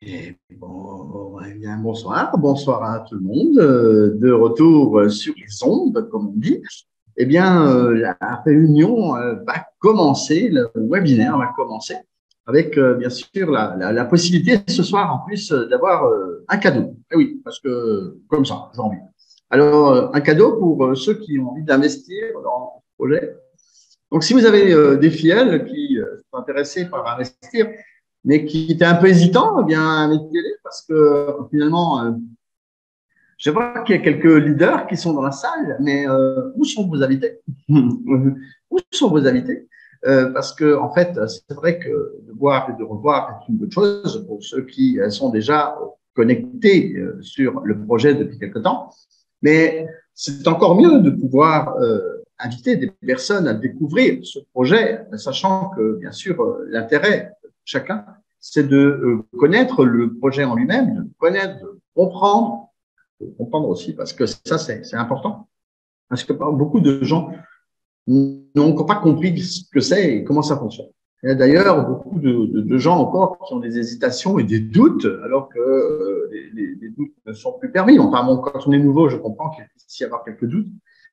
Eh bien, bonsoir à tout le monde. De retour sur les ondes, comme on dit. Eh bien, la réunion va commencer, le webinaire va commencer avec, bien sûr, la possibilité ce soir, en plus, d'avoir un cadeau. Eh oui, parce que comme ça, j'ai envie. Alors, un cadeau pour ceux qui ont envie d'investir dans ce projet. Donc, si vous avez des filleuls qui sont intéressés par investir, mais qui étaient un peu hésitants, eh bien, invitez-les parce que finalement, je vois qu'il y a quelques leaders qui sont dans la salle, mais où sont vos invités? Où sont vos invités? Parce que, en fait, c'est vrai que de voir et de revoir est une bonne chose pour ceux qui sont déjà connectés sur le projet depuis quelque temps. Mais c'est encore mieux de pouvoir inviter des personnes à découvrir ce projet, sachant que, bien sûr, l'intérêt de chacun, c'est de connaître le projet en lui-même, de connaître, de comprendre aussi, parce que ça, c'est important. Parce que beaucoup de gens n'ont encore pas compris ce que c'est et comment ça fonctionne. Il y a d'ailleurs beaucoup de gens encore qui ont des hésitations et des doutes, alors que les doutes ne sont plus permis. Enfin, bon, quand on est nouveau, je comprends qu'il puisse y avoir quelques doutes.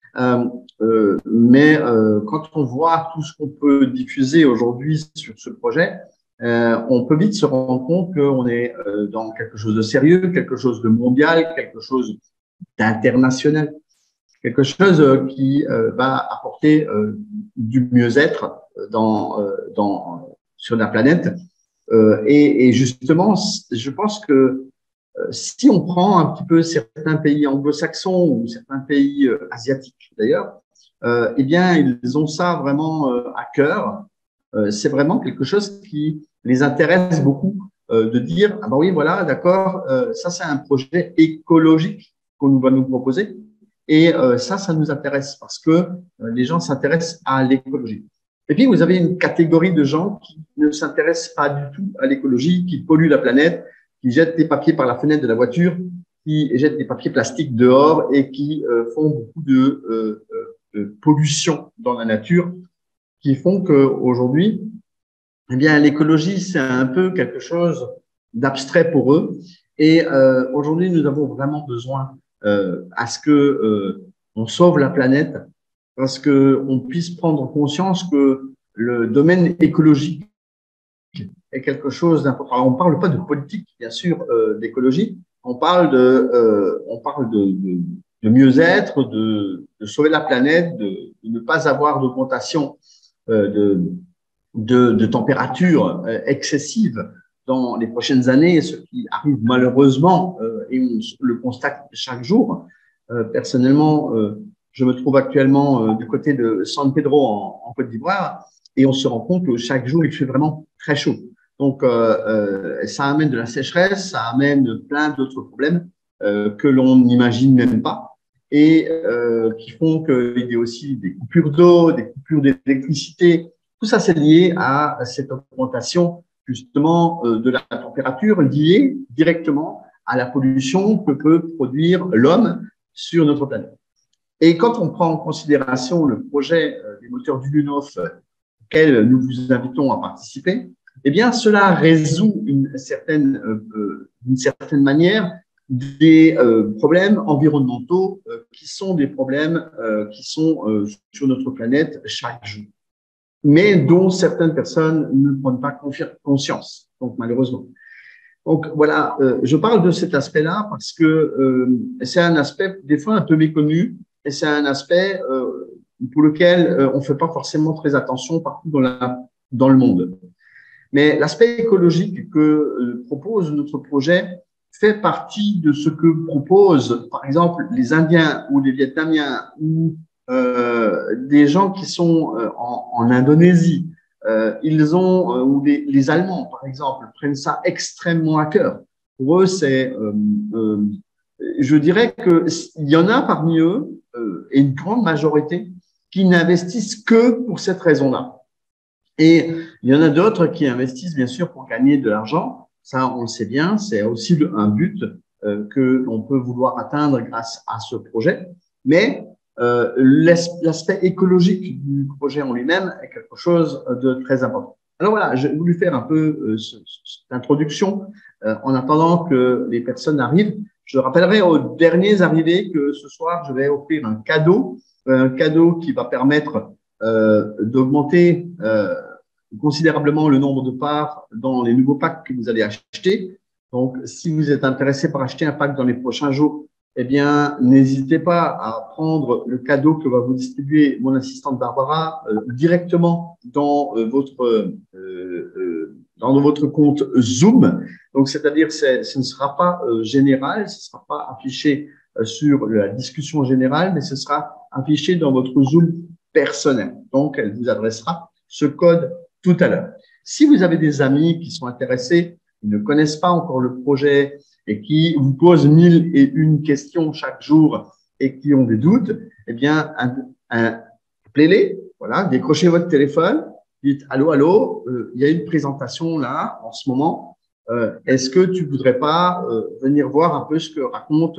Mais quand on voit tout ce qu'on peut diffuser aujourd'hui sur ce projet, on peut vite se rendre compte qu'on est dans quelque chose de sérieux, quelque chose de mondial, quelque chose d'international, quelque chose qui va apporter du mieux-être sur la planète. Et justement, je pense que si on prend un petit peu certains pays anglo-saxons ou certains pays asiatiques d'ailleurs, eh bien, ils ont ça vraiment à cœur. C'est vraiment quelque chose qui les intéresse beaucoup de dire, ah ben oui, voilà, d'accord, ça c'est un projet écologique qu'on va nous proposer. Et ça nous intéresse parce que les gens s'intéressent à l'écologie. Et puis, vous avez une catégorie de gens qui ne s'intéressent pas du tout à l'écologie, qui polluent la planète, qui jettent des papiers par la fenêtre de la voiture, qui jettent des papiers plastiques dehors et qui font beaucoup de pollution dans la nature, qui font qu'aujourd'hui, eh bien, l'écologie, c'est un peu quelque chose d'abstrait pour eux. Et aujourd'hui, nous avons vraiment besoin à ce que on sauve la planète, parce que on puisse prendre conscience que le domaine écologique est quelque chose d'important. Alors, on ne parle pas de politique, bien sûr, d'écologie. On parle de mieux-être, de sauver la planète, de ne pas avoir d'augmentation de température excessive dans les prochaines années, ce qui arrive malheureusement, et on le constate chaque jour. Personnellement, je me trouve actuellement du côté de San Pedro en Côte d'Ivoire, et on se rend compte que chaque jour, il fait vraiment très chaud. Donc, ça amène de la sécheresse, ça amène plein d'autres problèmes que l'on n'imagine même pas et qui font qu'il y a aussi des coupures d'eau, des coupures d'électricité. Tout ça, c'est lié à cette augmentation justement de la température liée directement à la pollution que peut produire l'homme sur notre planète. Et quand on prend en considération le projet des moteurs du Lunoff auquel nous vous invitons à participer, eh bien, cela résout d'une certaine manière des problèmes environnementaux qui sont des problèmes qui sont sur notre planète chaque jour, mais dont certaines personnes ne prennent pas conscience, donc malheureusement. Donc voilà, je parle de cet aspect-là parce que c'est un aspect des fois un peu méconnu et c'est un aspect pour lequel on ne fait pas forcément très attention partout dans le monde. Mais l'aspect écologique que propose notre projet fait partie de ce que proposent, par exemple, les Indiens ou les Vietnamiens ou des gens qui sont en Indonésie. Ils ont, ou les Allemands, par exemple, prennent ça extrêmement à cœur. Pour eux, je dirais qu'il y en a parmi eux, et une grande majorité, qui n'investissent que pour cette raison-là. Et il y en a d'autres qui investissent, bien sûr, pour gagner de l'argent. Ça, on le sait bien, c'est aussi un but que l'on peut vouloir atteindre grâce à ce projet. Mais l'aspect écologique du projet en lui-même est quelque chose de très important. Alors voilà, j'ai voulu faire un peu cette introduction En attendant que les personnes arrivent, je rappellerai aux derniers arrivés que ce soir, je vais offrir un cadeau qui va permettre d'augmenter considérablement le nombre de parts dans les nouveaux packs que vous allez acheter. Donc, si vous êtes intéressé par acheter un pack dans les prochains jours, eh bien, n'hésitez pas à prendre le cadeau que va vous distribuer mon assistante Barbara directement dans votre compte Zoom. Donc, c'est-à-dire, ce ne sera pas général, ce ne sera pas affiché sur la discussion générale, mais ce sera affiché dans votre Zoom personnel. Donc, elle vous adressera ce code tout à l'heure. Si vous avez des amis qui sont intéressés, qui ne connaissent pas encore le projet et qui vous posent 1001 questions chaque jour et qui ont des doutes, eh bien, appelez-les, voilà, décrochez votre téléphone, dites allô, allô, il y a une présentation là en ce moment. Est-ce que tu voudrais pas venir voir un peu ce que raconte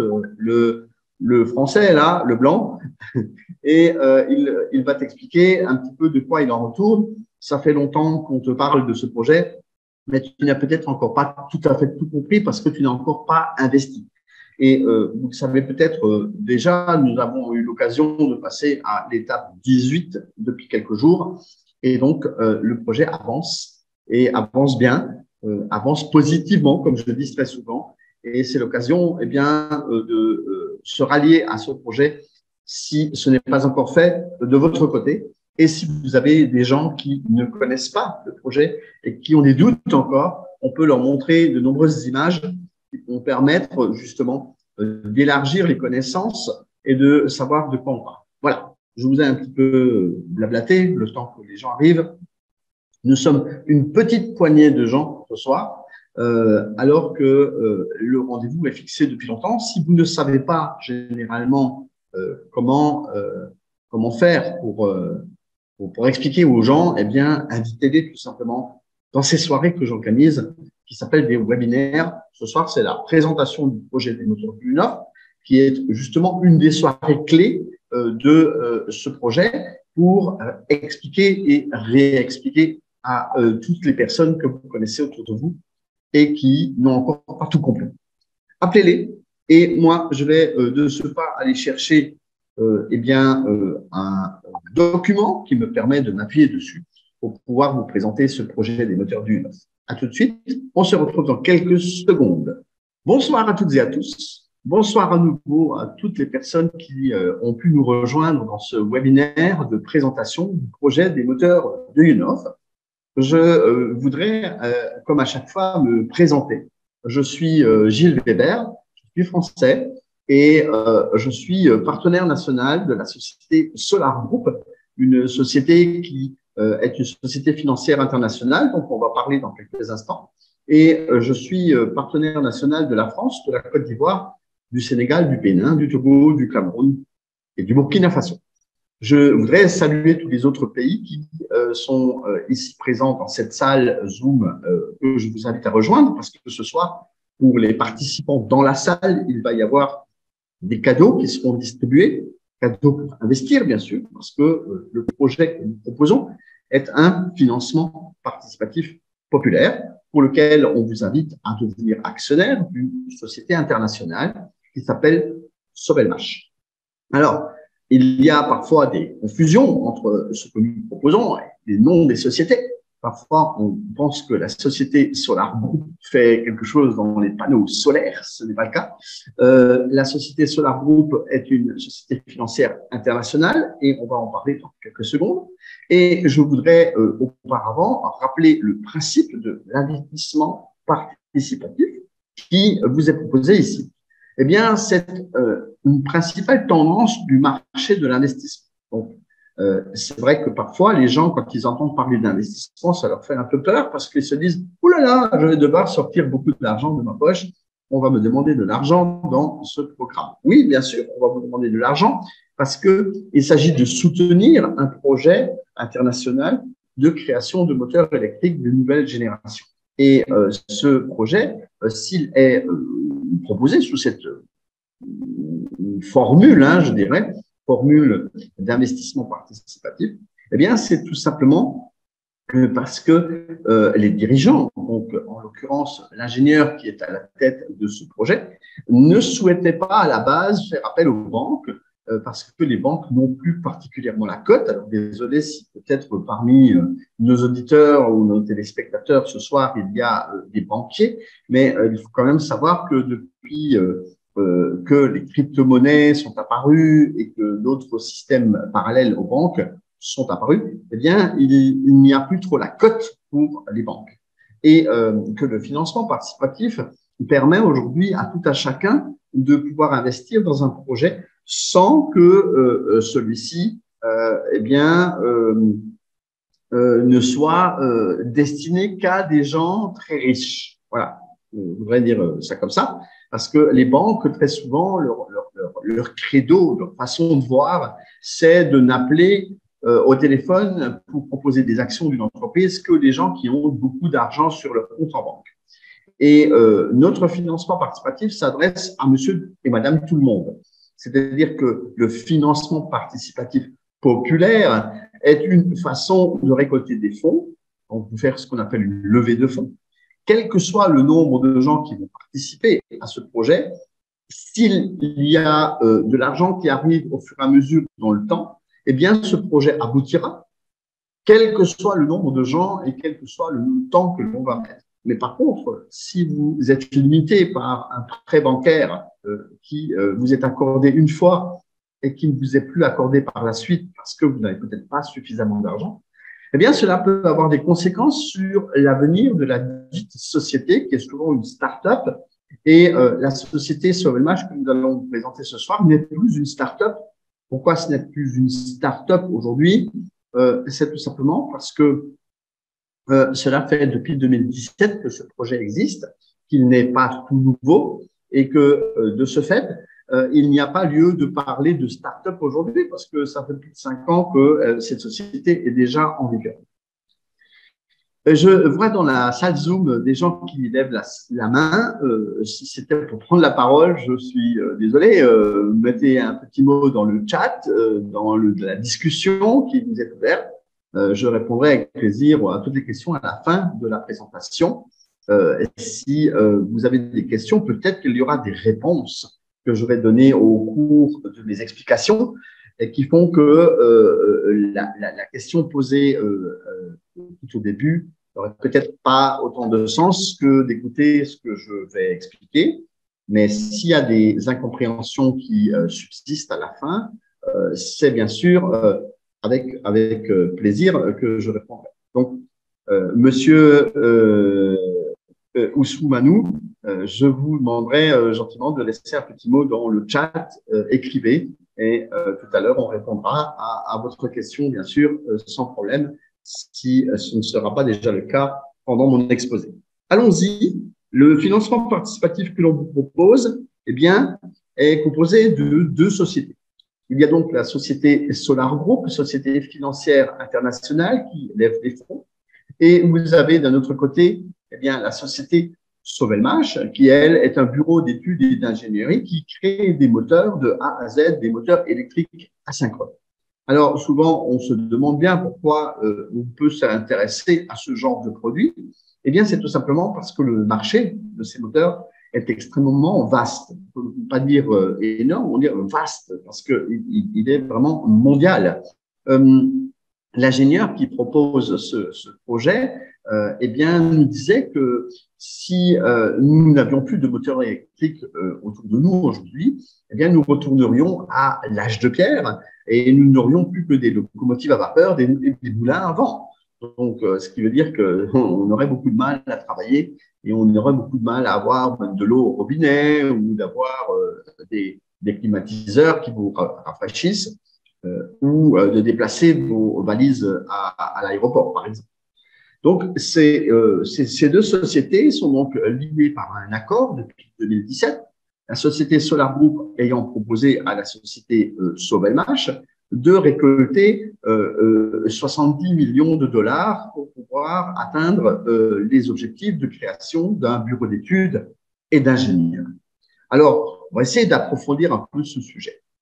le français là, le blanc, et il va t'expliquer un petit peu de quoi il en retourne. Ça fait longtemps qu'on te parle de ce projet, mais tu n'as peut-être encore pas tout à fait tout compris parce que tu n'as encore pas investi. Et vous le savez peut-être déjà, nous avons eu l'occasion de passer à l'étape 18 depuis quelques jours. Et donc, le projet avance et avance bien, avance positivement, comme je le dis très souvent. Et c'est l'occasion eh bien, de se rallier à ce projet si ce n'est pas encore fait de votre côté. Et si vous avez des gens qui ne connaissent pas le projet et qui ont des doutes encore, on peut leur montrer de nombreuses images qui vont permettre justement d'élargir les connaissances et de savoir de quoi on parle. Voilà, je vous ai un petit peu blablaté le temps que les gens arrivent. Nous sommes une petite poignée de gens ce soir, alors que le rendez-vous est fixé depuis longtemps. Si vous ne savez pas généralement comment faire pour expliquer aux gens, eh bien, invitez-les tout simplement dans ces soirées que j'organise, qui s'appellent des webinaires. Ce soir, c'est la présentation du projet des moteurs du Nord, qui est justement une des soirées clés de ce projet pour expliquer et réexpliquer à toutes les personnes que vous connaissez autour de vous et qui n'ont encore pas tout compris. Appelez-les et moi, je vais de ce pas aller chercher un document qui me permet de m'appuyer dessus pour pouvoir vous présenter ce projet des moteurs du 9. À tout de suite, on se retrouve dans quelques secondes. Bonsoir à toutes et à tous. Bonsoir à nouveau à toutes les personnes qui ont pu nous rejoindre dans ce webinaire de présentation du projet des moteurs de UNOV. Je voudrais, comme à chaque fois, me présenter. Je suis Gilles Weber, je suis français et je suis partenaire national de la société Solar Group, une société qui est une société financière internationale, donc on va parler dans quelques instants. Et je suis partenaire national de la France, de la Côte d'Ivoire, du Sénégal, du Bénin, du Togo, du Cameroun et du Burkina Faso. Je voudrais saluer tous les autres pays qui sont ici présents dans cette salle Zoom que je vous invite à rejoindre parce que ce soir, pour les participants dans la salle, il va y avoir des cadeaux qui seront distribués, cadeaux pour investir bien sûr, parce que le projet que nous proposons est un financement participatif populaire pour lequel on vous invite à devenir actionnaire d'une société internationale qui s'appelle Sobelmash. Alors, il y a parfois des confusions entre ce que nous proposons et les noms des sociétés. Parfois, on pense que la société Solar Group fait quelque chose dans les panneaux solaires. Ce n'est pas le cas. La société Solar Group est une société financière internationale et on va en parler dans quelques secondes. Et je voudrais auparavant rappeler le principe de l'investissement participatif qui vous est proposé ici. Eh bien, c'est une principale tendance du marché de l'investissement. Donc, c'est vrai que parfois, les gens, quand ils entendent parler d'investissement, ça leur fait un peu peur parce qu'ils se disent « Ouh là là, je vais devoir sortir beaucoup d'argent de ma poche. On va me demander de l'argent dans ce programme. » Oui, bien sûr, on va vous demander de l'argent parce qu'il s'agit de soutenir un projet international de création de moteurs électriques de nouvelle génération. Et ce projet, s'il est proposé sous cette formule, je dirais, formule d'investissement participatif, eh bien, c'est tout simplement parce que les dirigeants, donc en l'occurrence l'ingénieur qui est à la tête de ce projet, ne souhaitait pas à la base faire appel aux banques parce que les banques n'ont plus particulièrement la cote. Alors désolé si peut-être parmi nos auditeurs ou nos téléspectateurs ce soir il y a des banquiers, mais il faut quand même savoir que depuis que les crypto-monnaies sont apparues et que d'autres systèmes parallèles aux banques sont apparus, eh bien, il n'y a plus trop la cote pour les banques. Et que le financement participatif permet aujourd'hui à tout à chacun de pouvoir investir dans un projet sans que celui-ci eh bien, ne soit destiné qu'à des gens très riches. Voilà, je voudrais dire ça comme ça, parce que les banques, très souvent, leur credo, leur façon de voir, c'est de n'appeler au téléphone pour proposer des actions d'une entreprise que des gens qui ont beaucoup d'argent sur leur compte en banque. Et notre financement participatif s'adresse à monsieur et madame tout le monde. C'est-à-dire que le financement participatif populaire est une façon de récolter des fonds, donc de faire ce qu'on appelle une levée de fonds. Quel que soit le nombre de gens qui vont participer à ce projet, s'il y a de l'argent qui arrive au fur et à mesure dans le temps, eh bien, ce projet aboutira, quel que soit le nombre de gens et quel que soit le temps que l'on va mettre. Mais par contre, si vous êtes limité par un prêt bancaire qui vous est accordé une fois et qui ne vous est plus accordé par la suite parce que vous n'avez peut-être pas suffisamment d'argent, eh bien, cela peut avoir des conséquences sur l'avenir de la dite société, qui est souvent une start-up. Et la société Sovelmash que nous allons vous présenter ce soir n'est plus une start-up. Pourquoi ce n'est plus une start-up aujourd'hui? C'est tout simplement parce que cela fait depuis 2017 que ce projet existe, qu'il n'est pas tout nouveau et que de ce fait, il n'y a pas lieu de parler de start-up aujourd'hui parce que ça fait plus de 5 ans que cette société est déjà en vigueur. Je vois dans la salle Zoom des gens qui lèvent la main. Si c'était pour prendre la parole, je suis désolé. Mettez un petit mot dans le chat, dans la discussion qui vous est ouverte. Je répondrai avec plaisir à toutes les questions à la fin de la présentation. Et si vous avez des questions, peut-être qu'il y aura des réponses que je vais donner au cours de mes explications et qui font que la question posée tout au début n'aurait peut-être pas autant de sens que d'écouter ce que je vais expliquer. Mais s'il y a des incompréhensions qui subsistent à la fin, c'est bien sûr avec plaisir que je répondrai. Donc, Monsieur Ousmane, je vous demanderai gentiment de laisser un petit mot dans le chat, écrivez, et tout à l'heure, on répondra à votre question, bien sûr, sans problème, si ce ne sera pas déjà le cas pendant mon exposé. Allons-y. Le financement participatif que l'on vous propose, eh bien, est composé de 2 sociétés. Il y a donc la société Solar Group, société financière internationale qui lève des fonds. Et vous avez d'un autre côté, eh bien, la société Sovelmash, qui, elle, est un bureau d'études et d'ingénierie qui crée des moteurs de A à Z, des moteurs électriques asynchrones. Alors, souvent, on se demande bien pourquoi on peut s'intéresser à ce genre de produit. Eh bien, c'est tout simplement parce que le marché de ces moteurs est extrêmement vaste. On ne peut pas dire énorme, on dit vaste, parce qu'il est vraiment mondial. L'ingénieur qui propose ce projet, eh bien, nous disait que si nous n'avions plus de moteurs électriques autour de nous aujourd'hui, eh bien, nous retournerions à l'âge de pierre et nous n'aurions plus que des locomotives à vapeur, des moulins à vent. Donc, ce qui veut dire qu'on aurait beaucoup de mal à travailler et on aurait beaucoup de mal à avoir de l'eau au robinet ou d'avoir des climatiseurs qui vous rafraîchissent ou de déplacer vos valises à l'aéroport, par exemple. Donc, ces 2 sociétés sont donc liées par un accord depuis 2017. La société Solar Group ayant proposé à la société Sovelmash de récolter 70 millions de dollars pour pouvoir atteindre les objectifs de création d'un bureau d'études et d'ingénieurs. Alors, on va essayer d'approfondir un peu ce sujet.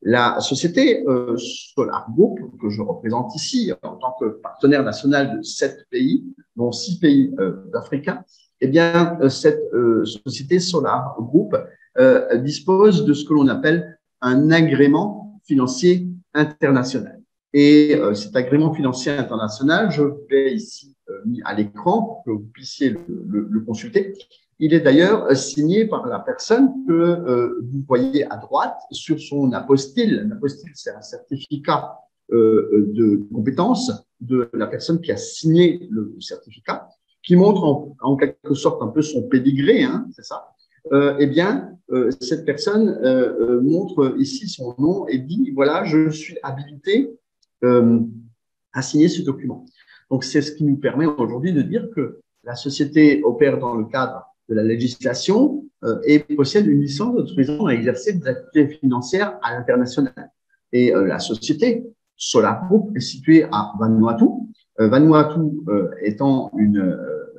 La société Solar Group, que je représente ici en tant que partenaire national de 7 pays, dont 6 pays africains, eh bien, cette société Solar Group dispose de ce que l'on appelle un agrément financier international. Et cet agrément financier international, je vais ici mis à l'écran pour que vous puissiez le consulter. Il est d'ailleurs signé par la personne que vous voyez à droite sur son apostille. L'apostille, c'est un certificat de compétence de la personne qui a signé le certificat, qui montre en quelque sorte un peu son pédigré, hein, c'est ça. Eh bien, cette personne montre ici son nom et dit, voilà, je suis habilité à signer ce document. Donc, c'est ce qui nous permet aujourd'hui de dire que la société opère dans le cadre de la législation et possède une licence autorisant à exercer des activités financières à l'international. Et la société Solar Group est située à Vanuatu. Vanuatu étant une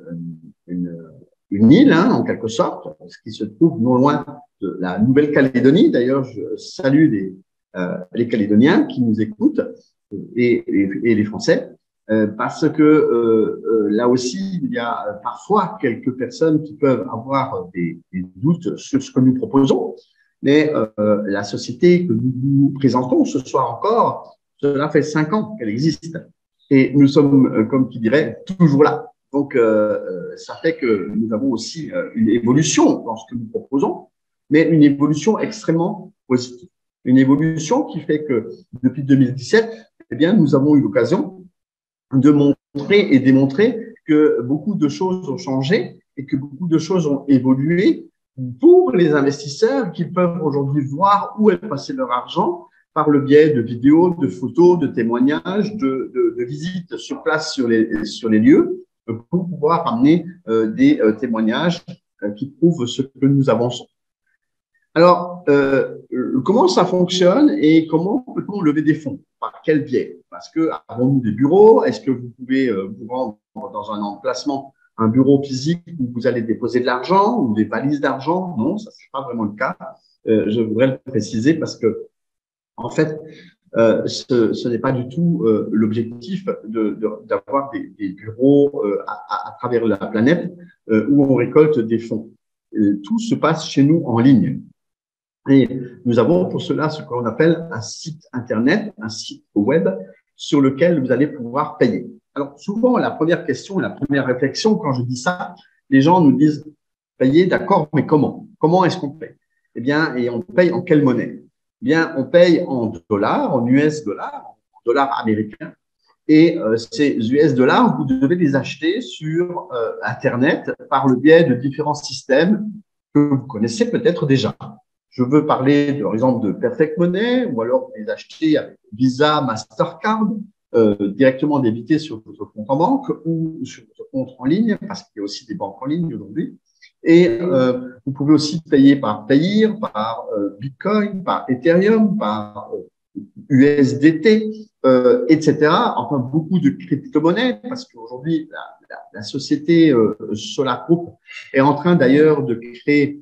île, hein, en quelque sorte, ce qui se trouve non loin de la Nouvelle-Calédonie. D'ailleurs, je salue les Calédoniens qui nous écoutent et les Français. Parce que là aussi, il y a parfois quelques personnes qui peuvent avoir des doutes sur ce que nous proposons, mais la société que nous vous présentons ce soir encore, cela fait 5 ans qu'elle existe et nous sommes, comme qui dirait, toujours là. Donc, ça fait que nous avons aussi une évolution dans ce que nous proposons, mais une évolution extrêmement positive. Une évolution qui fait que depuis 2017, eh bien, nous avons eu l'occasion de montrer et démontrer que beaucoup de choses ont changé et que beaucoup de choses ont évolué pour les investisseurs qui peuvent aujourd'hui voir où est passé leur argent par le biais de vidéos, de photos, de témoignages, de visites sur place sur les lieux pour pouvoir amener des témoignages qui prouvent ce que nous avançons. Alors, comment ça fonctionne et comment peut-on lever des fonds? Par quel biais? Parce que avons-nous des bureaux? Est-ce que vous pouvez vous rendre dans un emplacement, un bureau physique où vous allez déposer de l'argent ou des valises d'argent? Non, ça c'est pas vraiment le cas. Je voudrais le préciser parce que en fait, ce n'est pas du tout l'objectif d'avoir des bureaux à travers la planète où on récolte des fonds. Tout se passe chez nous en ligne. Et nous avons pour cela ce qu'on appelle un site Internet, un site web sur lequel vous allez pouvoir payer. Alors, souvent, la première question, la première réflexion, quand je dis ça, les gens nous disent payer, d'accord, mais comment? Comment est-ce qu'on paye? Eh bien, et on paye en quelle monnaie? Eh bien, on paye en dollars, en US dollars, en dollars américains. Et ces US dollars, vous devez les acheter sur Internet par le biais de différents systèmes que vous connaissez peut-être déjà. Je veux parler, par exemple, de Perfect Money ou alors les acheter avec Visa, Mastercard, directement débiter sur votre compte en banque ou sur votre compte en ligne, parce qu'il y a aussi des banques en ligne aujourd'hui. Et vous pouvez aussi payer par Payeer, par Bitcoin, par Ethereum, par USDT, etc. Enfin, beaucoup de crypto-monnaies, parce qu'aujourd'hui, la société Solar Group est en train d'ailleurs de créer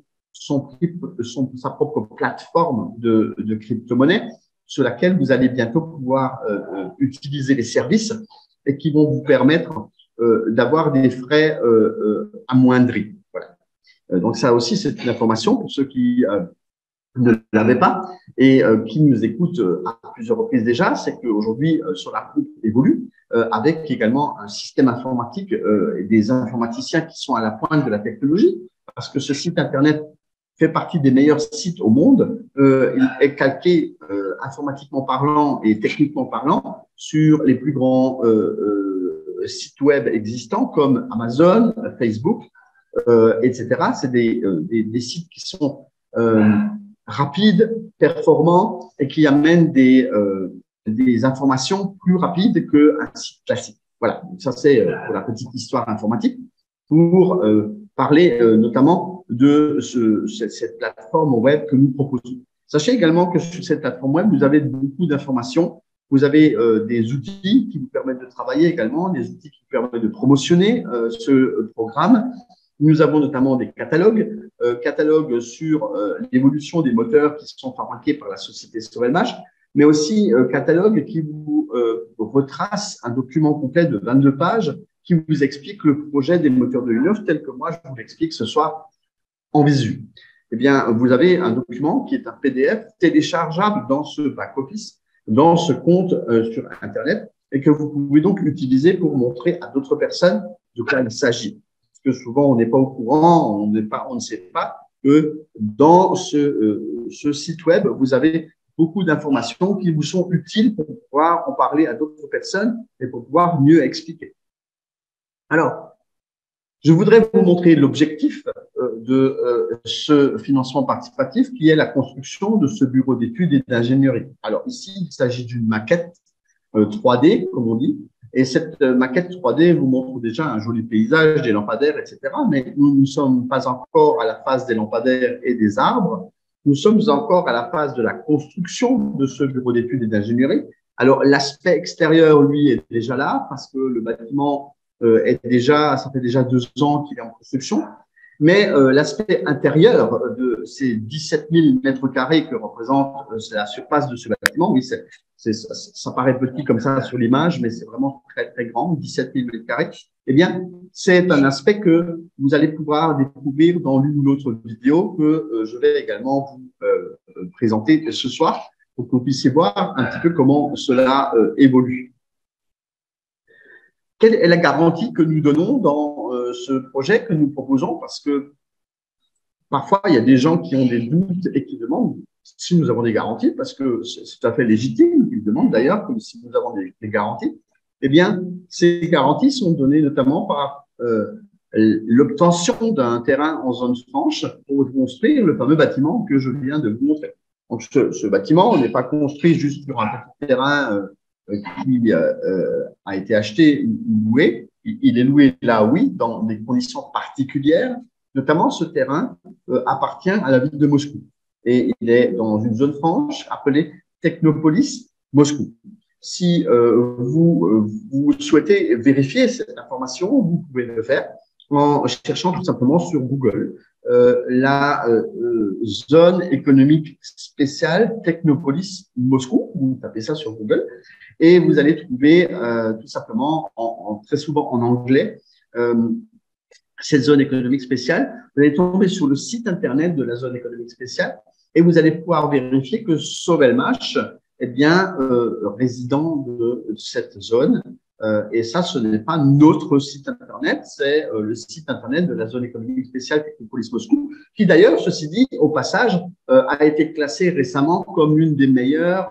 sa propre plateforme de crypto-monnaie sur laquelle vous allez bientôt pouvoir utiliser les services et qui vont vous permettre d'avoir des frais amoindris. Voilà. Donc ça aussi, c'est une information pour ceux qui ne l'avaient pas et qui nous écoutent à plusieurs reprises déjà, c'est qu'aujourd'hui, Solar Group évolue avec également un système informatique et des informaticiens qui sont à la pointe de la technologie, parce que ce site Internet fait partie des meilleurs sites au monde. Il est calqué informatiquement parlant et techniquement parlant sur les plus grands sites web existants comme Amazon, Facebook, etc. C'est des sites qui sont rapides, performants et qui amènent des informations plus rapides qu'un site classique. Voilà, donc ça c'est pour la petite histoire informatique. Pour parler notamment de cette plateforme web que nous proposons. Sachez également que sur cette plateforme web, vous avez beaucoup d'informations. Vous avez des outils qui vous permettent de travailler également, des outils qui vous permettent de promotionner ce programme. Nous avons notamment des catalogues catalogue sur l'évolution des moteurs qui sont fabriqués par la société Sovelmash, mais aussi catalogue qui vous retrace un document complet de 22 pages qui vous explique le projet des moteurs de Villeneuve tel que moi je vous l'explique ce soir en visu. Eh bien, vous avez un document qui est un PDF téléchargeable dans ce back-office, dans ce compte sur Internet, et que vous pouvez donc utiliser pour montrer à d'autres personnes de quoi il s'agit. Parce que souvent, on n'est pas au courant, on ne sait pas que dans ce site web, vous avez beaucoup d'informations qui vous sont utiles pour pouvoir en parler à d'autres personnes et pour pouvoir mieux expliquer. Alors, je voudrais vous montrer l'objectif de ce financement participatif qui est la construction de ce bureau d'études et d'ingénierie. Alors ici, il s'agit d'une maquette 3D, comme on dit, et cette maquette 3D vous montre déjà un joli paysage, des lampadaires, etc. Mais nous ne sommes pas encore à la phase des lampadaires et des arbres. Nous sommes encore à la phase de la construction de ce bureau d'études et d'ingénierie. Alors l'aspect extérieur, lui, est déjà là parce que le bâtiment ça fait déjà 2 ans qu'il est en construction, mais l'aspect intérieur de ces 17 000 mètres carrés que représente la surface de ce bâtiment, oui, ça paraît petit comme ça sur l'image, mais c'est vraiment très, très grand, 17 000 mètres carrés. Eh bien, c'est un aspect que vous allez pouvoir découvrir dans l'une ou l'autre vidéo que je vais également vous présenter ce soir pour que vous puissiez voir un petit peu comment cela évolue. Quelle est la garantie que nous donnons dans ce projet que nous proposons? Parce que parfois, il y a des gens qui ont des doutes et qui demandent si nous avons des garanties, parce que c'est tout à fait légitime. Ils demandent d'ailleurs que si nous avons des garanties. Eh bien, ces garanties sont données notamment par l'obtention d'un terrain en zone franche pour construire le fameux bâtiment que je viens de vous montrer. Donc, ce bâtiment n'est pas construit juste sur un petit terrain qui a été acheté ou loué. Il est loué là, oui, dans des conditions particulières. Notamment, ce terrain appartient à la ville de Moscou. Et il est dans une zone franche appelée Technopolis Moscou. Si vous souhaitez vérifier cette information, vous pouvez le faire en cherchant tout simplement sur Google la zone économique spéciale Technopolis Moscou. Vous tapez ça sur Google et vous allez trouver tout simplement, très souvent en anglais, cette zone économique spéciale. Vous allez tomber sur le site internet de la zone économique spéciale et vous allez pouvoir vérifier que Sovelmash est bien résident de cette zone. Et ça, ce n'est pas notre site internet, c'est le site internet de la zone économique spéciale Technopolis Moscou, qui d'ailleurs, ceci dit, au passage, a été classée récemment comme une des meilleures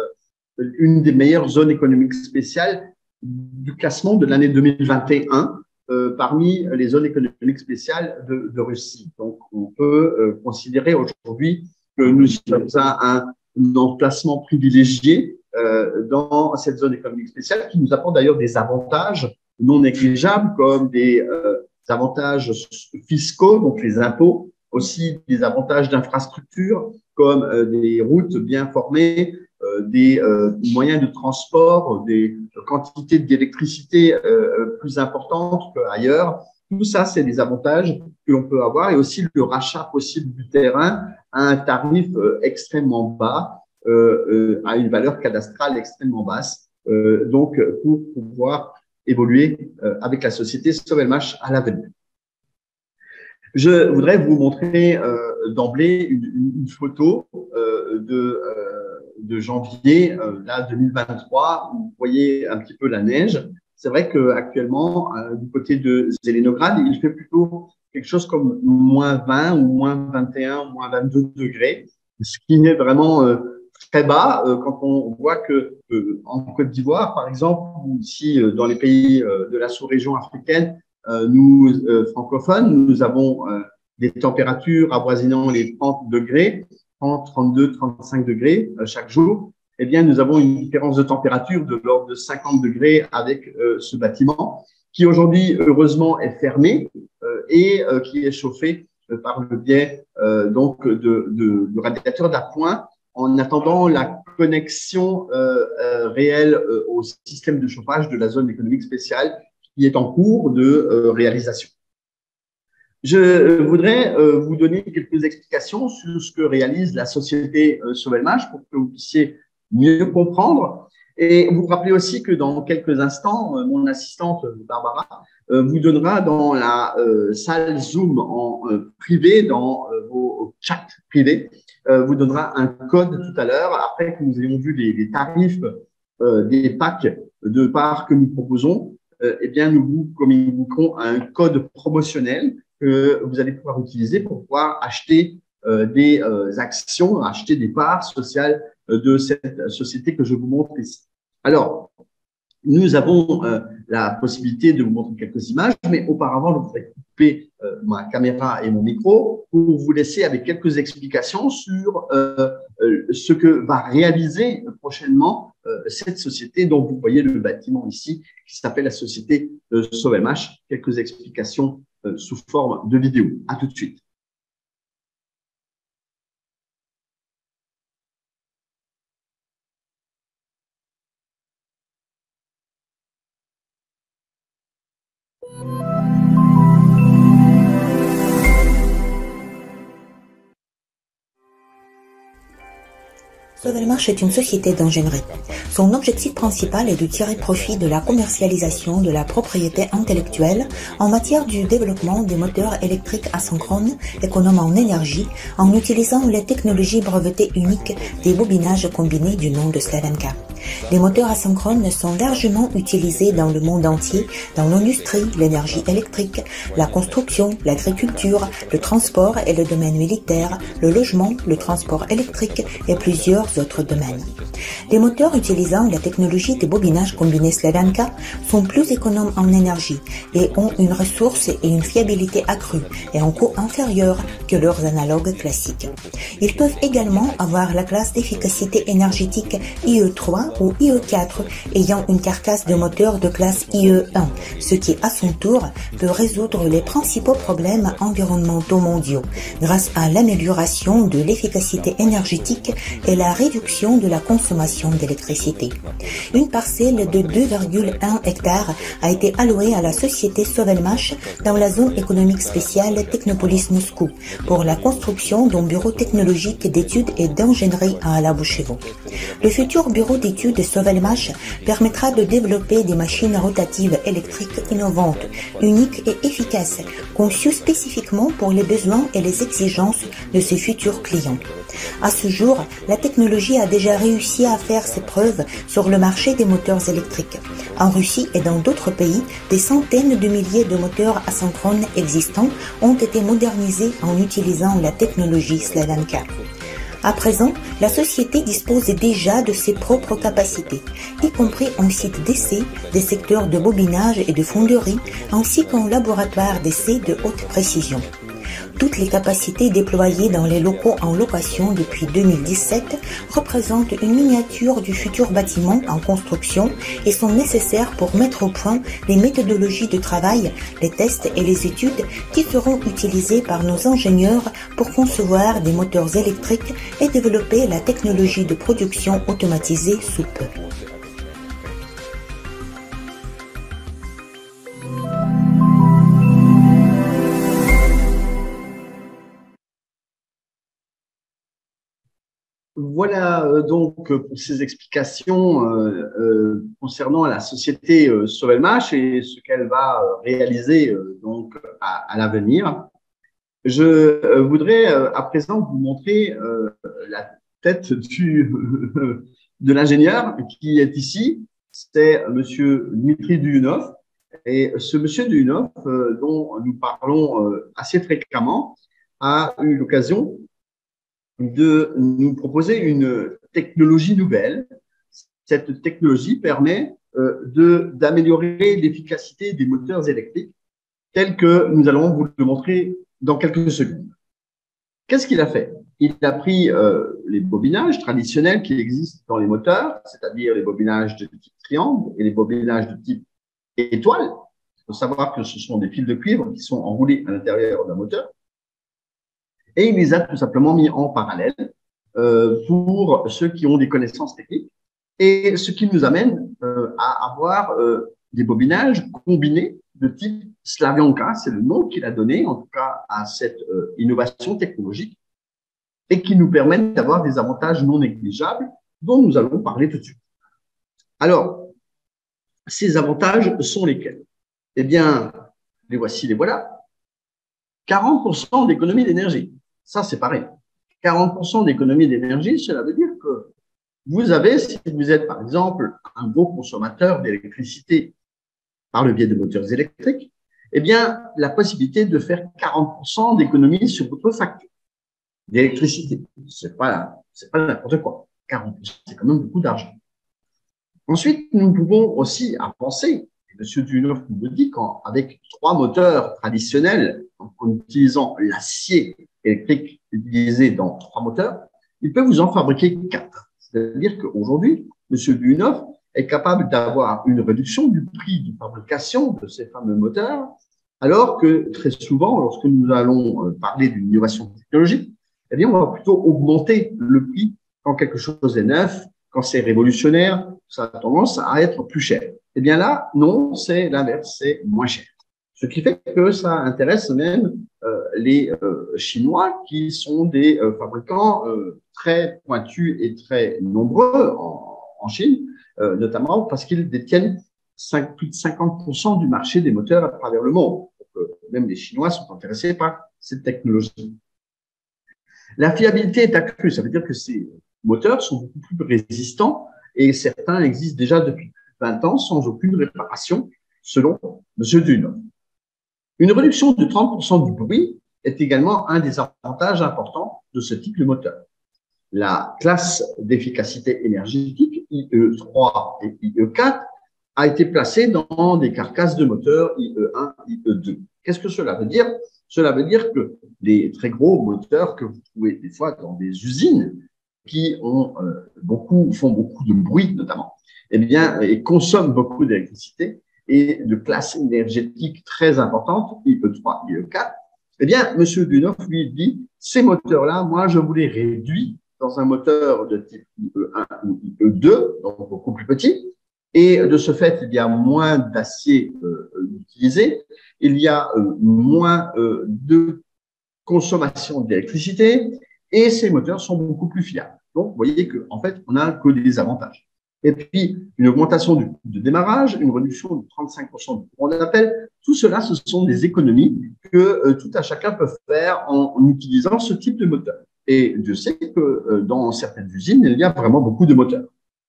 zones économiques spéciales du classement de l'année 2021 parmi les zones économiques spéciales de Russie. Donc, on peut considérer aujourd'hui que nous sommes à un emplacement privilégié dans cette zone économique spéciale qui nous apporte d'ailleurs des avantages non négligeables comme des avantages fiscaux, donc les impôts, aussi des avantages d'infrastructure comme des routes bien formées, des moyens de transport, des quantités d'électricité plus importantes qu'ailleurs. Tout ça, c'est des avantages que l'on peut avoir et aussi le rachat possible du terrain à un tarif extrêmement bas, à une valeur cadastrale extrêmement basse, donc pour pouvoir évoluer avec la société Sovelmash à l'avenir. Je voudrais vous montrer d'emblée une photo de janvier là 2023 où vous voyez un petit peu la neige. C'est vrai qu'actuellement, du côté de Zelenograd, il fait plutôt quelque chose comme moins 20 ou moins 21, moins 22 degrés, ce qui est vraiment très bas quand on voit que en Côte d'Ivoire, par exemple, ou ici dans les pays de la sous-région africaine, nous, francophones, nous avons des températures avoisinant les 30 degrés, 30, 32, 35 degrés chaque jour. Eh bien, nous avons une différence de température de l'ordre de 50 degrés avec ce bâtiment qui aujourd'hui, heureusement, est fermé et qui est chauffé par le biais donc de radiateurs d'appoint en attendant la connexion réelle au système de chauffage de la zone économique spéciale qui est en cours de réalisation. Je voudrais vous donner quelques explications sur ce que réalise la société Sauvelmach pour que vous puissiez mieux comprendre. Et vous rappelez aussi que dans quelques instants, mon assistante Barbara vous donnera dans la salle Zoom en privé, dans vos chats privés, vous donnera un code tout à l'heure, après que nous ayons vu les tarifs des packs de parts que nous proposons. Eh bien, nous vous communiquerons un code promotionnel que vous allez pouvoir utiliser pour pouvoir acheter des actions, acheter des parts sociales de cette société que je vous montre ici. Alors, nous avons la possibilité de vous montrer quelques images, mais auparavant, je voudrais couper ma caméra et mon micro pour vous laisser avec quelques explications sur ce que va réaliser prochainement cette société dont vous voyez le bâtiment ici, qui s'appelle la société Sauvelmach. Quelques explications sous forme de vidéo. À tout de suite. Sauvelmach est une société d'ingénierie. Son objectif principal est de tirer profit de la commercialisation de la propriété intellectuelle en matière du développement des moteurs électriques asynchrones économes en énergie en utilisant les technologies brevetées uniques des bobinages combinés du nom de Slavenka. Les moteurs asynchrones sont largement utilisés dans le monde entier, dans l'industrie, l'énergie électrique, la construction, l'agriculture, le transport et le domaine militaire, le logement, le transport électrique et plusieurs autres domaines. Les moteurs utilisant la technologie des bobinages combinés Slavenka sont plus économes en énergie et ont une ressource et une fiabilité accrue et un coût inférieur que leurs analogues classiques. Ils peuvent également avoir la classe d'efficacité énergétique IE3 ou IE4 ayant une carcasse de moteur de classe IE1, ce qui à son tour peut résoudre les principaux problèmes environnementaux mondiaux grâce à l'amélioration de l'efficacité énergétique et la réduction de la consommation d'électricité. Une parcelle de 2,1 hectares a été allouée à la société Sauvelmach dans la zone économique spéciale Technopolis Moscou pour la construction d'un bureau technologique d'études et d'ingénierie à Alabouchevo. Le futur bureau d'études de Sauvelmach permettra de développer des machines rotatives électriques innovantes, uniques et efficaces, conçues spécifiquement pour les besoins et les exigences de ses futurs clients. À ce jour, la technologie a déjà réussi à faire ses preuves sur le marché des moteurs électriques. En Russie et dans d'autres pays, des centaines de milliers de moteurs asynchrones existants ont été modernisés en utilisant la technologie Slavenka. À présent, la société dispose déjà de ses propres capacités, y compris un site d'essai, des secteurs de bobinage et de fonderie, ainsi qu'un laboratoire d'essai de haute précision. Toutes les capacités déployées dans les locaux en location depuis 2017 représentent une miniature du futur bâtiment en construction et sont nécessaires pour mettre au point les méthodologies de travail, les tests et les études qui seront utilisées par nos ingénieurs pour concevoir des moteurs électriques et développer la technologie de production automatisée sous peu. Voilà donc pour ces explications concernant la société Sauvelmach et ce qu'elle va réaliser donc à l'avenir. Je voudrais à présent vous montrer la tête de l'ingénieur qui est ici. C'est Monsieur Dmitri Duyunov. Et ce Monsieur Duyunov, dont nous parlons assez fréquemment, a eu l'occasion de nous proposer une technologie nouvelle. Cette technologie permet d'améliorer l'efficacité des moteurs électriques tels que nous allons vous le montrer dans quelques secondes. Qu'est-ce qu'il a fait? Il a pris les bobinages traditionnels qui existent dans les moteurs, c'est-à-dire les bobinages de type triangle et les bobinages de type étoile. Il faut savoir que ce sont des fils de cuivre qui sont enroulés à l'intérieur d'un moteur. Et il les a tout simplement mis en parallèle pour ceux qui ont des connaissances techniques. Et ce qui nous amène à avoir des bobinages combinés de type Slavyanka, c'est le nom qu'il a donné, en tout cas, à cette innovation technologique, et qui nous permettent d'avoir des avantages non négligeables dont nous allons parler tout de suite. Alors, ces avantages sont lesquels? Eh bien, les voici, les voilà. 40% d'économie d'énergie. Ça, c'est pareil. 40% d'économie d'énergie, cela veut dire que vous avez, si vous êtes par exemple un gros consommateur d'électricité par le biais de moteurs électriques, eh bien, la possibilité de faire 40% d'économie sur votre facture d'électricité. C'est pas n'importe quoi. 40%, c'est quand même beaucoup d'argent. Ensuite, nous pouvons aussi penser, et M. Duneuf nous le dit, qu'avec 3 moteurs traditionnels, donc en utilisant l'acier électrique utilisé dans 3 moteurs, il peut vous en fabriquer 4. C'est-à-dire qu'aujourd'hui, M. Duneuf est capable d'avoir une réduction du prix de fabrication de ces fameux moteurs, alors que très souvent, lorsque nous allons parler d'une innovation technologique, eh bien, on va plutôt augmenter le prix quand quelque chose est neuf, quand c'est révolutionnaire, ça a tendance à être plus cher. Eh bien là, non, c'est l'inverse, c'est moins cher. Ce qui fait que ça intéresse même les Chinois qui sont des fabricants très pointus et très nombreux en Chine, notamment parce qu'ils détiennent plus de 50% du marché des moteurs à travers le monde. Donc, même les Chinois sont intéressés par cette technologie. La fiabilité est accrue, ça veut dire que ces moteurs sont beaucoup plus résistants et certains existent déjà depuis 20 ans sans aucune réparation, selon M. Duneuf. Une réduction de 30% du bruit est également un des avantages importants de ce type de moteur. La classe d'efficacité énergétique IE3 et IE4 a été placée dans des carcasses de moteurs IE1, IE2. Qu'est-ce que cela veut dire? Cela veut dire que les très gros moteurs que vous trouvez des fois dans des usines qui font beaucoup de bruit notamment, eh bien, et consomment beaucoup d'électricité et de classe énergétique très importante, IE3, IE4, eh bien, M. Duneuf lui dit, ces moteurs-là, moi, je vous les réduis dans un moteur de type IE1 ou IE2, donc beaucoup plus petit, et de ce fait, il y a moins d'acier utilisé, il y a moins de consommation d'électricité et ces moteurs sont beaucoup plus fiables. Donc, vous voyez qu'en fait, on n'a que des avantages. Et puis, une augmentation du coût de démarrage, une réduction de 35% du courant d'appel, tout cela, ce sont des économies que tout un chacun peut faire en utilisant ce type de moteur. Et je sais que dans certaines usines, il y a vraiment beaucoup de moteurs.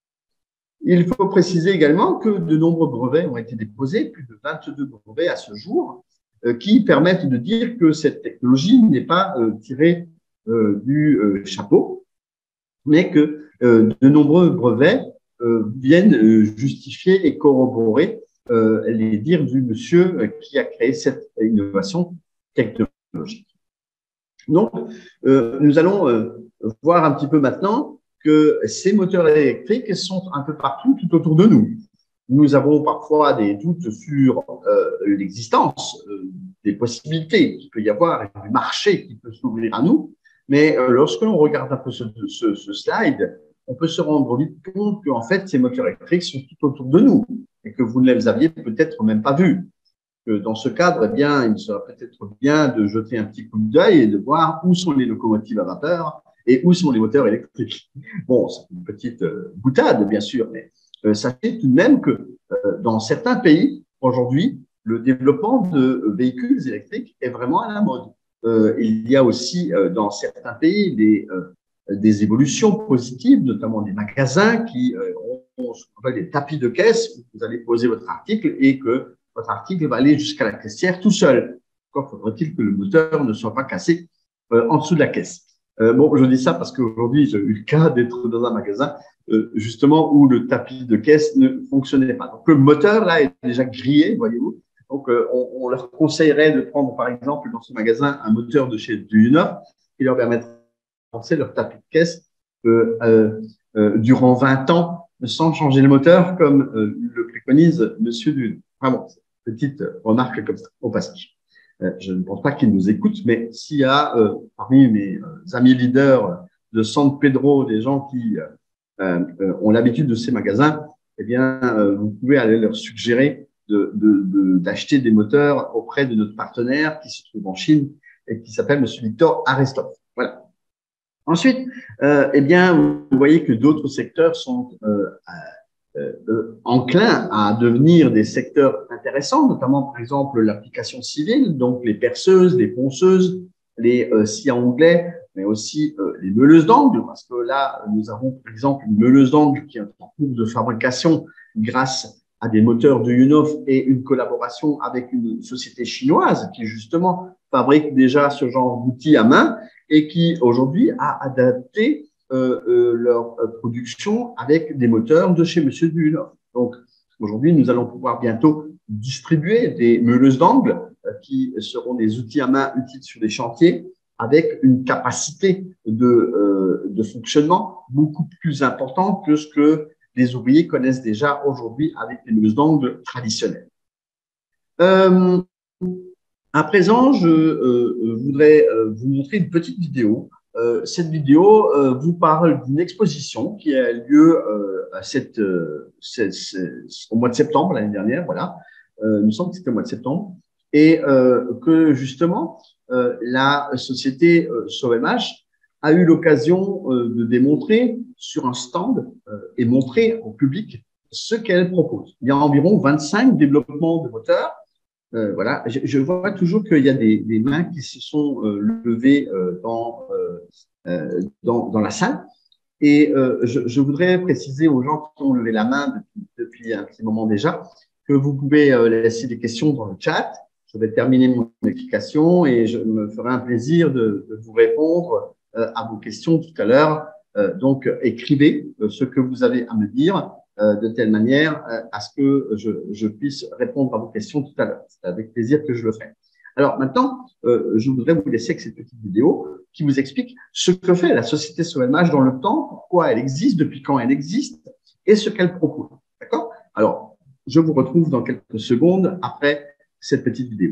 Il faut préciser également que de nombreux brevets ont été déposés, plus de 22 brevets à ce jour, qui permettent de dire que cette technologie n'est pas tirée du chapeau, mais que de nombreux brevets viennent justifier et corroborer les dires du monsieur qui a créé cette innovation technologique. Donc, nous allons voir un petit peu maintenant que ces moteurs électriques sont un peu partout, tout autour de nous. Nous avons parfois des doutes sur l'existence, des possibilités qu'il peut y avoir et du marché qui peut s'ouvrir à nous. Mais lorsque l'on regarde un peu ce slide, on peut se rendre vite compte qu'en fait, ces moteurs électriques sont tout autour de nous et que vous ne les aviez peut-être même pas vus. Que dans ce cadre, eh bien, il serait peut-être bien de jeter un petit coup d'œil et de voir où sont les locomotives à vapeur et où sont les moteurs électriques. Bon, c'est une petite boutade, bien sûr, mais sachez tout de même que dans certains pays, aujourd'hui, le développement de véhicules électriques est vraiment à la mode. Il y a aussi dans certains pays des évolutions positives, notamment des magasins qui ont ce qu'on appelle des tapis de caisse où vous allez poser votre article et que votre article va aller jusqu'à la caissière tout seul. Encore faudrait-il que le moteur ne soit pas cassé en dessous de la caisse. Bon, je dis ça parce qu'aujourd'hui, j'ai eu le cas d'être dans un magasin justement où le tapis de caisse ne fonctionnait pas. Donc, le moteur, là, est déjà grillé, voyez-vous. Donc, on leur conseillerait de prendre, par exemple, dans ce magasin, un moteur de chez Duneuf qui leur permettrait de lancer leur tapis de caisse durant 20 ans sans changer le moteur, comme le préconise Monsieur Duneuf. Vraiment, petite remarque comme ça, au passage. Je ne pense pas qu'ils nous écoutent, mais s'il y a parmi mes amis leaders de San Pedro des gens qui ont l'habitude de ces magasins, eh bien, vous pouvez aller leur suggérer d'acheter des moteurs auprès de notre partenaire qui se trouve en Chine et qui s'appelle Monsieur Victor Arestov. Voilà. Ensuite, eh bien, vous voyez que d'autres secteurs sont enclins à devenir des secteurs intéressants, notamment par exemple l'application civile, donc les perceuses, les ponceuses, les scies à onglets, mais aussi les meuleuses d'angles, parce que là, nous avons par exemple une meuleuse d'angles qui est en cours de fabrication grâce à des moteurs de Yunov et une collaboration avec une société chinoise qui justement fabrique déjà ce genre d'outils à main et qui aujourd'hui a adapté leur production avec des moteurs de chez Monsieur Yunov. Donc aujourd'hui, nous allons pouvoir bientôt distribuer des meuleuses d'angles qui seront des outils à main utiles sur des chantiers avec une capacité de fonctionnement beaucoup plus importante que ce que les ouvriers connaissent déjà aujourd'hui avec les meuleuses d'angles traditionnelles. À présent, je voudrais vous montrer une petite vidéo. Cette vidéo vous parle d'une exposition qui a lieu au mois de septembre l'année dernière. Voilà, il me semble que c'était au mois de septembre, et que justement la société Sovemach a eu l'occasion de démontrer sur un stand et montrer au public ce qu'elle propose. Il y a environ 25 développements de moteurs. Voilà, je vois toujours qu'il y a des mains qui se sont levées dans la salle. Et je voudrais préciser aux gens qui ont levé la main depuis un petit moment déjà que vous pouvez laisser des questions dans le chat. Je vais terminer mon explication et je me ferai un plaisir de vous répondre à vos questions tout à l'heure. Donc, écrivez ce que vous avez à me dire de telle manière à ce que je puisse répondre à vos questions tout à l'heure. C'est avec plaisir que je le ferai. Alors maintenant, je voudrais vous laisser avec cette petite vidéo qui vous explique ce que fait la société Sovemach dans le temps, pourquoi elle existe, depuis quand elle existe et ce qu'elle propose. D'accord? Alors, je vous retrouve dans quelques secondes après cette petite vidéo.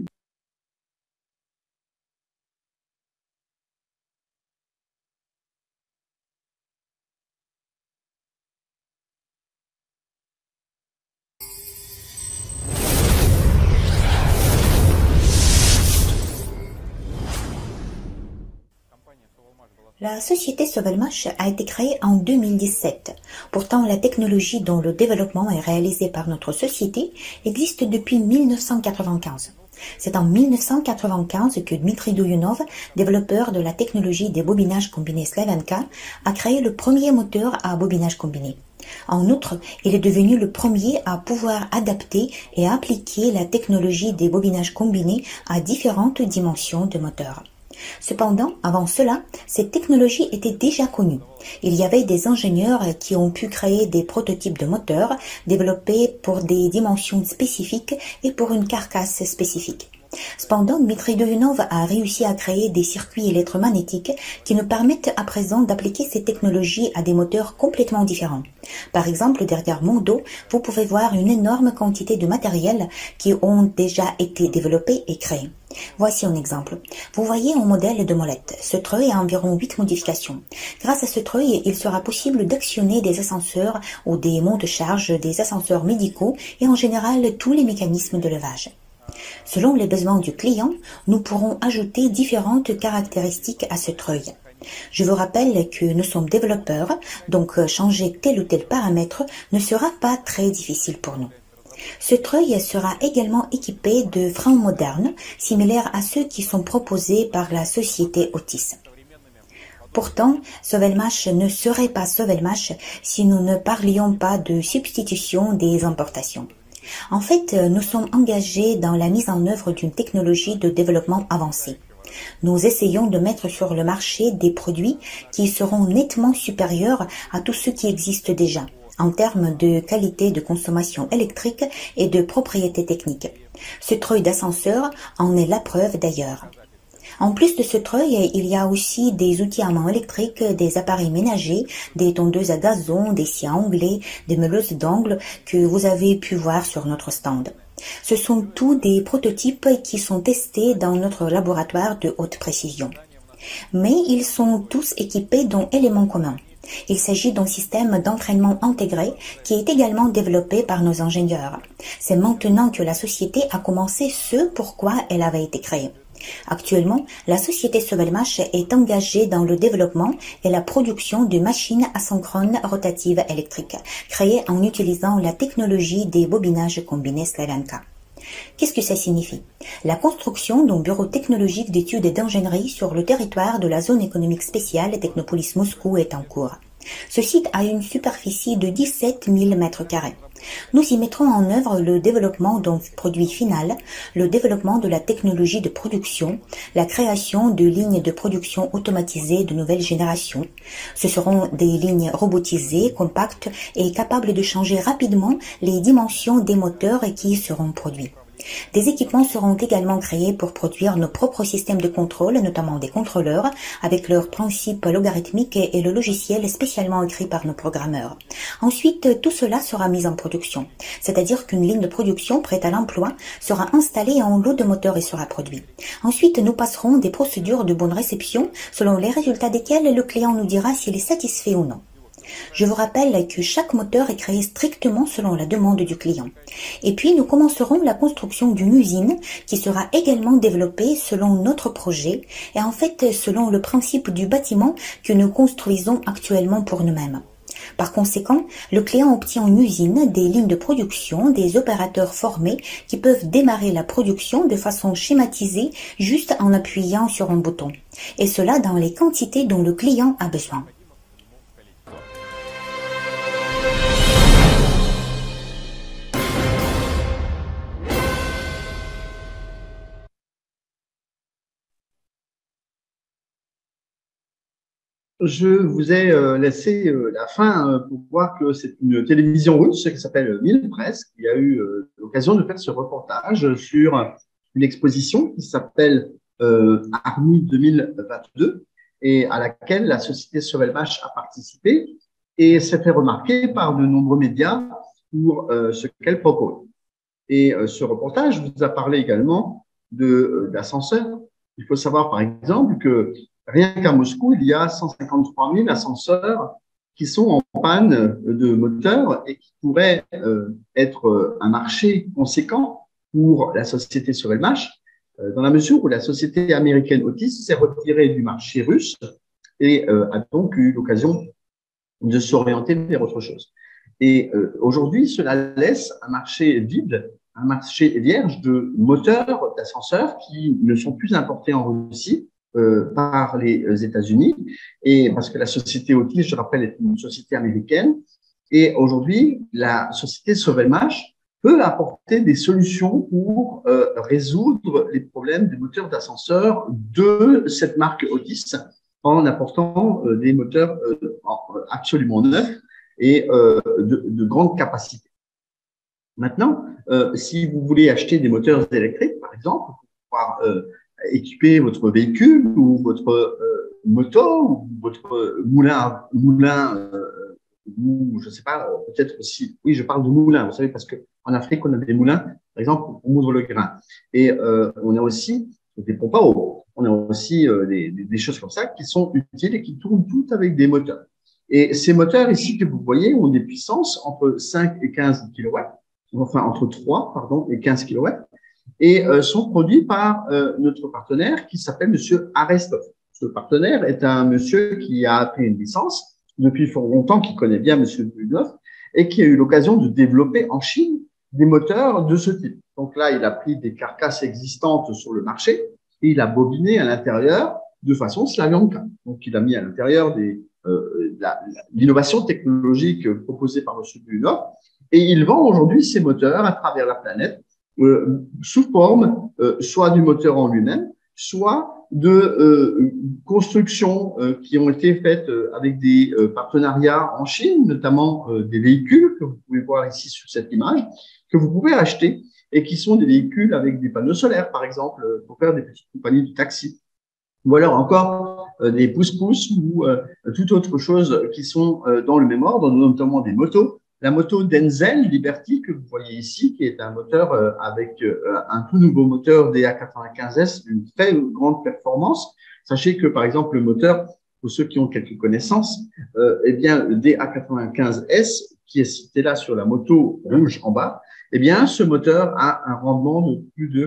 La société Sovemach a été créée en 2017. Pourtant, la technologie dont le développement est réalisé par notre société existe depuis 1995. C'est en 1995 que Dmitry Douyounov, développeur de la technologie des bobinages combinés Slavenka, a créé le premier moteur à bobinage combiné. En outre, il est devenu le premier à pouvoir adapter et appliquer la technologie des bobinages combinés à différentes dimensions de moteurs. Cependant, avant cela, cette technologie était déjà connue. Il y avait des ingénieurs qui ont pu créer des prototypes de moteurs développés pour des dimensions spécifiques et pour une carcasse spécifique. Cependant, Dmitry Douyounov a réussi à créer des circuits électromagnétiques qui nous permettent à présent d'appliquer ces technologies à des moteurs complètement différents. Par exemple, derrière mon dos, vous pouvez voir une énorme quantité de matériel qui ont déjà été développés et créés. Voici un exemple. Vous voyez un modèle de molette. Ce treuil a environ 8 modifications. Grâce à ce treuil, il sera possible d'actionner des ascenseurs ou des monte-charges, des ascenseurs médicaux et en général tous les mécanismes de levage. Selon les besoins du client, nous pourrons ajouter différentes caractéristiques à ce treuil. Je vous rappelle que nous sommes développeurs, donc changer tel ou tel paramètre ne sera pas très difficile pour nous. Ce treuil sera également équipé de freins modernes, similaires à ceux qui sont proposés par la société Otis. Pourtant, Sovemach ne serait pas Sovemach si nous ne parlions pas de substitution des importations. En fait, nous sommes engagés dans la mise en œuvre d'une technologie de développement avancée. Nous essayons de mettre sur le marché des produits qui seront nettement supérieurs à tous ceux qui existent déjà, en termes de qualité de consommation électrique et de propriétés techniques. Ce treuil d'ascenseur en est la preuve d'ailleurs. En plus de ce treuil, il y a aussi des outils à main électriques, des appareils ménagers, des tondeuses à gazon, des scies à onglets, des meuleuses d'angles que vous avez pu voir sur notre stand. Ce sont tous des prototypes qui sont testés dans notre laboratoire de haute précision. Mais ils sont tous équipés d'un élément commun. Il s'agit d'un système d'entraînement intégré qui est également développé par nos ingénieurs. C'est maintenant que la société a commencé ce pourquoi elle avait été créée. Actuellement, la société Sovelmash est engagée dans le développement et la production de machines asynchrones rotatives électriques, créées en utilisant la technologie des bobinages combinés Slavenka. Qu'est-ce que ça signifie? La construction d'un bureau technologique d'études et d'ingénierie sur le territoire de la zone économique spéciale Technopolis Moscou est en cours. Ce site a une superficie de 17 000 m². Nous y mettrons en œuvre le développement d'un produit final, le développement de la technologie de production, la création de lignes de production automatisées de nouvelle génération. Ce seront des lignes robotisées, compactes et capables de changer rapidement les dimensions des moteurs qui y seront produits. Des équipements seront également créés pour produire nos propres systèmes de contrôle, notamment des contrôleurs, avec leurs principes logarithmiques et le logiciel spécialement écrit par nos programmeurs. Ensuite, tout cela sera mis en production, c'est-à-dire qu'une ligne de production prête à l'emploi sera installée en lot de moteurs et sera produit. Ensuite, nous passerons des procédures de bonne réception, selon les résultats desquelles le client nous dira s'il est satisfait ou non. Je vous rappelle que chaque moteur est créé strictement selon la demande du client. Et puis, nous commencerons la construction d'une usine qui sera également développée selon notre projet et en fait selon le principe du bâtiment que nous construisons actuellement pour nous-mêmes. Par conséquent, le client obtient une usine, des lignes de production, des opérateurs formés qui peuvent démarrer la production de façon schématisée juste en appuyant sur un bouton. Et cela dans les quantités dont le client a besoin. Je vous ai laissé la fin pour voir que c'est une télévision russe qui s'appelle Mille Presse qui a eu l'occasion de faire ce reportage sur une exposition qui s'appelle Army 2022 et à laquelle la société Sovelmash a participé et s'est fait remarquer par de nombreux médias pour ce qu'elle propose. Et ce reportage vous a parlé également d'ascenseurs. Il faut savoir par exemple que rien qu'à Moscou, il y a 153 000 ascenseurs qui sont en panne de moteur et qui pourraient être un marché conséquent pour la société Sovelmash, dans la mesure où la société américaine Otis s'est retirée du marché russe et a donc eu l'occasion de s'orienter vers autre chose. Et aujourd'hui, cela laisse un marché vide, un marché vierge de moteurs d'ascenseurs qui ne sont plus importés en Russie par les États-Unis, et parce que la société Otis, je rappelle, est une société américaine, et aujourd'hui, la société Sovelmash peut apporter des solutions pour résoudre les problèmes des moteurs d'ascenseurs de cette marque Otis en apportant des moteurs absolument neufs et de grande capacité. Maintenant, si vous voulez acheter des moteurs électriques, par exemple, pour pouvoir équiper votre véhicule ou votre moto ou votre moulin ou je sais pas, peut-être aussi, oui, je parle de moulin, vous savez, parce que en Afrique, on a des moulins, par exemple, pour moudre le grain. Et on a aussi des pompes à eau, on a aussi des choses comme ça qui sont utiles et qui tournent toutes avec des moteurs. Et ces moteurs ici que vous voyez ont des puissances entre 5 et 15 kW, enfin entre 3 pardon, et 15 kW, et sont produits par notre partenaire qui s'appelle Monsieur Arestov. Ce partenaire est un monsieur qui a pris une licence depuis fort longtemps, qui connaît bien Monsieur Bulgov et qui a eu l'occasion de développer en Chine des moteurs de ce type. Donc là, il a pris des carcasses existantes sur le marché et il a bobiné à l'intérieur de façon Slavianka. Donc il a mis à l'intérieur l'innovation technologique proposée par Monsieur Bulgov et il vend aujourd'hui ces moteurs à travers la planète sous forme soit du moteur en lui-même, soit de constructions qui ont été faites avec des partenariats en Chine, notamment des véhicules que vous pouvez voir ici sur cette image, que vous pouvez acheter et qui sont des véhicules avec des panneaux solaires, par exemple, pour faire des petites compagnies de taxi. Ou alors encore des pousse-pousse ou toute autre chose qui sont dans le même ordre, notamment des motos. La moto Denzel Liberty que vous voyez ici, qui est un moteur avec un tout nouveau moteur DA95S d'une très grande performance. Sachez que, par exemple, le moteur pour ceux qui ont quelques connaissances, eh bien, le DA95S, qui est cité là sur la moto rouge en bas, eh bien, ce moteur a un rendement de plus de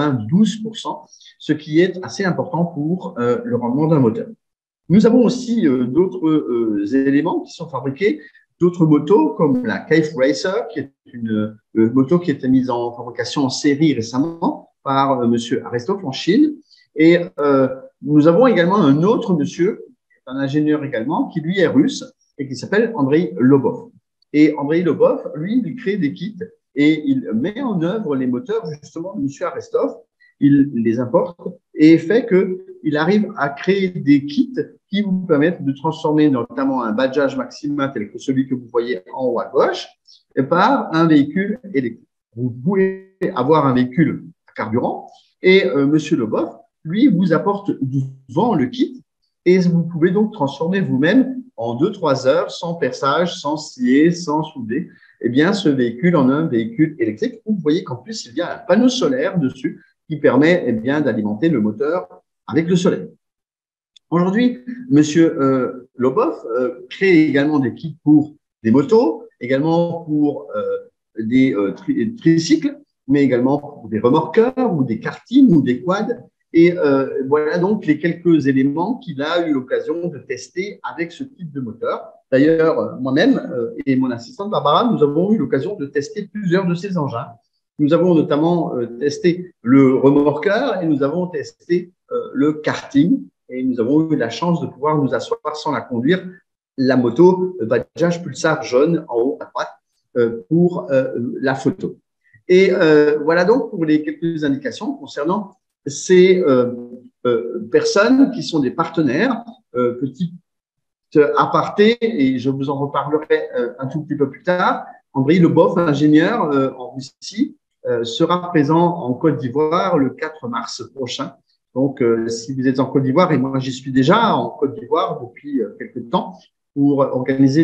92%, ce qui est assez important pour le rendement d'un moteur. Nous avons aussi d'autres éléments qui sont fabriqués, d'autres motos comme la Cave Racer, qui est une moto qui a été mise en fabrication en série récemment par monsieur Aristov en Chine. Et nous avons également un autre monsieur, un ingénieur également, qui lui est russe et qui s'appelle Andrei Lobov. Et Andrei Lobov, lui, il crée des kits et il met en œuvre les moteurs justement de monsieur Aristov. Il les importe et fait qu'il arrive à créer des kits qui vous permettent de transformer notamment un Bajaj Maxima tel que celui que vous voyez en haut à gauche par un véhicule électrique. Vous pouvez avoir un véhicule à carburant et monsieur Lobov, lui, vous apporte devant le kit et vous pouvez donc transformer vous-même en 2-3 heures sans perçage, sans scier, sans souder, eh bien, ce véhicule en un véhicule électrique. Vous voyez qu'en plus, il y a un panneau solaire dessus qui permet eh bien d'alimenter le moteur avec le soleil. Aujourd'hui, monsieur Lobov crée également des kits pour des motos, également pour des tricycles, mais également pour des remorqueurs ou des kartings ou des quads. Et voilà donc les quelques éléments qu'il a eu l'occasion de tester avec ce type de moteur. D'ailleurs, moi-même et mon assistante Barbara, nous avons eu l'occasion de tester plusieurs de ces engins. Nous avons notamment testé le remorqueur et nous avons testé le karting. Et nous avons eu la chance de pouvoir nous asseoir sans la conduire, la moto Bajaj Pulsar jaune en haut à droite pour la photo. Et voilà donc pour les quelques indications concernant ces personnes qui sont des partenaires. Petit aparté, et je vous en reparlerai un tout petit peu plus tard. Andrei Lobov, ingénieur en Russie, sera présent en Côte d'Ivoire le 4 mars prochain. Donc, si vous êtes en Côte d'Ivoire, et moi j'y suis déjà en Côte d'Ivoire depuis quelques temps pour organiser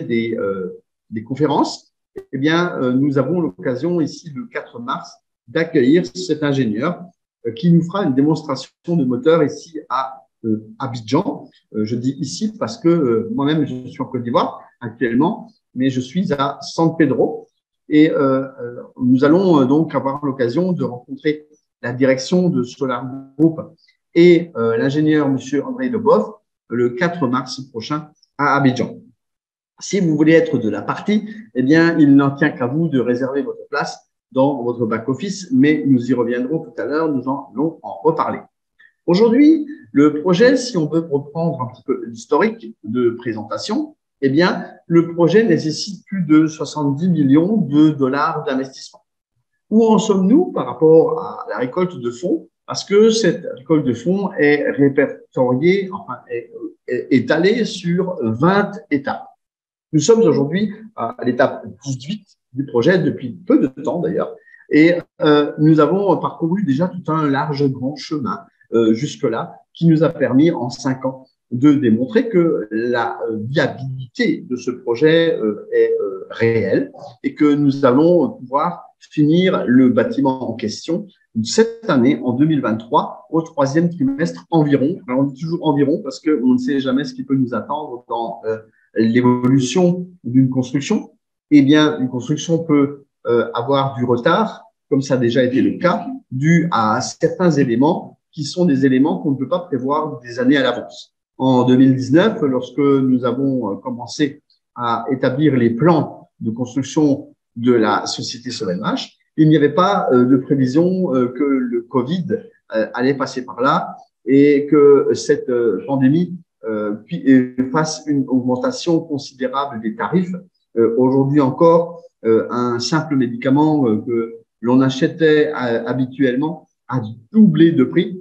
des conférences, eh bien, nous avons l'occasion ici le 4 mars d'accueillir cet ingénieur qui nous fera une démonstration de moteur ici à Abidjan. Je dis ici parce que moi-même je suis en Côte d'Ivoire actuellement, mais je suis à San Pedro et nous allons donc avoir l'occasion de rencontrer la direction de Solar Group et l'ingénieur monsieur Andrei Lobov le 4 mars prochain à Abidjan. Si vous voulez être de la partie, eh bien, il n'en tient qu'à vous de réserver votre place dans votre back-office, mais nous y reviendrons tout à l'heure, nous en allons en reparler. Aujourd'hui, le projet, si on veut reprendre un petit peu l'historique de présentation, eh bien, le projet nécessite plus de 70 millions de dollars d'investissement. Où en sommes-nous par rapport à la récolte de fonds? Parce que cette récolte de fonds est répertoriée, enfin, est étalée sur 20 étapes. Nous sommes aujourd'hui à l'étape 18 du projet depuis peu de temps d'ailleurs, et nous avons parcouru déjà tout un large grand chemin jusque-là qui nous a permis en 5 ans de démontrer que la viabilité de ce projet est réelle et que nous allons pouvoir finir le bâtiment en question cette année, en 2023, au 3e trimestre environ. Alors, on dit toujours environ parce qu'on ne sait jamais ce qui peut nous attendre dans l'évolution d'une construction. Eh bien, une construction peut avoir du retard, comme ça a déjà été le cas, dû à certains éléments qui sont des éléments qu'on ne peut pas prévoir des années à l'avance. En 2019, lorsque nous avons commencé à établir les plans de construction de la société SolMH, il n'y avait pas de prévision que le Covid allait passer par là et que cette pandémie fasse une augmentation considérable des tarifs. Aujourd'hui encore, un simple médicament que l'on achetait habituellement a doublé de prix.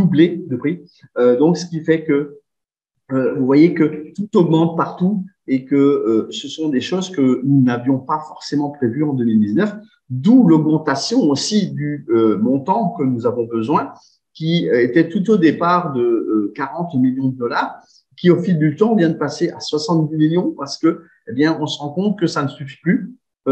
Donc, ce qui fait que vous voyez que tout augmente partout et que ce sont des choses que nous n'avions pas forcément prévues en 2019, d'où l'augmentation aussi du montant que nous avons besoin, qui était tout au départ de 40 millions de dollars, qui au fil du temps vient de passer à 70 millions parce que, eh bien, on se rend compte que ça ne suffit plus.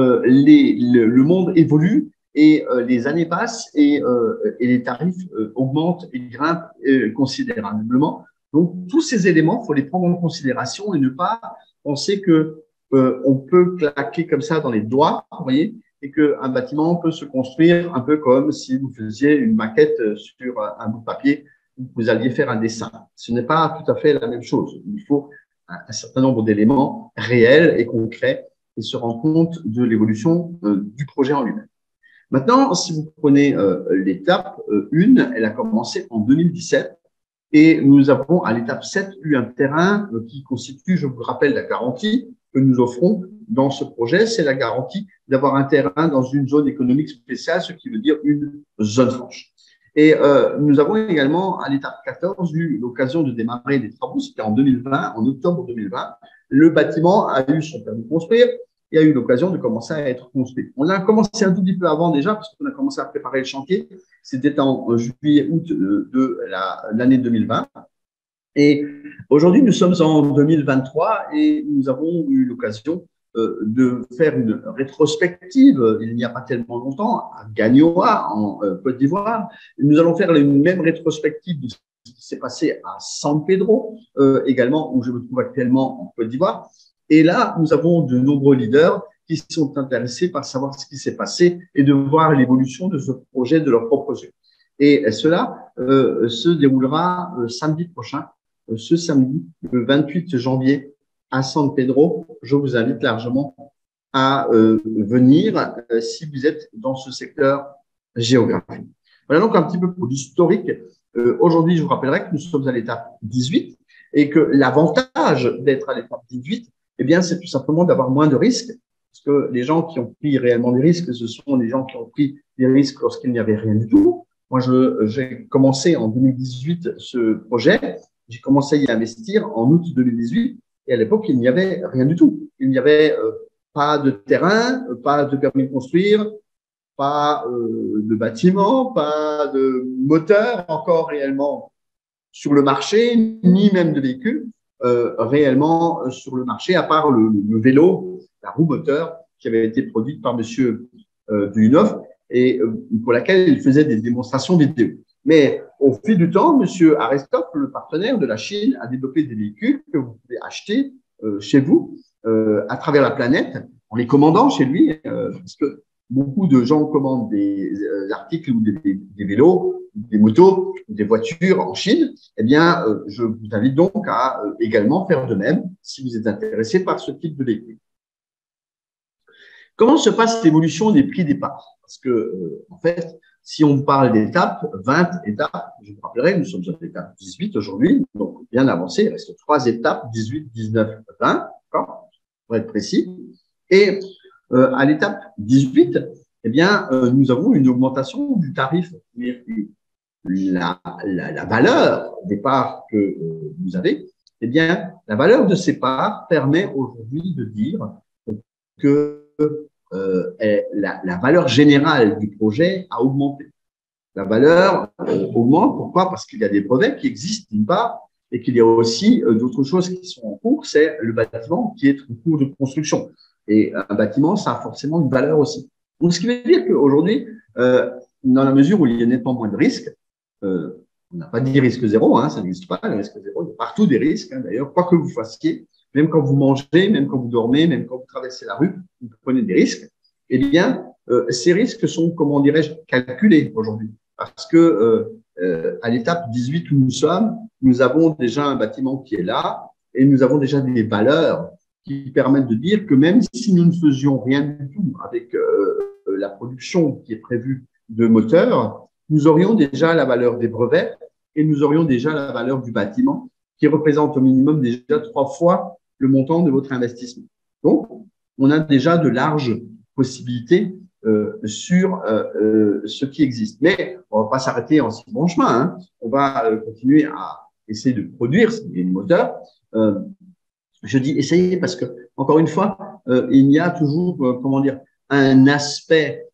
Le monde évolue et les années passent et les tarifs augmentent et grimpent considérablement. Donc, tous ces éléments, il faut les prendre en considération et ne pas penser que on peut claquer comme ça dans les doigts, vous voyez, et qu'un bâtiment peut se construire un peu comme si vous faisiez une maquette sur un bout de papier où vous alliez faire un dessin. Ce n'est pas tout à fait la même chose. Il faut un certain nombre d'éléments réels et concrets et se rendre compte de l'évolution du projet en lui-même. Maintenant, si vous prenez l'étape 1, elle a commencé en 2017 et nous avons à l'étape 7 eu un terrain qui constitue, je vous rappelle, la garantie que nous offrons dans ce projet. C'est la garantie d'avoir un terrain dans une zone économique spéciale, ce qui veut dire une zone franche. Et nous avons également à l'étape 14 eu l'occasion de démarrer des travaux, c'était en 2020, en octobre 2020. Le bâtiment a eu son permis de construire et a eu l'occasion de commencer à être construit. On a commencé un tout petit peu avant déjà, parce qu'on a commencé à préparer le chantier. C'était en juillet-août de l'année 2020. Et aujourd'hui, nous sommes en 2023 et nous avons eu l'occasion de faire une rétrospective, il n'y a pas tellement longtemps, à Gagnoa, en Côte d'Ivoire. Nous allons faire une même rétrospective de ce qui s'est passé à San Pedro, également, où je me trouve actuellement en Côte d'Ivoire. Et là, nous avons de nombreux leaders qui sont intéressés par savoir ce qui s'est passé et de voir l'évolution de ce projet de leurs propres yeux. Et cela se déroulera samedi prochain, ce samedi, le 28 janvier, à San Pedro. Je vous invite largement à venir si vous êtes dans ce secteur géographique. Voilà donc un petit peu pour l'historique. Aujourd'hui, je vous rappellerai que nous sommes à l'étape 18 et que l'avantage d'être à l'étape 18, eh bien, c'est tout simplement d'avoir moins de risques, parce que les gens qui ont pris réellement des risques, ce sont les gens qui ont pris des risques lorsqu'il n'y avait rien du tout. Moi, j'ai commencé en 2018 ce projet. J'ai commencé à y investir en août 2018 et à l'époque, il n'y avait rien du tout. Il n'y avait pas de terrain, pas de permis de construire, pas de bâtiment, pas de moteur encore réellement sur le marché, ni même de véhicules réellement sur le marché, à part le vélo, la roue moteur qui avait été produite par monsieur Duyunov et pour laquelle il faisait des démonstrations vidéo. Mais au fil du temps, monsieur Arestov, le partenaire de la Chine, a développé des véhicules que vous pouvez acheter chez vous à travers la planète en les commandant chez lui, parce que beaucoup de gens commandent des articles ou des vélos, des motos, des voitures en Chine. Eh bien, je vous invite donc à également faire de même si vous êtes intéressé par ce type de véhicule. Comment se passe l'évolution des prix des parts? Parce que, en fait, si on parle d'étapes, 20 étapes, je vous rappellerai, nous sommes à l'étape 18 aujourd'hui, donc bien avancé, il reste 3 étapes, 18, 19, 20, d'accord, pour être précis. Et à l'étape 18, eh bien, nous avons une augmentation du tarif. La valeur des parts que vous avez, eh bien, la valeur de ces parts permet aujourd'hui de dire que la valeur générale du projet a augmenté. La valeur augmente, pourquoi? Parce qu'il y a des brevets qui existent d'une part, et qu'il y a aussi d'autres choses qui sont en cours, c'est le bâtiment qui est en cours de construction. Et un bâtiment, ça a forcément une valeur aussi. Donc, ce qui veut dire qu'aujourd'hui, dans la mesure où il y a nettement moins de risques, on n'a pas dit risque zéro, hein, ça n'existe pas, le risque zéro, il y a partout des risques, hein, d'ailleurs, quoi que vous fassiez, même quand vous mangez, même quand vous dormez, même quand vous traversez la rue, vous prenez des risques, eh bien, ces risques sont, comment dirais-je, calculés aujourd'hui. Parce que à l'étape 18 où nous sommes, nous avons déjà un bâtiment qui est là et nous avons déjà des valeurs qui permettent de dire que même si nous ne faisions rien du tout avec la production qui est prévue de moteurs, nous aurions déjà la valeur des brevets et nous aurions déjà la valeur du bâtiment qui représente au minimum déjà 3 fois le montant de votre investissement. Donc, on a déjà de larges possibilités sur ce qui existe. Mais on ne va pas s'arrêter en si bon chemin. Hein. On va continuer à essayer de produire des moteurs. Je dis essayer parce que, encore une fois, il y a toujours, comment dire, un aspect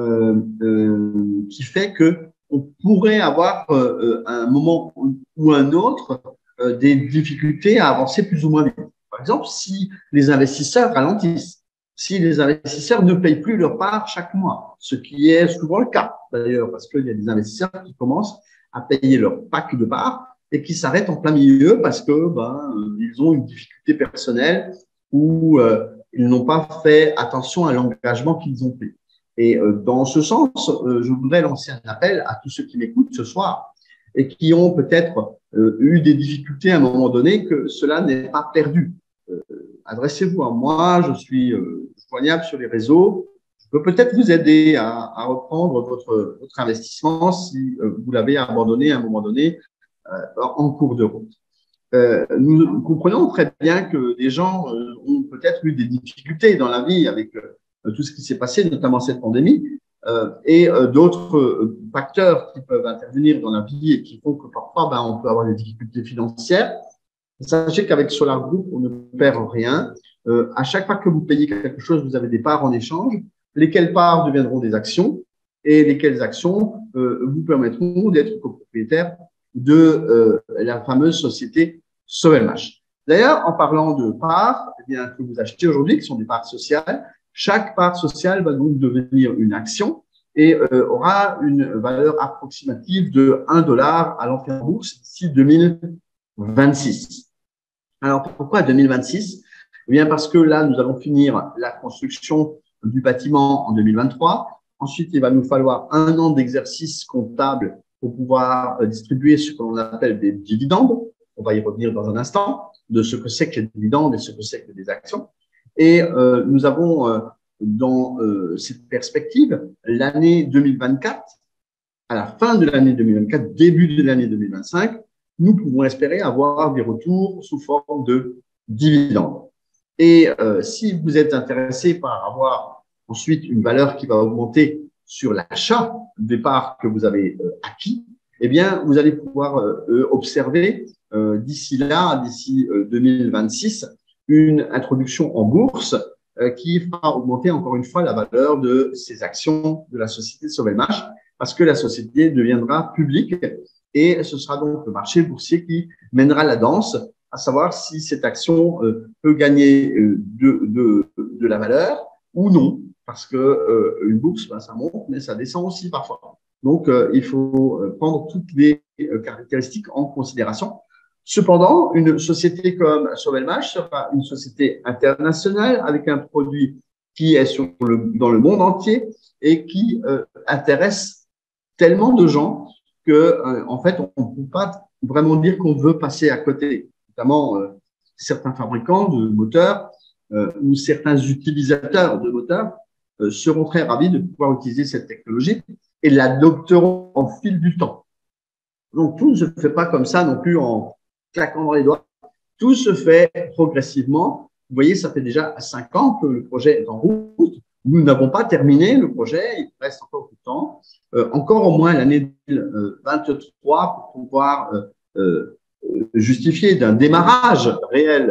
qui fait que on pourrait avoir à un moment ou un autre des difficultés à avancer plus ou moins vite. Par exemple, si les investisseurs ralentissent, si les investisseurs ne payent plus leur part chaque mois, ce qui est souvent le cas d'ailleurs, parce qu'il y a des investisseurs qui commencent à payer leur pack de parts et qui s'arrêtent en plein milieu parce que ils ont une difficulté personnelle ou ils n'ont pas fait attention à l'engagement qu'ils ont pris. Et dans ce sens, je voudrais lancer un appel à tous ceux qui m'écoutent ce soir et qui ont peut-être eu des difficultés à un moment donné, que cela n'est pas perdu. Adressez-vous à moi, je suis joignable sur les réseaux. Je peux peut-être vous aider à reprendre votre investissement si vous l'avez abandonné à un moment donné en cours de route. Nous comprenons très bien que des gens ont peut-être eu des difficultés dans la vie avec tout ce qui s'est passé, notamment cette pandémie, et d'autres facteurs qui peuvent intervenir dans la vie et qui font que parfois on peut avoir des difficultés financières. Sachez qu'avec Solar Group, on ne perd rien. À chaque fois que vous payez quelque chose, vous avez des parts en échange, lesquelles parts deviendront des actions et lesquelles actions vous permettront d'être copropriétaire de la fameuse société Sovelmash. D'ailleurs, en parlant de parts que vous achetez aujourd'hui, qui sont des parts sociales, chaque part sociale va donc devenir une action et aura une valeur approximative de $1 à l'entrée en bourse d'ici 2026. Alors, pourquoi 2026? Eh bien, parce que là, nous allons finir la construction du bâtiment en 2023. Ensuite, il va nous falloir 1 an d'exercice comptable pour pouvoir distribuer ce que l'on appelle des dividendes. On va y revenir dans un instant de ce que c'est que les dividendes et ce que c'est que des actions. Et nous avons dans cette perspective l'année 2024, à la fin de l'année 2024, début de l'année 2025, nous pouvons espérer avoir des retours sous forme de dividendes. Et si vous êtes intéressé par avoir ensuite une valeur qui va augmenter sur l'achat des parts que vous avez acquis, eh bien, vous allez pouvoir observer d'ici 2026, une introduction en bourse qui fera augmenter encore une fois la valeur de ces actions de la société Sovelmash, parce que la société deviendra publique et ce sera donc le marché boursier qui mènera la danse, à savoir si cette action peut gagner de la valeur ou non, parce que une bourse, ça monte, mais ça descend aussi parfois. Donc, il faut prendre toutes les caractéristiques en considération. Cependant, une société comme Sovelmash sera une société internationale avec un produit qui est dans le monde entier et qui intéresse tellement de gens que, en fait, on ne peut pas vraiment dire qu'on veut passer à côté. Notamment, certains fabricants de moteurs ou certains utilisateurs de moteurs seront très ravis de pouvoir utiliser cette technologie et l'adopteront au fil du temps. Donc, tout ne se fait pas comme ça non plus en claquant dans les doigts. Tout se fait progressivement. Vous voyez, ça fait déjà 5 ans que le projet est en route. Nous n'avons pas terminé le projet. Il reste encore du temps. Encore au moins l'année 2023 pour pouvoir justifier d'un démarrage réel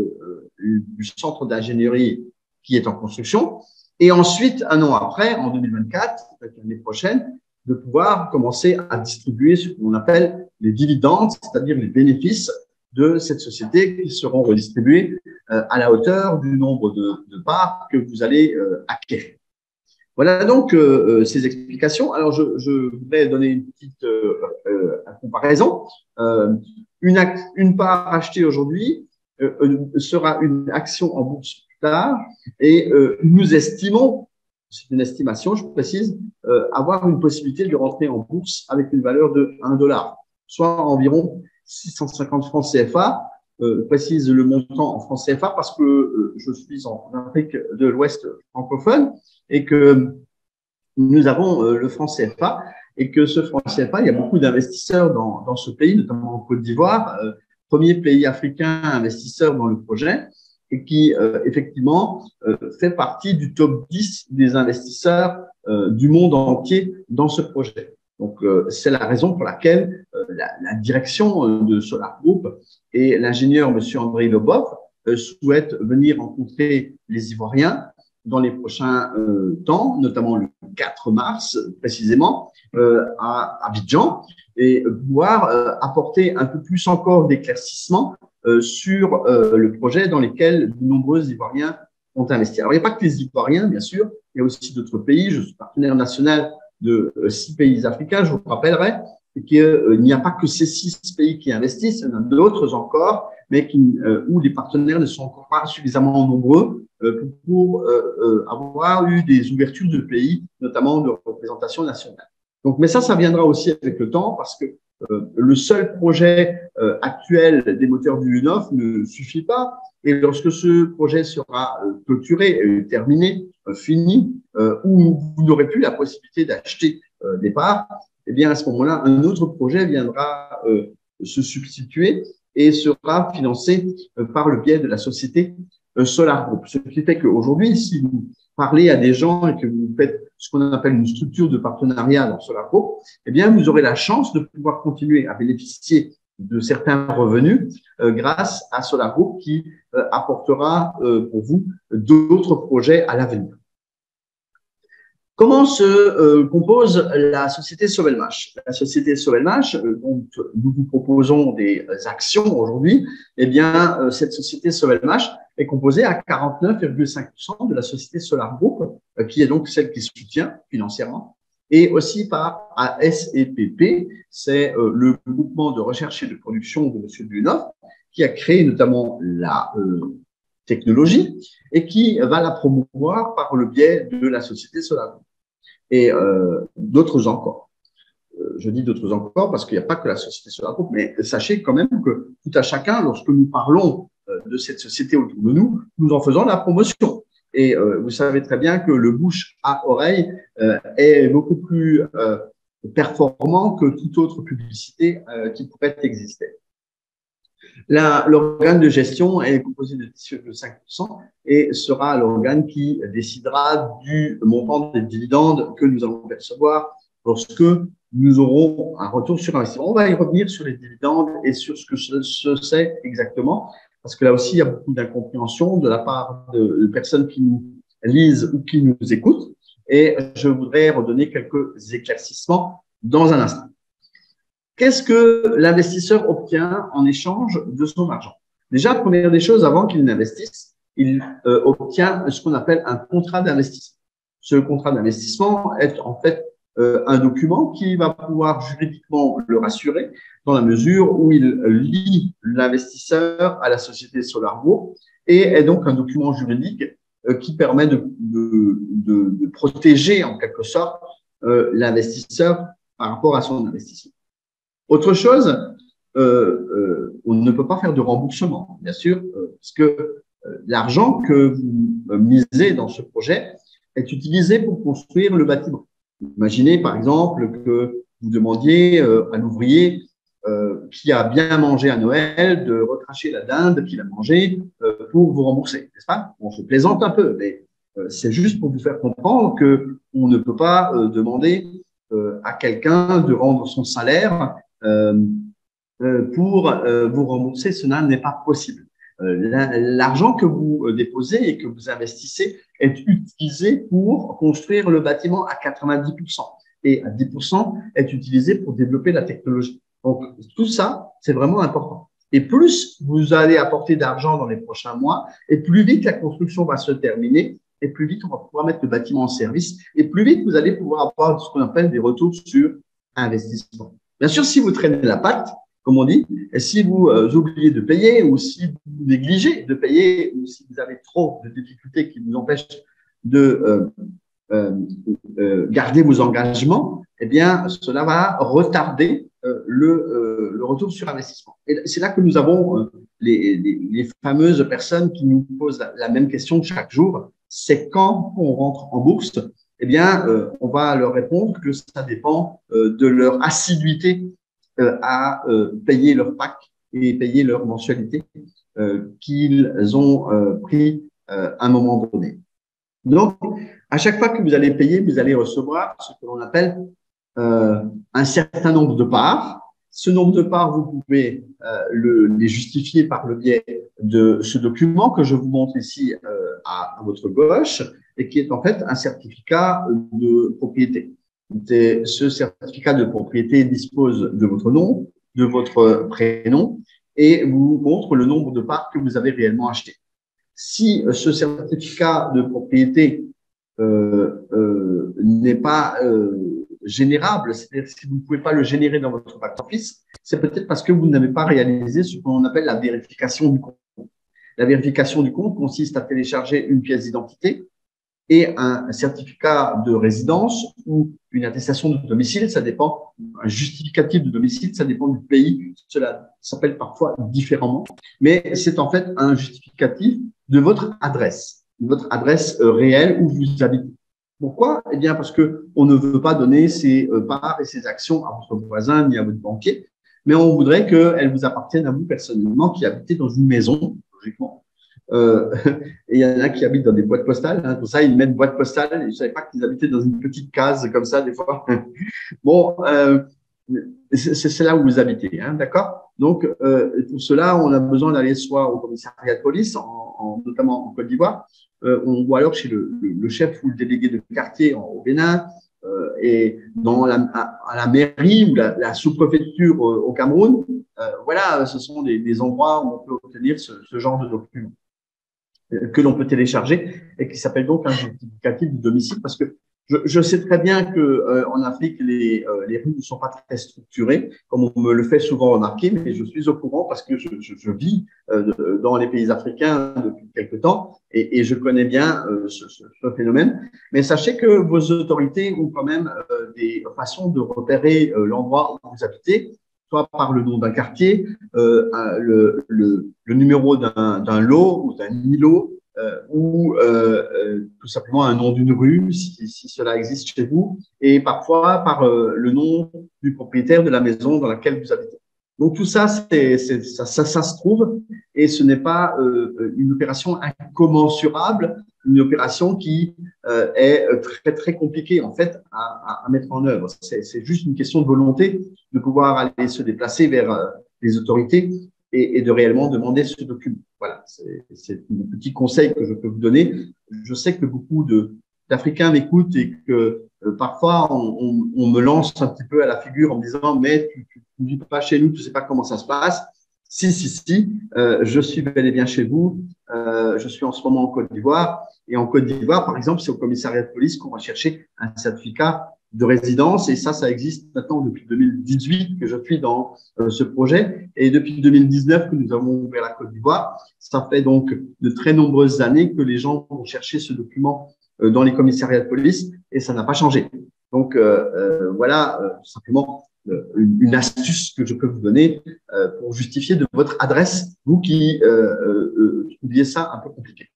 du centre d'ingénierie qui est en construction. Et ensuite, 1 an après, en 2024, l'année prochaine, de pouvoir commencer à distribuer ce qu'on appelle les dividendes, c'est-à-dire les bénéfices de cette société qui seront redistribués à la hauteur du nombre de parts que vous allez acquérir. Voilà donc ces explications. Alors, je voudrais donner une petite comparaison. Une part achetée aujourd'hui sera une action en bourse plus tard et nous estimons, c'est une estimation, je précise, avoir une possibilité de rentrer en bourse avec une valeur de $1, soit environ 650 francs CFA. Précise le montant en francs CFA parce que je suis en Afrique de l'Ouest francophone et que nous avons le franc CFA et que ce franc CFA, il y a beaucoup d'investisseurs dans ce pays, notamment en Côte d'Ivoire, premier pays africain investisseur dans le projet et qui, effectivement, fait partie du top 10 des investisseurs du monde entier dans ce projet. Donc, c'est la raison pour laquelle la direction de Solar Group et l'ingénieur M. André Lobov souhaitent venir rencontrer les Ivoiriens dans les prochains temps, notamment le 4 mars précisément, à Abidjan, et pouvoir apporter un peu plus encore d'éclaircissement sur le projet dans lequel de nombreux Ivoiriens ont investi. Alors, il n'y a pas que les Ivoiriens, bien sûr, il y a aussi d'autres pays. Je suis partenaire national de 6 pays africains, je vous rappellerai, qu'il n'y a pas que ces 6 pays qui investissent, il y en a d'autres encore, mais où les partenaires ne sont encore pas suffisamment nombreux pour avoir eu des ouvertures de pays, notamment de représentation nationale. Donc, mais ça viendra aussi avec le temps parce que le seul projet actuel des moteurs du U9 ne suffit pas. Et lorsque ce projet sera clôturé, terminé, fini, où vous n'aurez plus la possibilité d'acheter des parts, eh bien, à ce moment-là, un autre projet viendra se substituer et sera financé par le biais de la société Solar Group. Ce qui fait qu'aujourd'hui, si vous parlez à des gens et que vous faites ce qu'on appelle une structure de partenariat dans Solar Group, eh bien, vous aurez la chance de pouvoir continuer à bénéficier de certains revenus grâce à Solar Group qui apportera pour vous d'autres projets à l'avenir. Comment se compose la société Sovelmash? La société Sovelmash, dont nous vous proposons des actions aujourd'hui, eh bien, cette société Sovelmash est composée à 49,5% de la société Solar Group, qui est donc celle qui soutient financièrement, et aussi par ASEPP, c'est le groupement de recherche et de production de M. Dunov, qui a créé notamment la technologie et qui va la promouvoir par le biais de la société Solar Group. Et d'autres encore. Je dis d'autres encore parce qu'il n'y a pas que la société Solar Group, mais sachez quand même que tout à chacun, lorsque nous parlons de cette société autour de nous, nous en faisons la promotion. Et vous savez très bien que le bouche à oreille est beaucoup plus performant que toute autre publicité qui pourrait exister. L'organe de gestion est composé de 10,5% et sera l'organe qui décidera du montant des dividendes que nous allons percevoir lorsque nous aurons un retour sur investissement. On va y revenir sur les dividendes et sur ce que ce c'est exactement, parce que là aussi, il y a beaucoup d'incompréhension de la part de personnes qui nous lisent ou qui nous écoutent. Et je voudrais redonner quelques éclaircissements dans un instant. Qu'est-ce que l'investisseur obtient en échange de son argent? Déjà, première des choses, avant qu'il n'investisse, il obtient ce qu'on appelle un contrat d'investissement. Ce contrat d'investissement est en fait un document qui va pouvoir juridiquement le rassurer dans la mesure où il lie l'investisseur à la société Solar Group et est donc un document juridique qui permet de protéger en quelque sorte l'investisseur par rapport à son investissement. Autre chose, on ne peut pas faire de remboursement, bien sûr, parce que l'argent que vous misez dans ce projet est utilisé pour construire le bâtiment. Imaginez par exemple que vous demandiez à l'ouvrier qui a bien mangé à Noël de recracher la dinde qu'il a mangée pour vous rembourser, n'est-ce pas? On se plaisante un peu, mais c'est juste pour vous faire comprendre que on ne peut pas demander à quelqu'un de rendre son salaire pour vous rembourser. Cela n'est pas possible. L'argent que vous déposez et que vous investissez est utilisé pour construire le bâtiment à 90% et à 10% est utilisé pour développer la technologie. Donc, tout ça, c'est vraiment important. Et plus vous allez apporter d'argent dans les prochains mois, et plus vite la construction va se terminer, et plus vite on va pouvoir mettre le bâtiment en service, et plus vite vous allez pouvoir avoir ce qu'on appelle des retours sur investissement. Bien sûr, si vous traînez la patte, comme on dit, et si vous oubliez de payer, ou si vous négligez de payer, ou si vous avez trop de difficultés qui vous empêchent de garder vos engagements, eh bien, cela va retarder le retour sur investissement. Et c'est là que nous avons les fameuses personnes qui nous posent la même question chaque jour, c'est quand on rentre en bourse. Eh bien, on va leur répondre que ça dépend de leur assiduité à payer leur PAC et payer leur mensualité qu'ils ont pris à un moment donné. Donc, à chaque fois que vous allez payer, vous allez recevoir ce que l'on appelle un certain nombre de parts. Ce nombre de parts, vous pouvez les justifier par le biais de ce document que je vous montre ici à votre gauche et qui est en fait un certificat de propriété. Ce certificat de propriété dispose de votre nom, de votre prénom et vous montre le nombre de parts que vous avez réellement achetées. Si ce certificat de propriété n'est pas générable, c'est-à-dire si vous ne pouvez pas le générer dans votre back-office, c'est peut-être parce que vous n'avez pas réalisé ce qu'on appelle la vérification du compte. La vérification du compte consiste à télécharger une pièce d'identité et un certificat de résidence ou une attestation de domicile, ça dépend, un justificatif de domicile, ça dépend du pays, cela s'appelle parfois différemment, mais c'est en fait un justificatif de votre adresse réelle où vous habitez. Pourquoi? Eh bien, parce que on ne veut pas donner ses parts et ses actions à votre voisin ni à votre banquier, mais on voudrait qu'elles vous appartiennent à vous personnellement, qui habitez dans une maison, logiquement. Et il y en a qui habitent dans des boîtes postales. Hein, pour ça, ils mettent boîte postale. Et je ne savais pas qu'ils habitaient dans une petite case comme ça, des fois. Bon, c'est là où vous habitez, hein, d'accord? Donc, pour cela, on a besoin d'aller soit au commissariat de police, notamment en Côte d'Ivoire, ou alors chez le chef ou le délégué de quartier au Bénin, et à la mairie ou la sous-préfecture au Cameroun. Voilà, ce sont des endroits où on peut obtenir ce genre de documents que l'on peut télécharger et qui s'appelle donc un justificatif de domicile, parce que je sais très bien que en Afrique les rues ne sont pas très structurées, comme on me le fait souvent remarquer, mais je suis au courant parce que je vis dans les pays africains depuis quelque temps et je connais bien ce phénomène. Mais sachez que vos autorités ont quand même des façons de repérer l'endroit où vous habitez, soit par le nom d'un quartier, le numéro d'un lot ou d'un îlot, ou tout simplement un nom d'une rue, si cela existe chez vous, et parfois par le nom du propriétaire de la maison dans laquelle vous habitez. Donc tout ça, ça se trouve, et ce n'est pas une opération incommensurable, une opération qui est très très compliquée en fait à mettre en œuvre. C'est juste une question de volonté de pouvoir aller se déplacer vers les autorités et de réellement demander ce document. Voilà, c'est un petit conseil que je peux vous donner. Je sais que beaucoup d'Africains m'écoutent et que parfois on me lance un petit peu à la figure en me disant mais tu ne vis pas chez nous, tu ne sais pas comment ça se passe. Si, je suis bel et bien chez vous. Je suis en ce moment en Côte d'Ivoire. Et en Côte d'Ivoire, par exemple, c'est au commissariat de police qu'on va chercher un certificat de résidence. Et ça existe maintenant depuis 2018 que je suis dans ce projet. Et depuis 2019 que nous avons ouvert la Côte d'Ivoire. Ça fait donc de très nombreuses années que les gens vont chercher ce document dans les commissariats de police et ça n'a pas changé. Donc, voilà, simplement une astuce que je peux vous donner pour justifier de votre adresse, vous qui trouviez ça un peu compliqué.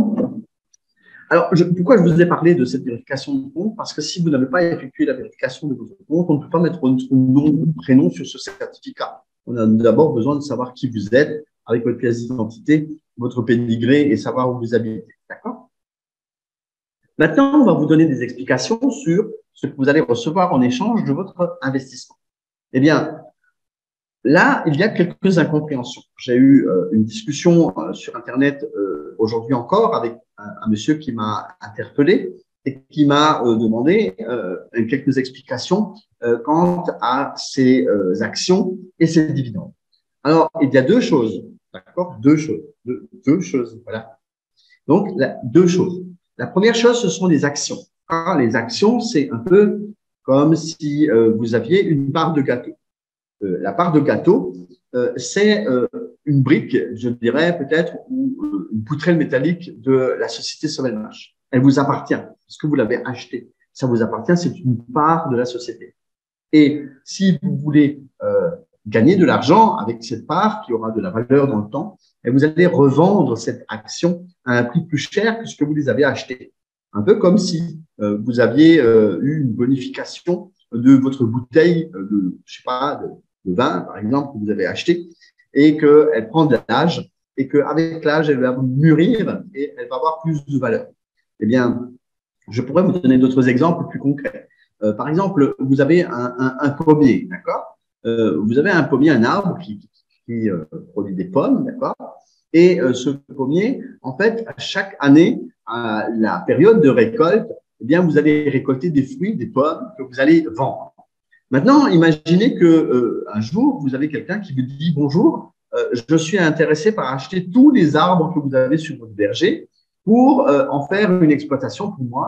Alors, pourquoi je vous ai parlé de cette vérification de compte? Parce que si vous n'avez pas effectué la vérification de votre compte, on ne peut pas mettre votre nom ou prénom sur ce certificat. On a d'abord besoin de savoir qui vous êtes avec votre pièce d'identité, votre pédigré et savoir où vous habitez. D'accord? Maintenant, on va vous donner des explications sur ce que vous allez recevoir en échange de votre investissement. Eh bien, là, il y a quelques incompréhensions. J'ai eu une discussion sur Internet aujourd'hui encore avec un monsieur qui m'a interpellé et qui m'a demandé quelques explications quant à ces actions et ces dividendes. Alors, il y a deux choses, d'accord? Deux choses, voilà. Donc, deux choses. La première chose, ce sont les actions. Alors, les actions, c'est un peu comme si vous aviez une part de gâteau. La part de gâteau, c'est une brique, je dirais peut-être, ou une poutrelle métallique de la société Sovelmash. Elle vous appartient, parce que vous l'avez acheté. Ça vous appartient, c'est une part de la société. Et si vous voulez gagner de l'argent avec cette part qui aura de la valeur dans le temps, et vous allez revendre cette action à un prix plus cher que ce que vous les avez achetées. Un peu comme si vous aviez eu une bonification de votre bouteille de, je sais pas, de vin, par exemple, que vous avez acheté, et qu'elle prend de l'âge, et qu'avec l'âge, elle va mûrir et elle va avoir plus de valeur. Eh bien, je pourrais vous donner d'autres exemples plus concrets. Par exemple, vous avez un pommier, d'accord? Vous avez un pommier, un arbre qui produit des pommes, d'accord? Et ce pommier, en fait, à chaque année, à la période de récolte, eh bien, vous allez récolter des fruits, des pommes que vous allez vendre. Maintenant, imaginez que un jour, vous avez quelqu'un qui vous dit « Bonjour, je suis intéressé par acheter tous les arbres que vous avez sur votre verger pour en faire une exploitation pour moi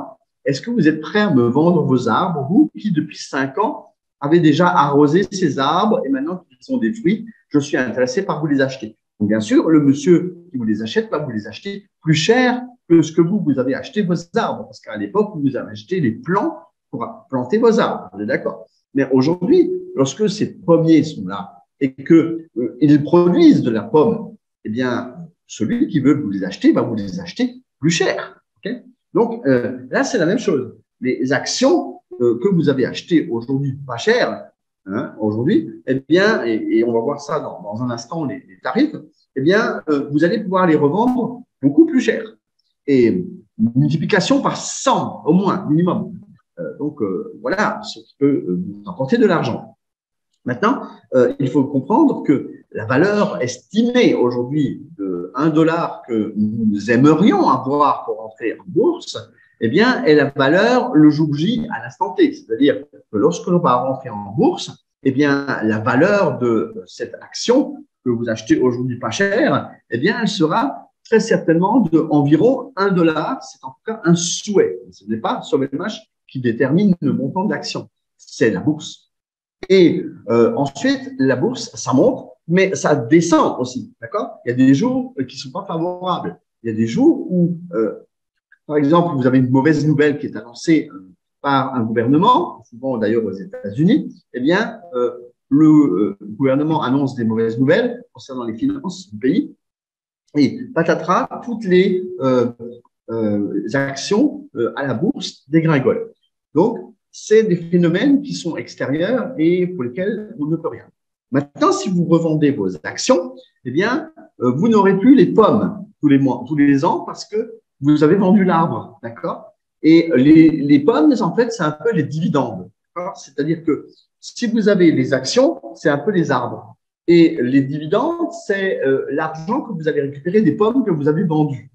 est-ce que vous êtes prêt à me vendre vos arbres, vous qui, depuis 5 ans, avez déjà arrosé ces arbres et maintenant qu'ils ont des fruits, je suis intéressé par vous les acheter. Donc, bien sûr, le monsieur qui vous les achète va vous les acheter plus cher que ce que vous avez acheté vos arbres, parce qu'à l'époque, vous avez acheté les plants pour planter vos arbres, vous êtes d'accord? Mais aujourd'hui, lorsque ces pommiers sont là et qu'ils produisent de la pomme, eh bien, celui qui veut vous les acheter va vous les acheter plus cher. Okay? Donc, là, c'est la même chose. Les actions que vous avez achetées aujourd'hui pas cher, hein, aujourd'hui, eh bien, et on va voir ça dans un instant, les tarifs, eh bien, vous allez pouvoir les revendre beaucoup plus cher. Et multiplication par 100 au moins, minimum. Donc, voilà, ce qui peut vous apporter de l'argent. Maintenant, il faut comprendre que la valeur estimée aujourd'hui de 1 dollar que nous aimerions avoir pour entrer en bourse, eh bien, est la valeur le jour J à l'instant T. C'est-à-dire que lorsque l'on va rentrer en bourse, eh bien, la valeur de cette action que vous achetez aujourd'hui pas cher, eh bien, elle sera très certainement d'environ 1 dollar. C'est en tout cas un souhait. Ce n'est pas SolvenMash qui détermine le montant d'action. C'est la bourse. Et ensuite, la bourse, ça monte, mais ça descend aussi, d'accord? Il y a des jours qui ne sont pas favorables. Il y a des jours où, par exemple, vous avez une mauvaise nouvelle qui est annoncée par un gouvernement, souvent d'ailleurs aux États-Unis, eh bien, le gouvernement annonce des mauvaises nouvelles concernant les finances du pays, et patatras, toutes les actions à la bourse dégringolent. Donc, c'est des phénomènes qui sont extérieurs et pour lesquels on ne peut rien. Maintenant, si vous revendez vos actions, eh bien, vous n'aurez plus les pommes tous les mois, tous les ans, parce que vous avez vendu l'arbre, d'accord? Et les pommes, en fait, c'est un peu les dividendes, d'accord? C'est-à-dire que si vous avez les actions, c'est un peu les arbres. Et les dividendes, c'est l'argent que vous allez récupérer des pommes que vous avez vendues.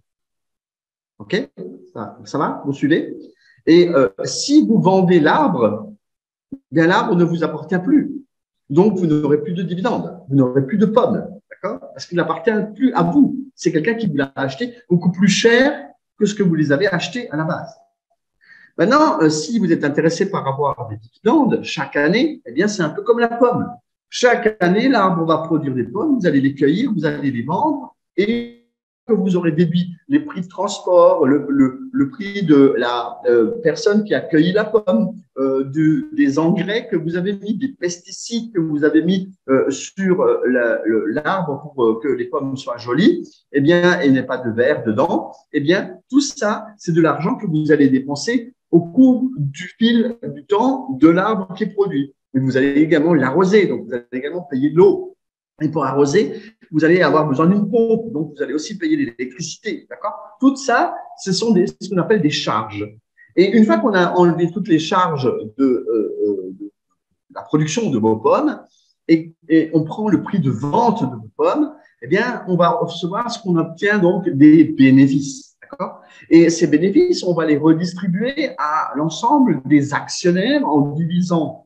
OK? Ça va? Vous suivez? Et si vous vendez l'arbre, bien l'arbre ne vous appartient plus. Donc, vous n'aurez plus de dividendes, vous n'aurez plus de pommes, d'accord? Parce qu'il n'appartient plus à vous. C'est quelqu'un qui vous l'a acheté beaucoup plus cher que ce que vous les avez achetés à la base. Maintenant, si vous êtes intéressé par avoir des dividendes chaque année, eh bien, c'est un peu comme la pomme. Chaque année, l'arbre va produire des pommes, vous allez les cueillir, vous allez les vendre et vous aurez déduit les prix de transport, le prix de la personne qui a cueilli la pomme, des engrais que vous avez mis, des pesticides que vous avez mis sur l'arbre pour que les pommes soient jolies, eh bien, et n'ait pas de verre dedans, eh bien, tout ça, c'est de l'argent que vous allez dépenser au cours du fil du temps de l'arbre qui est produit. Mais vous allez également l'arroser, donc vous allez également payer de l'eau. Et pour arroser, vous allez avoir besoin d'une pompe, donc vous allez aussi payer l'électricité, d'accord? Tout ça, ce sont ce qu'on appelle des charges. Et une fois qu'on a enlevé toutes les charges de la production de vos pommes et on prend le prix de vente de vos pommes, eh bien, on va recevoir ce qu'on obtient donc des bénéfices, d'accord? Et ces bénéfices, on va les redistribuer à l'ensemble des actionnaires en divisant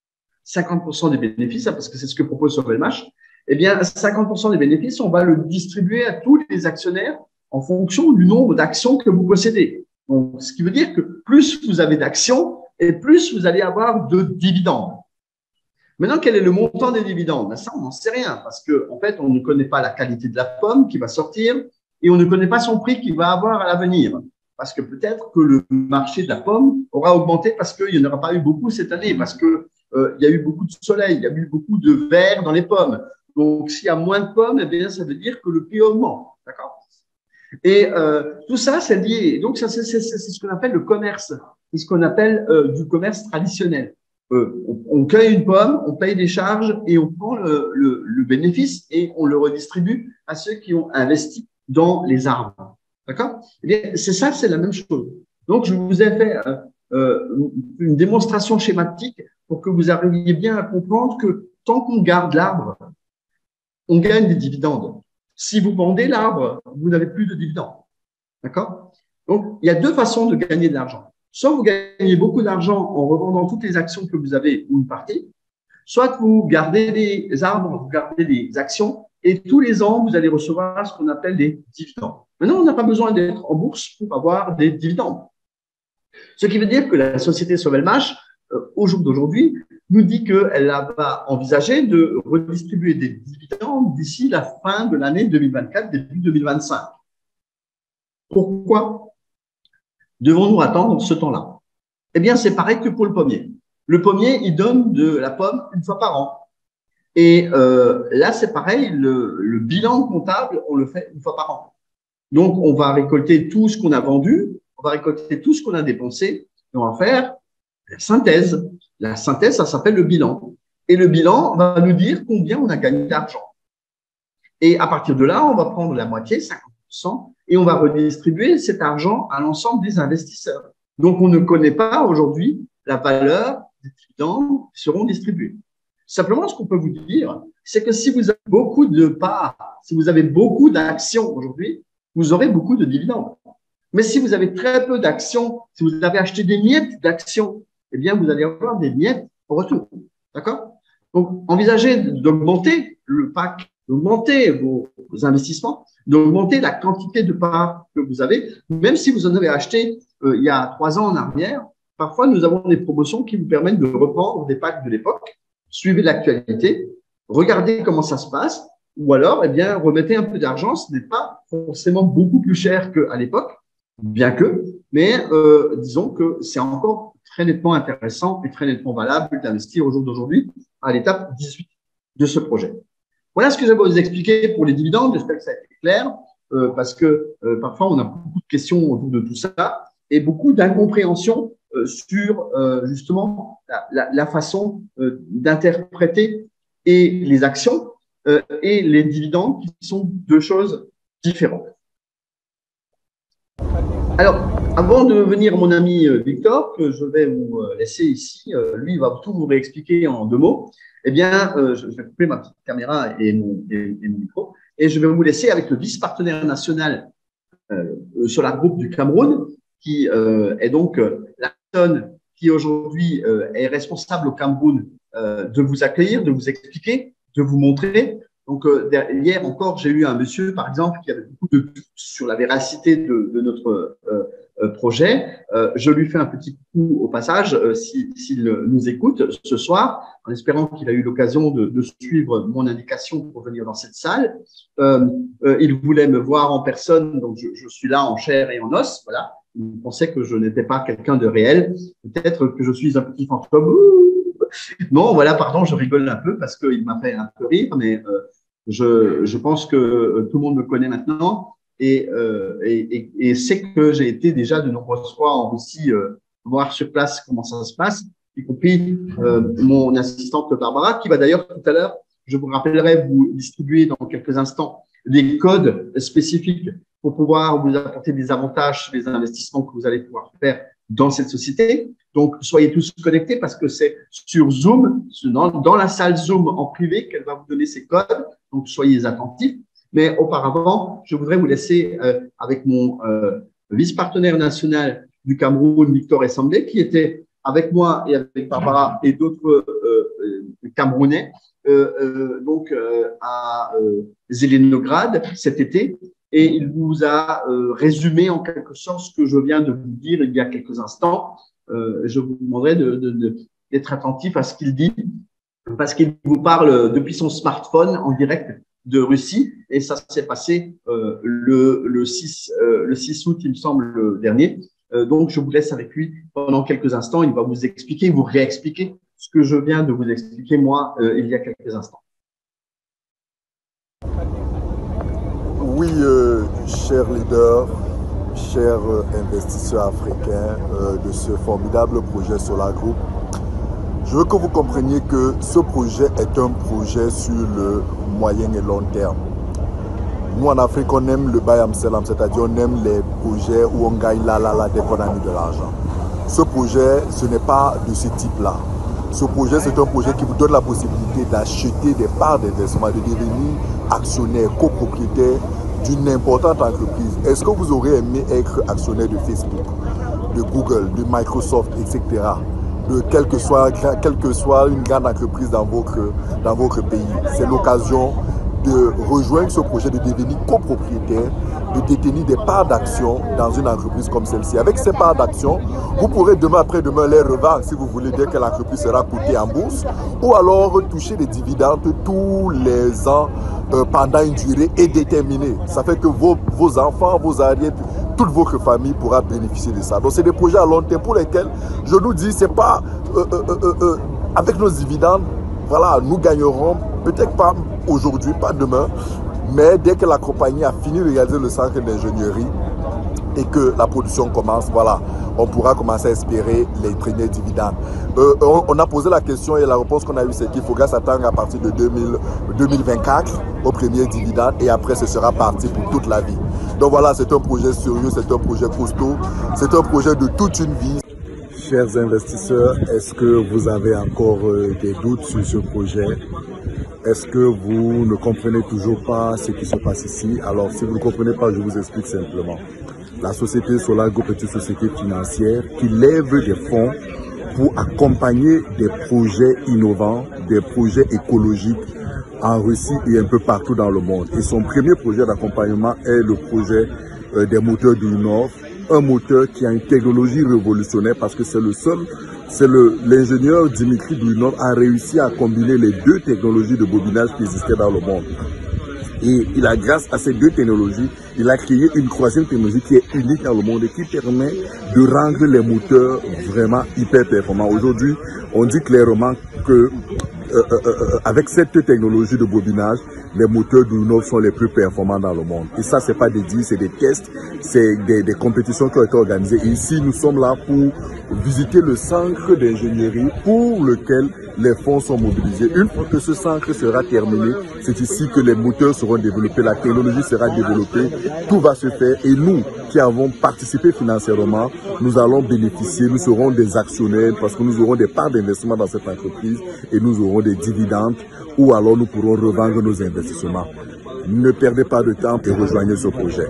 50% des bénéfices, parce que c'est ce que propose SolvenMash. Eh bien, 50% des bénéfices, on va le distribuer à tous les actionnaires en fonction du nombre d'actions que vous possédez. Donc, ce qui veut dire que plus vous avez d'actions et plus vous allez avoir de dividendes. Maintenant, quel est le montant des dividendes? Ça, on n'en sait rien parce que, en fait, on ne connaît pas la qualité de la pomme qui va sortir et on ne connaît pas son prix qu'il va avoir à l'avenir. Parce que peut-être que le marché de la pomme aura augmenté parce qu'il n'y en aura pas eu beaucoup cette année, parce que il y a eu beaucoup de soleil, il y a eu beaucoup de vert dans les pommes. Donc, s'il y a moins de pommes, eh bien, ça veut dire que le prix augmente. D'accord? Et tout ça, c'est lié. Donc, ça, c'est ce qu'on appelle le commerce. C'est ce qu'on appelle du commerce traditionnel. On cueille une pomme, on paye des charges et on prend le bénéfice et on le redistribue à ceux qui ont investi dans les arbres. D'accord? Eh bien, c'est ça, c'est la même chose. Donc, je vous ai fait une démonstration schématique pour que vous arriviez bien à comprendre que tant qu'on garde l'arbre, on gagne des dividendes. Si vous vendez l'arbre, vous n'avez plus de dividendes. D'accord? Donc, il y a deux façons de gagner de l'argent. Soit vous gagnez beaucoup d'argent en revendant toutes les actions que vous avez ou une partie, soit vous gardez les arbres, vous gardez les actions et tous les ans, vous allez recevoir ce qu'on appelle des dividendes. Maintenant, on n'a pas besoin d'être en bourse pour avoir des dividendes. Ce qui veut dire que la société Sovelmash, au jour d'aujourd'hui, nous dit qu'elle va envisager de redistribuer des dividendes d'ici la fin de l'année 2024, début 2025. Pourquoi devons-nous attendre ce temps-là? Eh bien, c'est pareil que pour le pommier. Le pommier, il donne de la pomme une fois par an. Et là, c'est pareil, le bilan comptable, on le fait une fois par an. Donc, on va récolter tout ce qu'on a vendu, on va récolter tout ce qu'on a dépensé, et on va faire la synthèse. La synthèse, ça s'appelle le bilan. Et le bilan va nous dire combien on a gagné d'argent. Et à partir de là, on va prendre la moitié, 50%, et on va redistribuer cet argent à l'ensemble des investisseurs. Donc, on ne connaît pas aujourd'hui la valeur des dividendes qui seront distribués. Simplement, ce qu'on peut vous dire, c'est que si vous avez beaucoup de parts, si vous avez beaucoup d'actions aujourd'hui, vous aurez beaucoup de dividendes. Mais si vous avez très peu d'actions, si vous avez acheté des miettes d'actions, eh bien, vous allez avoir des miettes en retour. D'accord? Donc, envisagez d'augmenter le pack, d'augmenter vos investissements, d'augmenter la quantité de parts que vous avez, même si vous en avez acheté il y a 3 ans en arrière. Parfois, nous avons des promotions qui vous permettent de reprendre des packs de l'époque. Suivez l'actualité, regardez comment ça se passe, ou alors, eh bien, remettez un peu d'argent. Ce n'est pas forcément beaucoup plus cher qu'à l'époque, bien que, mais disons que c'est encore très nettement intéressant et très nettement valable d'investir au jour d'aujourd'hui à l'étape 18 de ce projet. Voilà ce que j'avais à vous expliquer pour les dividendes. J'espère que ça a été clair, parce que parfois on a beaucoup de questions autour de tout ça et beaucoup d'incompréhension sur justement la façon d'interpréter et les actions et les dividendes, qui sont deux choses différentes. Alors, avant de venir mon ami Victor, que je vais vous laisser ici, lui il va tout vous réexpliquer en 2 mots. Eh bien, je vais couper ma petite caméra et mon micro, et je vais vous laisser avec le vice-partenaire national Solar Group du Cameroun, qui est donc la personne qui aujourd'hui est responsable au Cameroun de vous accueillir, de vous expliquer, de vous montrer. Donc, hier encore, j'ai eu un monsieur, par exemple, qui avait beaucoup de doutes sur la véracité de notre projet. Je lui fais un petit coucou au passage, s'il nous écoute ce soir, en espérant qu'il a eu l'occasion de suivre mon indication pour venir dans cette salle. Il voulait me voir en personne, donc je suis là en chair et en os, voilà. Il pensait que je n'étais pas quelqu'un de réel. Peut-être que je suis un petit fantôme. Non, voilà, pardon, je rigole un peu parce qu'il m'a fait un peu rire, mais je pense que tout le monde me connaît maintenant et sait que j'ai été déjà de nombreuses fois en Russie voir sur place comment ça se passe, y compris mon assistante Barbara, qui va d'ailleurs tout à l'heure, je vous rappellerai, vous distribuer dans quelques instants des codes spécifiques pour pouvoir vous apporter des avantages sur les investissements que vous allez pouvoir faire dans cette société. Donc, soyez tous connectés parce que c'est sur Zoom, dans la salle Zoom en privé qu'elle va vous donner ces codes. Donc, soyez attentifs. Mais auparavant, je voudrais vous laisser avec mon vice-partenaire national du Cameroun, Victor Essemblé, qui était avec moi et avec Barbara et d'autres Camerounais à Zelenograd cet été. Et il vous a résumé en quelque sorte ce que je viens de vous dire il y a quelques instants. Je vous demanderai d'être attentif à ce qu'il dit, parce qu'il vous parle depuis son smartphone en direct de Russie, et ça s'est passé le 6 août, il me semble, le dernier. Donc, je vous laisse avec lui pendant quelques instants. Il va vous expliquer, vous réexpliquer ce que je viens de vous expliquer, moi, il y a quelques instants. Oui, chers leaders, chers investisseurs africains de ce formidable projet Solar Group, je veux que vous compreniez que ce projet est un projet sur le moyen et long terme. Nous, en Afrique, on aime le buy and sell, c'est-à-dire on aime les projets où on gagne dès qu'on a mis de l'argent. Ce projet, ce n'est pas de ce type-là. Ce projet, c'est un projet qui vous donne la possibilité d'acheter des parts d'investissement, de devenir actionnaire, copropriétaire d'une importante entreprise. Est-ce que vous aurez aimé être actionnaire de Facebook, de Google, de Microsoft, etc., de quelle que soit une grande entreprise dans votre pays? C'est l'occasion de rejoindre ce projet, de devenir copropriétaire, de détenir des parts d'action dans une entreprise comme celle-ci. Avec ces parts d'action, vous pourrez demain après-demain les revendre si vous voulez, dès que l'entreprise sera cotée en bourse, ou alors toucher des dividendes tous les ans pendant une durée indéterminée. Ça fait que vos enfants, vos arrières, toute votre famille pourra bénéficier de ça. Donc c'est des projets à long terme pour lesquels je nous dis, c'est pas avec nos dividendes, voilà, nous gagnerons, peut-être pas aujourd'hui, pas demain, mais dès que la compagnie a fini de réaliser le centre d'ingénierie et que la production commence, voilà, on pourra commencer à espérer les premiers dividendes. On a posé la question et la réponse qu'on a eue, c'est qu'il faudra s'attendre à partir de 2024 au premier dividende et après ce sera parti pour toute la vie. Donc voilà, c'est un projet sérieux, c'est un projet costaud, c'est un projet de toute une vie. Chers investisseurs, est-ce que vous avez encore des doutes sur ce projet? Est-ce que vous ne comprenez toujours pas ce qui se passe ici? Alors, si vous ne comprenez pas, je vous explique simplement. La société Solar Group est une société financière qui lève des fonds pour accompagner des projets innovants, des projets écologiques en Russie et un peu partout dans le monde. Et son premier projet d'accompagnement est le projet des moteurs du Nord, un moteur qui a une technologie révolutionnaire parce que c'est le seul, l'ingénieur Dimitri Duyunov a réussi à combiner les deux technologies de bobinage qui existaient dans le monde. Et grâce à ces deux technologies, il a créé une troisième technologie qui est unique dans le monde et qui permet de rendre les moteurs vraiment hyper performants. Aujourd'hui, on dit clairement que avec cette technologie de bobinage, les moteurs Duyunov sont les plus performants dans le monde. Et ça, c'est pas des dits, c'est des tests, c'est des compétitions qui ont été organisées. Et ici, nous sommes là pour visiter le centre d'ingénierie pour lequel les fonds sont mobilisés. Une fois que ce centre sera terminé, c'est ici que les moteurs seront développés, la technologie sera développée, tout va se faire et nous qui avons participé financièrement, nous allons bénéficier, nous serons des actionnaires parce que nous aurons des parts d'investissement dans cette entreprise et nous aurons des dividendes ou alors nous pourrons revendre nos investissements. Ne perdez pas de temps et rejoignez ce projet.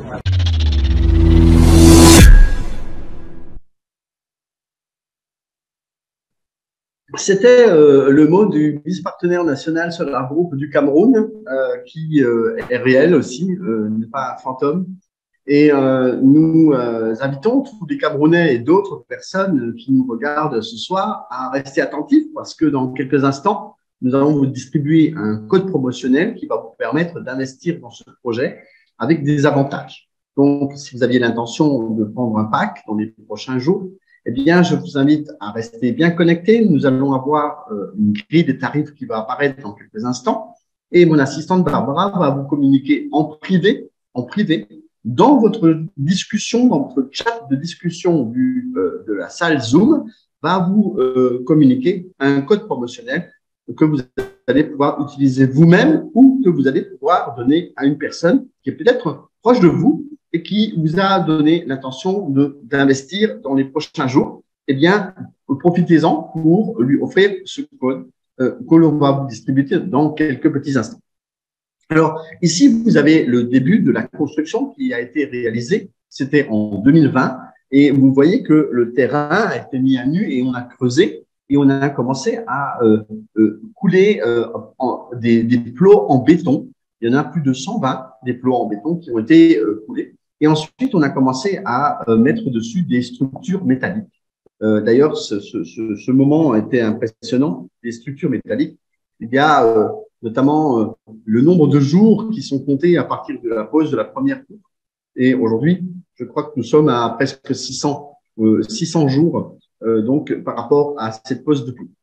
C'était le mot du vice-partenaire national Solar Group du Cameroun, qui est réel aussi, n'est pas un fantôme. Et nous invitons tous les Camerounais et d'autres personnes qui nous regardent ce soir à rester attentifs parce que dans quelques instants, nous allons vous distribuer un code promotionnel qui va vous permettre d'investir dans ce projet avec des avantages. Donc, si vous aviez l'intention de prendre un pack dans les prochains jours, eh bien, je vous invite à rester bien connectés. Nous allons avoir une grille des tarifs qui va apparaître dans quelques instants. Et mon assistante Barbara va vous communiquer en privé, dans votre discussion, dans votre chat de discussion de la salle Zoom, va vous communiquer un code promotionnel que vous allez pouvoir utiliser vous-même ou que vous allez pouvoir donner à une personne qui est peut-être proche de vous et qui vous a donné l'intention d'investir dans les prochains jours. Eh bien, profitez-en pour lui offrir ce code que l'on va vous distribuer dans quelques petits instants. Alors, ici, vous avez le début de la construction qui a été réalisée. C'était en 2020 et vous voyez que le terrain a été mis à nu et on a creusé et on a commencé à couler des plots en béton. Il y en a plus de 120 des plots en béton qui ont été coulés. Et ensuite, on a commencé à mettre dessus des structures métalliques. D'ailleurs, ce moment a été impressionnant. Les structures métalliques, il y a notamment le nombre de jours qui sont comptés à partir de la pose de la première poutre. Et aujourd'hui, je crois que nous sommes à presque 600 jours donc par rapport à cette pose de poutre.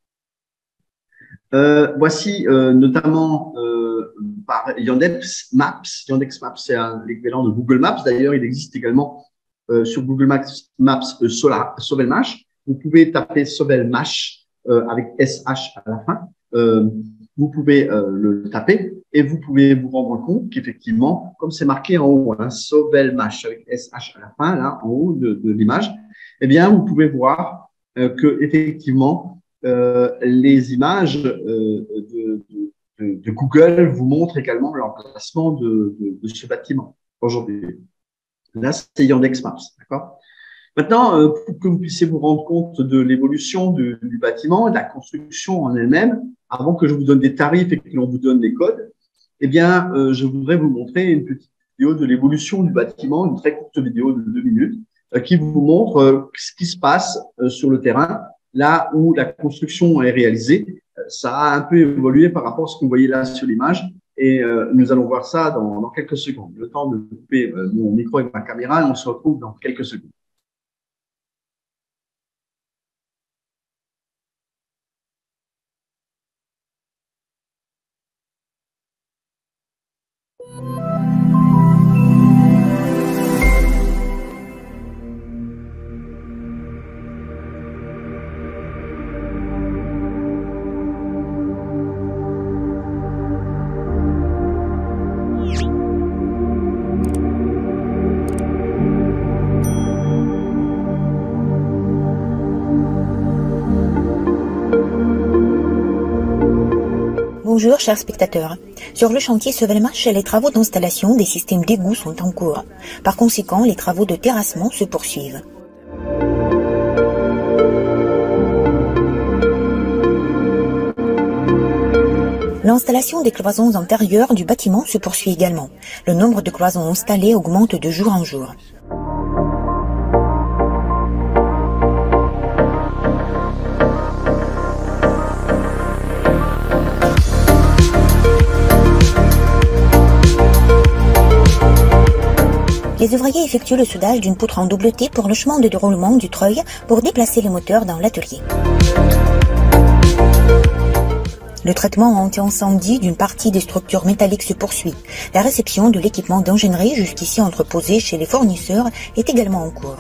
Voici notamment par Yandex Maps. Yandex Maps, c'est l'équivalent de Google Maps. D'ailleurs, il existe également sur Google Maps Sovelmash. Vous pouvez taper Sovelmash avec SH à la fin. Vous pouvez le taper et vous pouvez vous rendre compte qu'effectivement, comme c'est marqué en haut, Sovelmash avec SH à la fin, là, en haut de l'image, eh bien, vous pouvez voir que effectivement, les images de Google vous montrent également l'emplacement de ce bâtiment aujourd'hui. Là, c'est Yandex Maps, d'accord? Maintenant, pour que vous puissiez vous rendre compte de l'évolution du bâtiment, de la construction en elle-même, avant que je vous donne des tarifs et que l'on vous donne les codes, eh bien, je voudrais vous montrer une petite vidéo de l'évolution du bâtiment, une très courte vidéo de 2 minutes, qui vous montre ce qui se passe sur le terrain, là où la construction est réalisée. Ça a un peu évolué par rapport à ce que vous voyez là sur l'image, et nous allons voir ça dans quelques secondes. Le temps de couper mon micro et ma caméra, et on se retrouve dans quelques secondes. Bonjour chers spectateurs. Sur le chantier Sovelmash, les travaux d'installation des systèmes d'égout sont en cours. Par conséquent, les travaux de terrassement se poursuivent. L'installation des cloisons intérieures du bâtiment se poursuit également. Le nombre de cloisons installées augmente de jour en jour. Les ouvriers effectuent le soudage d'une poutre en double T pour le chemin de déroulement du treuil pour déplacer les moteurs dans l'atelier. Le traitement anti-incendie d'une partie des structures métalliques se poursuit. La réception de l'équipement d'ingénierie jusqu'ici entreposé chez les fournisseurs est également en cours.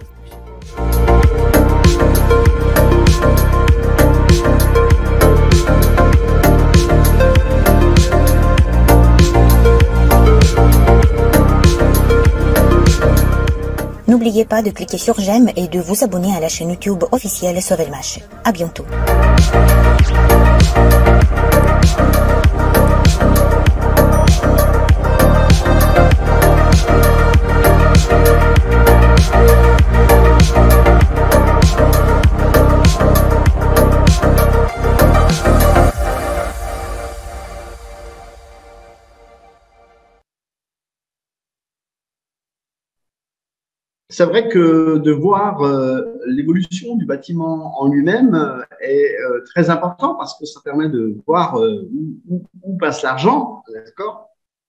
N'oubliez pas de cliquer sur j'aime et de vous abonner à la chaîne YouTube officielle Sovelmash. À bientôt. C'est vrai que de voir l'évolution du bâtiment en lui-même est très important parce que ça permet de voir où passe l'argent, d'accord?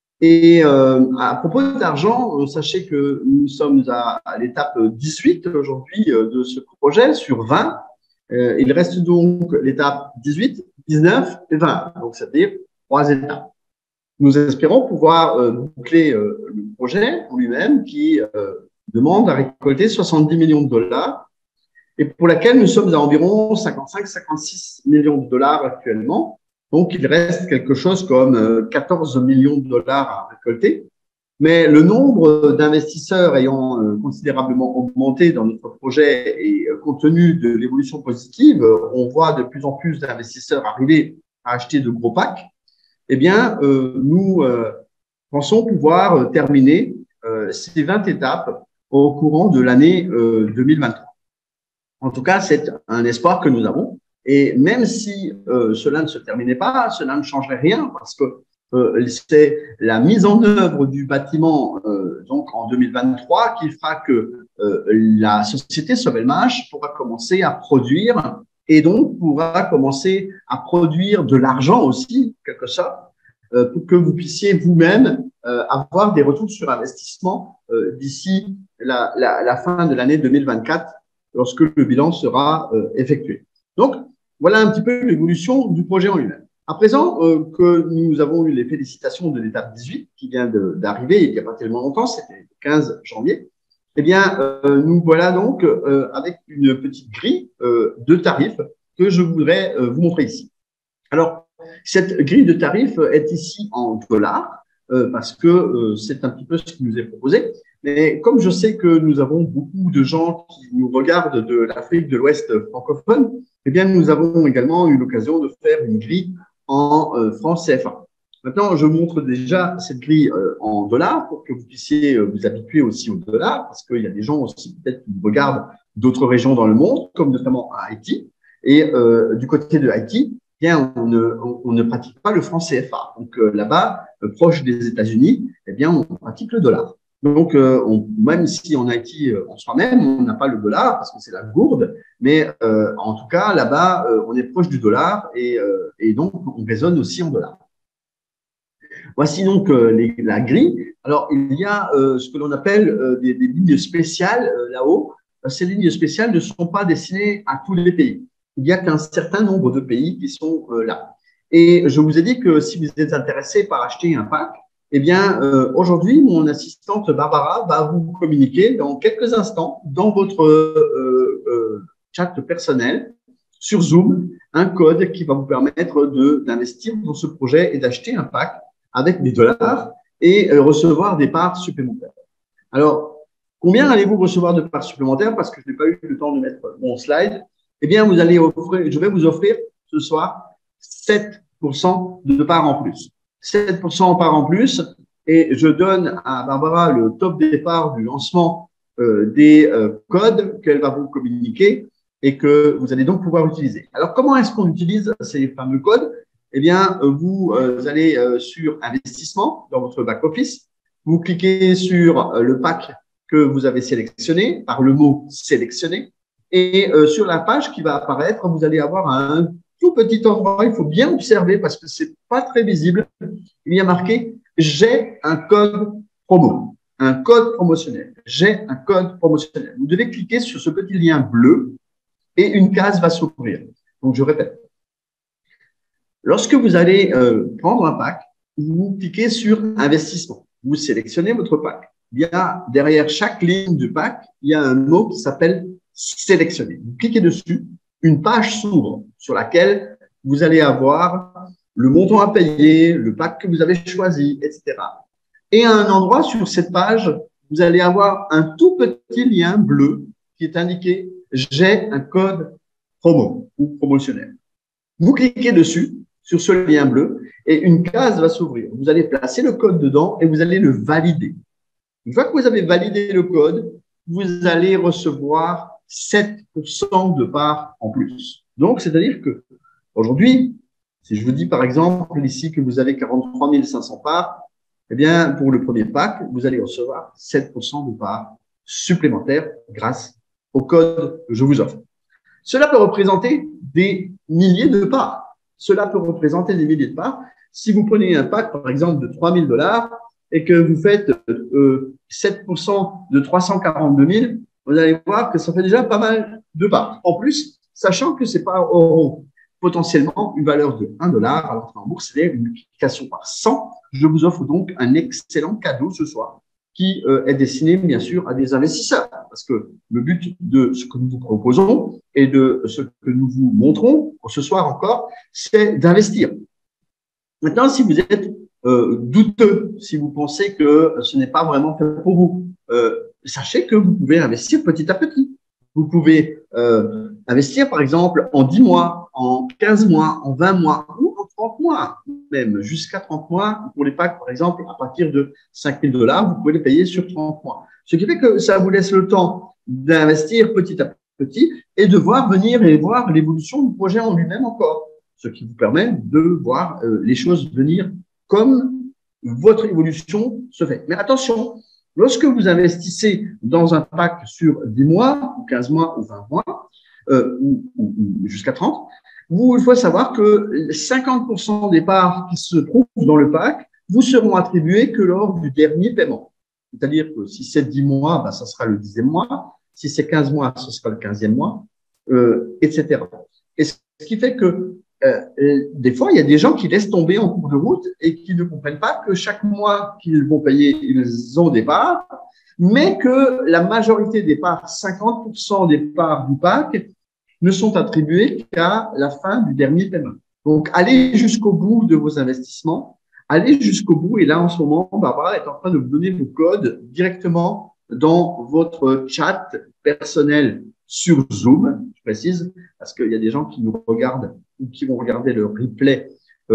Et à propos d'argent, sachez que nous sommes à l'étape 18 aujourd'hui de ce projet sur 20. Il reste donc l'étape 18, 19 et 20, donc c'est-à-dire 3 étapes. Nous espérons pouvoir boucler le projet en lui-même qui demande à récolter 70 millions de dollars et pour laquelle nous sommes à environ 55-56 millions de dollars actuellement. Donc, il reste quelque chose comme 14 millions de dollars à récolter. Mais le nombre d'investisseurs ayant considérablement augmenté dans notre projet et compte tenu de l'évolution positive, on voit de plus en plus d'investisseurs arriver à acheter de gros packs. Eh bien, nous pensons pouvoir terminer ces 20 étapes au courant de l'année 2023. En tout cas, c'est un espoir que nous avons. Et même si cela ne se terminait pas, cela ne changerait rien parce que c'est la mise en œuvre du bâtiment donc en 2023 qui fera que la société Sovelmash pourra commencer à produire et donc pourra commencer à produire de l'argent aussi, quelque sorte, pour que vous puissiez vous-même avoir des retours sur investissement d'ici la fin de l'année 2024 lorsque le bilan sera effectué. Donc, voilà un petit peu l'évolution du projet en lui-même. À présent que nous avons eu les félicitations de l'étape 18 qui vient d'arriver il n'y a pas tellement longtemps, c'était le 15 janvier, eh bien, nous voilà donc avec une petite grille de tarifs que je voudrais vous montrer ici. Alors, cette grille de tarifs est ici en dollars parce que c'est un petit peu ce qui nous est proposé. Mais comme je sais que nous avons beaucoup de gens qui nous regardent de l'Afrique de l'Ouest francophone, eh bien, nous avons également eu l'occasion de faire une grille en francs CFA. Maintenant, je montre déjà cette grille en dollars pour que vous puissiez vous habituer aussi aux dollars, parce qu'il y a des gens aussi peut-être qui nous regardent d'autres régions dans le monde, comme notamment à Haïti. Et du côté de Haïti, bien, on ne pratique pas le franc CFA. Donc là-bas, proches des États-Unis, eh bien, on pratique le dollar. Donc, même si en Haïti, en soi-même, on n'a pas le dollar parce que c'est la gourde, mais en tout cas, là-bas, on est proche du dollar et donc on raisonne aussi en dollars. Voici donc la grille. Alors, il y a ce que l'on appelle des lignes spéciales là-haut. Ces lignes spéciales ne sont pas destinées à tous les pays. Il n'y a qu'un certain nombre de pays qui sont là. Et je vous ai dit que si vous êtes intéressé par acheter un pack, eh bien, aujourd'hui, mon assistante Barbara va vous communiquer dans quelques instants dans votre chat personnel sur Zoom un code qui va vous permettre d'investir dans ce projet et d'acheter un pack avec des dollars et recevoir des parts supplémentaires. Alors, combien allez-vous recevoir de parts supplémentaires? Parce que je n'ai pas eu le temps de mettre mon slide. Eh bien, je vais vous offrir ce soir 7% de parts en plus. 7% par en plus, et je donne à Barbara le top départ du lancement des codes qu'elle va vous communiquer et que vous allez donc pouvoir utiliser. Alors, comment est-ce qu'on utilise ces fameux codes? Eh bien, vous allez sur investissement dans votre back-office, vous cliquez sur le pack que vous avez sélectionné par le mot sélectionné, et sur la page qui va apparaître, vous allez avoir un tout petit endroit, il faut bien observer parce que c'est pas très visible. Il y a marqué « J'ai un code promo », un code promotionnel. J'ai un code promotionnel. Vous devez cliquer sur ce petit lien bleu et une case va s'ouvrir. Donc, je répète. Lorsque vous allez prendre un pack, vous cliquez sur « Investissement ». Vous sélectionnez votre pack. Il y a derrière chaque ligne du pack, il y a un mot qui s'appelle « Sélectionner ». Vous cliquez dessus. Une page s'ouvre sur laquelle vous allez avoir le montant à payer, le pack que vous avez choisi, etc. Et à un endroit sur cette page, vous allez avoir un tout petit lien bleu qui est indiqué « J'ai un code promo » ou promotionnel. Vous cliquez dessus, sur ce lien bleu, et une case va s'ouvrir. Vous allez placer le code dedans et vous allez le valider. Une fois que vous avez validé le code, vous allez recevoir 7% de parts en plus. Donc, c'est-à-dire que aujourd'hui, si je vous dis par exemple ici que vous avez 43 500 parts, eh bien, pour le premier pack, vous allez recevoir 7% de parts supplémentaires grâce au code que je vous offre. Cela peut représenter des milliers de parts. Cela peut représenter des milliers de parts. Si vous prenez un pack, par exemple, de 3 000 $ et que vous faites 7% de 342 000, vous allez voir que ça fait déjà pas mal de parts. En plus, sachant que ces parts auront potentiellement une valeur de 1 $, alors qu'en bourse, c'est une multiplication par 100. Je vous offre donc un excellent cadeau ce soir qui est destiné, bien sûr, à des investisseurs. Parce que le but de ce que nous vous proposons et de ce que nous vous montrons ce soir encore, c'est d'investir. Maintenant, si vous êtes douteux, si vous pensez que ce n'est pas vraiment fait pour vous, sachez que vous pouvez investir petit à petit. Vous pouvez investir, par exemple, en 10 mois, en 15 mois, en 20 mois ou en 30 mois, même jusqu'à 30 mois. Pour les packs, par exemple, à partir de 5 000 $, vous pouvez les payer sur 30 mois. Ce qui fait que ça vous laisse le temps d'investir petit à petit et de voir venir et voir l'évolution du projet en lui-même encore. Ce qui vous permet de voir les choses venir comme votre évolution se fait. Mais attention, lorsque vous investissez dans un pack sur 10 mois, ou 15 mois, ou 20 mois, ou jusqu'à 30, il faut savoir que 50% des parts qui se trouvent dans le pack vous seront attribuées que lors du dernier paiement. C'est-à-dire que si c'est 10 mois, ça sera le 10e mois. Si c'est 15 mois, ce sera le 15e mois, etc. Et ce qui fait que des fois, il y a des gens qui laissent tomber en cours de route et qui ne comprennent pas que chaque mois qu'ils vont payer, ils ont des parts, mais que la majorité des parts, 50% des parts du pack, ne sont attribuées qu'à la fin du dernier paiement. Donc, allez jusqu'au bout de vos investissements, allez jusqu'au bout. Et là, en ce moment, Barbara est en train de vous donner vos codes directement dans votre chat personnel sur Zoom, je précise, parce qu'il y a des gens qui nous regardent ou qui vont regarder le replay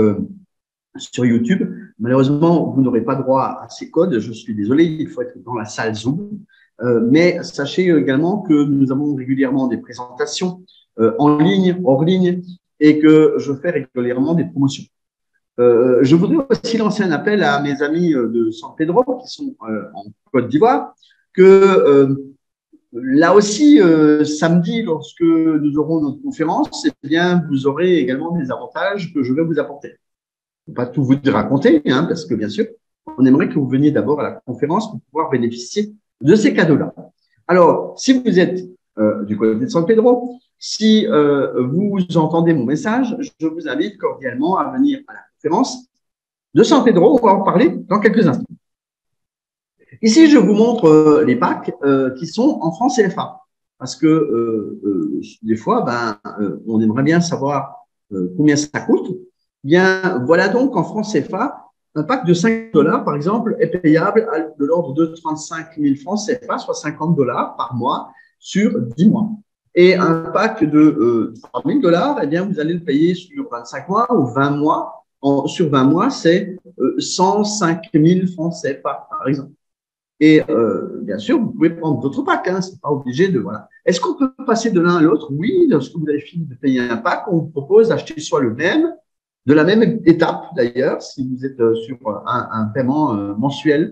sur YouTube. Malheureusement, vous n'aurez pas droit à ces codes. Je suis désolé, il faut être dans la salle Zoom. Mais sachez également que nous avons régulièrement des présentations en ligne, hors ligne, et que je fais régulièrement des promotions. Je voudrais aussi lancer un appel à mes amis de San Pedro qui sont en Côte d'Ivoire, que là aussi, samedi, lorsque nous aurons notre conférence, eh bien, vous aurez également des avantages que je vais vous apporter. Je ne vais pas tout vous raconter, hein, parce que bien sûr, on aimerait que vous veniez d'abord à la conférence pour pouvoir bénéficier de ces cadeaux-là. Alors, si vous êtes du côté de San Pedro, si vous entendez mon message, je vous invite cordialement à venir à la conférence de San Pedro. On va en parler dans quelques instants. Ici, je vous montre les packs qui sont en francs CFA, parce que des fois, on aimerait bien savoir combien ça coûte. Bien, voilà donc en francs CFA, un pack de 5 $, par exemple, est payable à de l'ordre de 35 000 francs CFA, soit 50 $ par mois sur 10 mois. Et un pack de 3 000 $, eh bien, vous allez le payer sur 25 mois ou 20 mois. Sur 20 mois, c'est 105 000 francs CFA, par exemple. Et bien sûr, vous pouvez prendre d'autres packs, hein, c'est pas obligé de… Voilà. Est-ce qu'on peut passer de l'un à l'autre? Oui, lorsque vous avez fini de payer un pack, on vous propose d'acheter soit le même, de la même étape d'ailleurs, si vous êtes sur un paiement mensuel.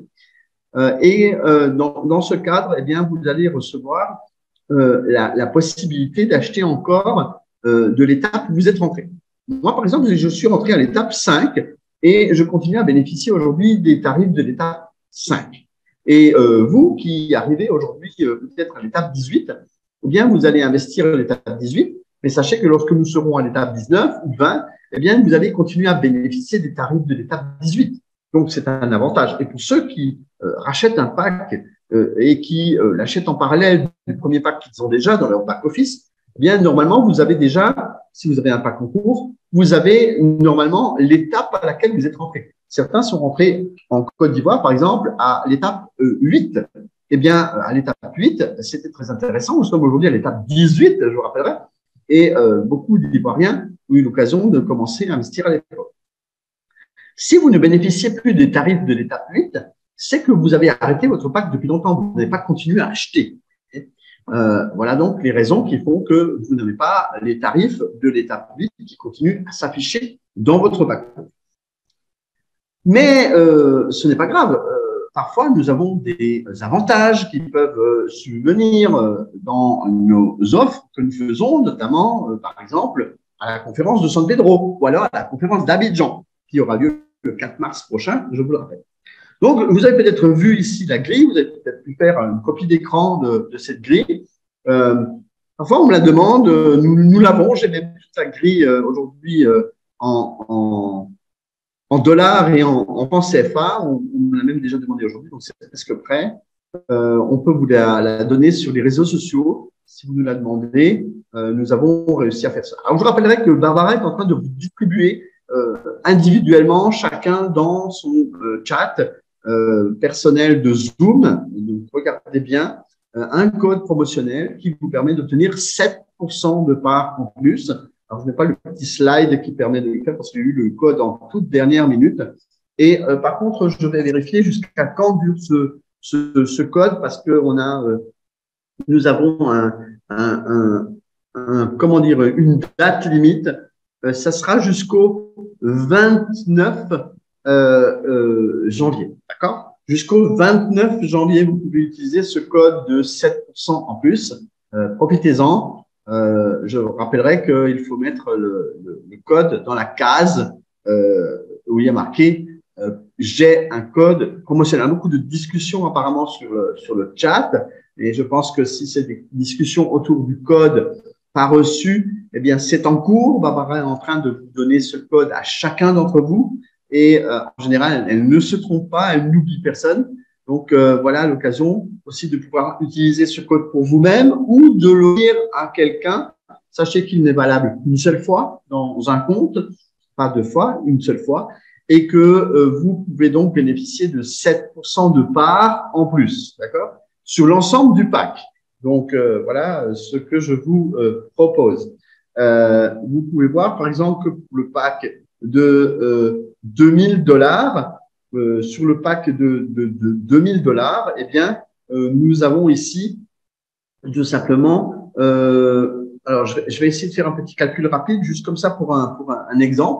Dans ce cadre, eh bien, vous allez recevoir la possibilité d'acheter encore de l'étape où vous êtes rentré. Moi, par exemple, je suis rentré à l'étape 5 et je continue à bénéficier aujourd'hui des tarifs de l'étape 5. Et vous qui arrivez aujourd'hui peut-être à l'étape 18, eh bien, vous allez investir à l'étape 18, mais sachez que lorsque nous serons à l'étape 19 ou 20, eh bien, vous allez continuer à bénéficier des tarifs de l'étape 18. Donc, c'est un avantage. Et pour ceux qui rachètent un pack et qui l'achètent en parallèle du premier pack qu'ils ont déjà dans leur back-office, eh bien, normalement, vous avez déjà, si vous avez un pack en cours, vous avez normalement l'étape à laquelle vous êtes rentré. Certains sont rentrés en Côte d'Ivoire, par exemple, à l'étape 8. Eh bien, à l'étape 8, c'était très intéressant. Nous sommes aujourd'hui à l'étape 18, je vous rappellerai. Et beaucoup d'Ivoiriens ont eu l'occasion de commencer à investir à l'époque. Si vous ne bénéficiez plus des tarifs de l'étape 8, c'est que vous avez arrêté votre pack depuis longtemps. Vous n'avez pas continué à acheter. Voilà donc les raisons qui font que vous n'avez pas les tarifs de l'étape 8 qui continuent à s'afficher dans votre pack. Mais ce n'est pas grave. Parfois, nous avons des avantages qui peuvent subvenir dans nos offres que nous faisons, notamment, par exemple, à la conférence de San Pedro ou alors à la conférence d'Abidjan, qui aura lieu le 4 mars prochain, je vous le rappelle. Donc, vous avez peut-être vu ici la grille, vous avez peut-être pu faire une copie d'écran de cette grille. Parfois, on me la demande, nous l'avons, j'ai même toute la grille aujourd'hui en dollars et en francs CFA, on me l'a même déjà demandé aujourd'hui, donc c'est presque prêt. On peut vous la donner sur les réseaux sociaux, si vous nous la demandez. Nous avons réussi à faire ça. Alors, je vous rappellerai que Barbara est en train de vous distribuer individuellement, chacun dans son chat personnel de Zoom. Donc, regardez bien, un code promotionnel qui vous permet d'obtenir 7% de part en plus. Alors, je n'ai pas le petit slide qui permet de le faire parce que j'ai eu le code en toute dernière minute. Et par contre, je vais vérifier jusqu'à quand dure ce code parce que nous avons comment dire, une date limite. Ça sera jusqu'au 29 janvier. D'accord? Jusqu'au 29 janvier, vous pouvez utiliser ce code de 7% en plus. Profitez-en. Je rappellerai qu'il faut mettre le code dans la case où il y a marqué j'ai un code promotionnel. Il y a beaucoup de discussions apparemment sur le chat et je pense que si c'est des discussions autour du code pas reçu, eh bien c'est en cours. Barbara est en train de vous donner ce code à chacun d'entre vous et en général elle ne se trompe pas, elle n'oublie personne. Donc, voilà l'occasion aussi de pouvoir utiliser ce code pour vous-même ou de le lire à quelqu'un. Sachez qu'il n'est valable une seule fois dans un compte, pas deux fois, une seule fois, et que vous pouvez donc bénéficier de 7% de part en plus, d'accord, sur l'ensemble du pack. Donc, voilà ce que je vous propose. Vous pouvez voir, par exemple, que pour le pack de $2000, sur le pack de $2000, eh bien, nous avons ici tout simplement, alors je vais essayer de faire un petit calcul rapide, juste comme ça pour un exemple.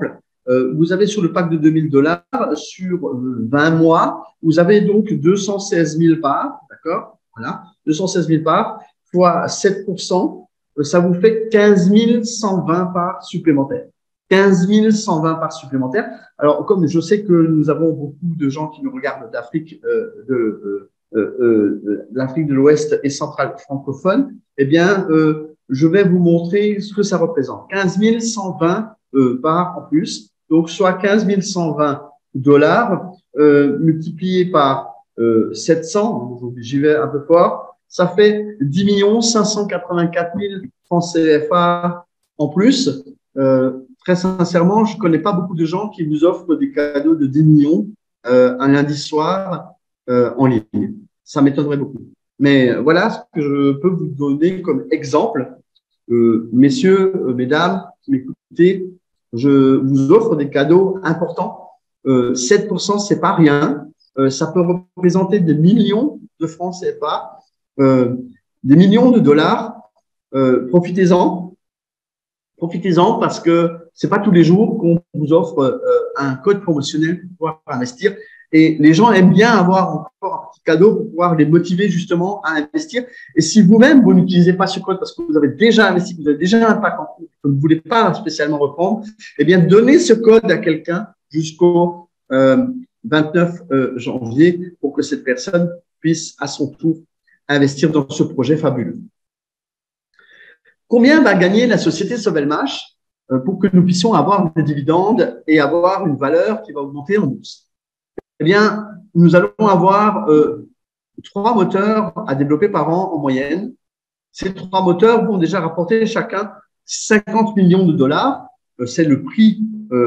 Vous avez sur le pack de 2000 $, sur 20 mois, vous avez donc 216 000 parts, d'accord? Voilà, 216 000 parts fois 7%, ça vous fait 15 120 parts supplémentaires. 15 120 parts supplémentaires. Alors, comme je sais que nous avons beaucoup de gens qui nous regardent d'Afrique, l'Afrique de l'Ouest et centrale francophone, eh bien, je vais vous montrer ce que ça représente. 15 120 parts en plus, donc soit 15 120 $ multiplié par 700, j'y vais un peu fort, ça fait 10 584 000 francs CFA en plus. Très sincèrement, je ne connais pas beaucoup de gens qui vous offrent des cadeaux de 10 millions un lundi soir en ligne. Ça m'étonnerait beaucoup. Mais voilà ce que je peux vous donner comme exemple. Messieurs, mesdames, qui m'écoutez, je vous offre des cadeaux importants. 7%, c'est pas rien. Ça peut représenter des millions de francs CFA, des millions de dollars. Profitez-en. Profitez-en parce que c'est pas tous les jours qu'on vous offre un code promotionnel pour pouvoir investir. Et les gens aiment bien avoir encore un petit cadeau pour pouvoir les motiver justement à investir. Et si vous-même, vous n'utilisez pas ce code parce que vous avez déjà investi, que vous avez déjà un pack en cours, que vous ne voulez pas spécialement reprendre, eh bien, donnez ce code à quelqu'un jusqu'au 29 janvier pour que cette personne puisse à son tour investir dans ce projet fabuleux. Combien va gagner la société Sovelmash pour que nous puissions avoir des dividendes et avoir une valeur qui va augmenter en bourse? Eh bien, nous allons avoir 3 moteurs à développer par an en moyenne. Ces 3 moteurs vont déjà rapporter chacun 50 millions de dollars. C'est le prix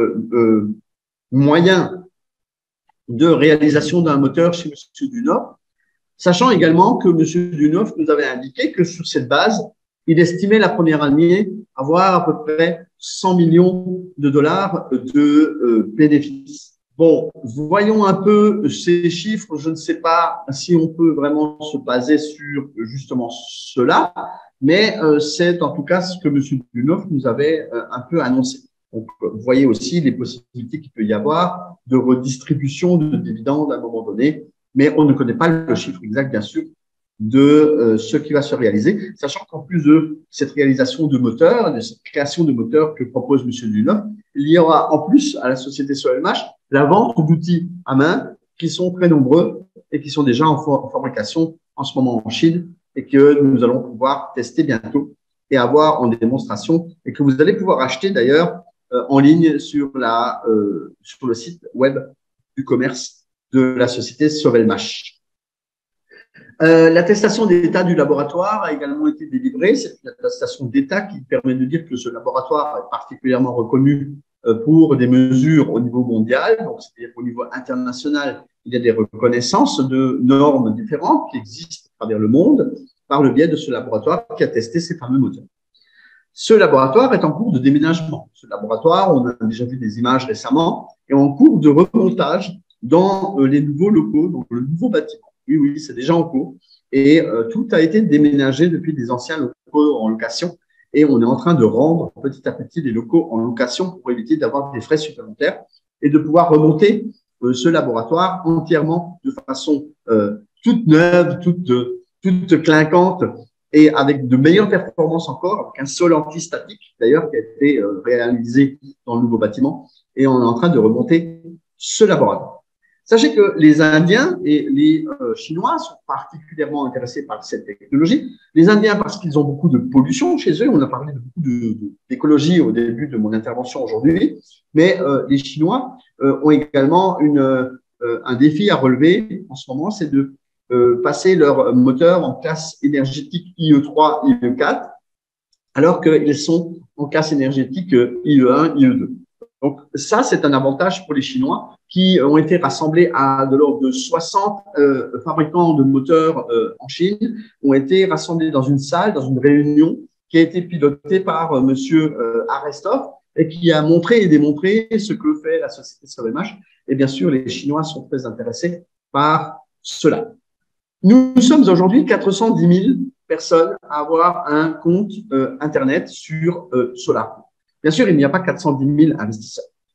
moyen de réalisation d'un moteur chez M. Dunoff, sachant également que M. Dunoff nous avait indiqué que sur cette base, il estimait la première année avoir à peu près 100 millions de dollars de bénéfices. Bon, voyons un peu ces chiffres. Je ne sais pas si on peut vraiment se baser sur justement cela, mais c'est en tout cas ce que M. Dunoff nous avait un peu annoncé. Donc, vous voyez aussi les possibilités qu'il peut y avoir de redistribution de dividendes à un moment donné, mais on ne connaît pas le chiffre exact, bien sûr, de ce qui va se réaliser, sachant qu'en plus de cette réalisation de moteurs, de cette création de moteurs que propose M. Dunoff, il y aura en plus à la société Sovelmash la vente d'outils à main qui sont très nombreux et qui sont déjà en fabrication en ce moment en Chine et que nous allons pouvoir tester bientôt et avoir en démonstration et que vous allez pouvoir acheter d'ailleurs en ligne sur le site web du commerce de la société Sovelmash. L'attestation d'état du laboratoire a également été délivrée. C'est une attestation d'état qui permet de dire que ce laboratoire est particulièrement reconnu pour des mesures au niveau mondial. Donc, c'est-à-dire qu'au niveau international, il y a des reconnaissances de normes différentes qui existent à travers le monde par le biais de ce laboratoire qui a testé ces fameux moteurs. Ce laboratoire est en cours de déménagement. Ce laboratoire, on a déjà vu des images récemment, est en cours de remontage dans les nouveaux locaux, donc le nouveau bâtiment. Oui, c'est déjà en cours. Et tout a été déménagé depuis des anciens locaux en location. Et on est en train de rendre petit à petit les locaux en location pour éviter d'avoir des frais supplémentaires et de pouvoir remonter ce laboratoire entièrement de façon toute neuve, toute clinquante et avec de meilleures performances encore, avec un sol anti-statique d'ailleurs qui a été réalisé dans le nouveau bâtiment. Et on est en train de remonter ce laboratoire. Sachez que les Indiens et les Chinois sont particulièrement intéressés par cette technologie. Les Indiens parce qu'ils ont beaucoup de pollution chez eux. On a parlé de beaucoup d'écologie au début de mon intervention aujourd'hui. Mais les Chinois ont également un défi à relever en ce moment, c'est de passer leur moteur en classe énergétique IE3, IE4, alors qu'ils sont en classe énergétique IE1, IE2. Donc ça, c'est un avantage pour les Chinois qui ont été rassemblés à de l'ordre de 60 fabricants de moteurs en Chine, ont été rassemblés dans une salle, dans une réunion qui a été pilotée par Monsieur Arestov et qui a montré et démontré ce que fait la société Sovelmash. Et bien sûr, les Chinois sont très intéressés par cela. Nous sommes aujourd'hui 410 000 personnes à avoir un compte Internet sur Solarco. Bien sûr, il n'y a pas 410 000 investisseurs.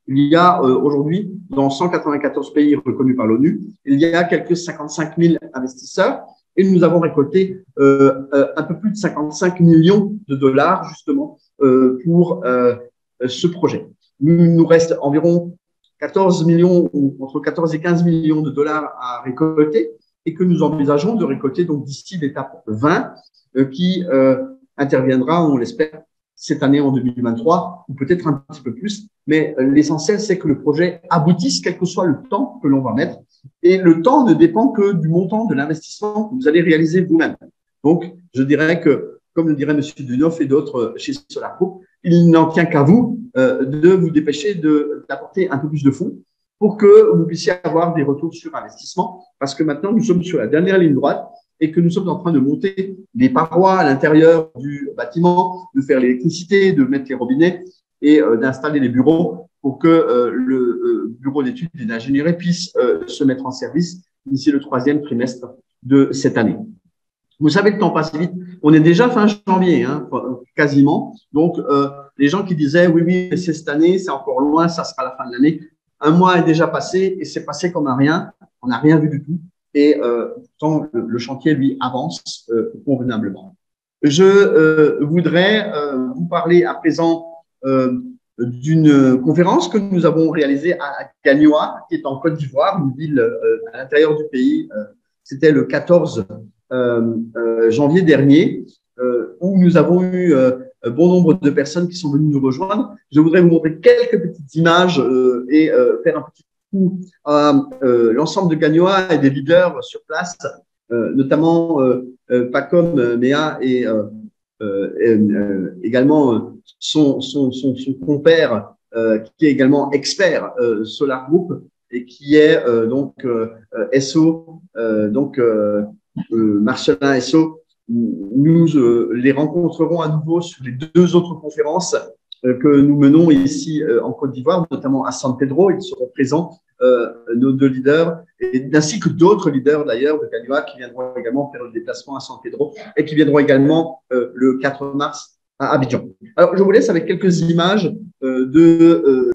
Il y a aujourd'hui, dans 194 pays reconnus par l'ONU, il y a quelques 55 000 investisseurs et nous avons récolté un peu plus de 55 millions de dollars justement pour ce projet. Il nous reste environ 14 millions ou entre 14 et 15 millions de dollars à récolter et que nous envisageons de récolter donc d'ici l'étape 20 qui interviendra, on l'espère, cette année en 2023 ou peut-être un petit peu plus. Mais l'essentiel, c'est que le projet aboutisse, quel que soit le temps que l'on va mettre. Et le temps ne dépend que du montant de l'investissement que vous allez réaliser vous-même. Donc, je dirais que, comme le dirait M. Dunoff et d'autres chez Solarco, il n'en tient qu'à vous de vous dépêcher d'apporter un peu plus de fonds pour que vous puissiez avoir des retours sur investissement. Parce que maintenant, nous sommes sur la dernière ligne droite et que nous sommes en train de monter les parois à l'intérieur du bâtiment, de faire l'électricité, de mettre les robinets et d'installer les bureaux pour que le bureau d'études et d'ingénierie puisse se mettre en service d'ici le 3e trimestre de cette année. Vous savez, le temps passe vite. On est déjà fin janvier, hein, quasiment. Donc, les gens qui disaient, oui, oui, c'est cette année, c'est encore loin, ça sera la fin de l'année. Un mois est déjà passé et c'est passé comme un rien. On n'a rien vu du tout. Et pourtant, le chantier, lui, avance convenablement. Je voudrais vous parler à présent d'une conférence que nous avons réalisée à Gagnoa, qui est en Côte d'Ivoire, une ville à l'intérieur du pays. C'était le 14 janvier dernier, où nous avons eu bon nombre de personnes qui sont venues nous rejoindre. Je voudrais vous montrer quelques petites images et faire un petit coup à l'ensemble de Gagnoa et des leaders sur place, notamment Pacom Mea et également son compère qui est également expert Solar Group et qui est SO, Marcelin SO. Nous les rencontrerons à nouveau sur les 2 autres conférences que nous menons ici en Côte d'Ivoire, notamment à San Pedro. Ils seront présents, nos 2 leaders, ainsi que d'autres leaders d'ailleurs de Gagnoa qui viendront également faire le déplacement à San Pedro et qui viendront également le 4 mars à Abidjan. Alors, je vous laisse avec quelques images de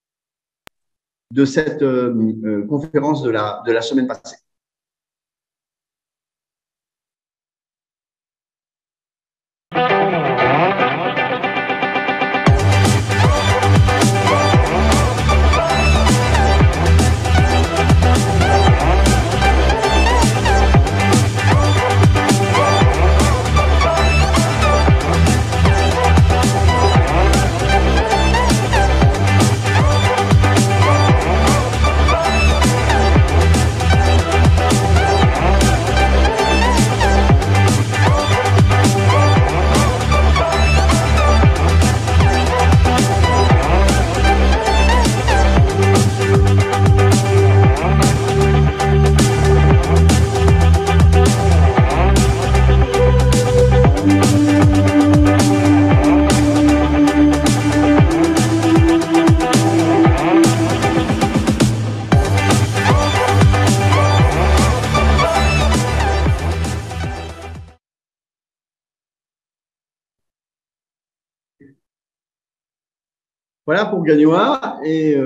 cette conférence de la semaine passée. Voilà pour Gagnoa. Et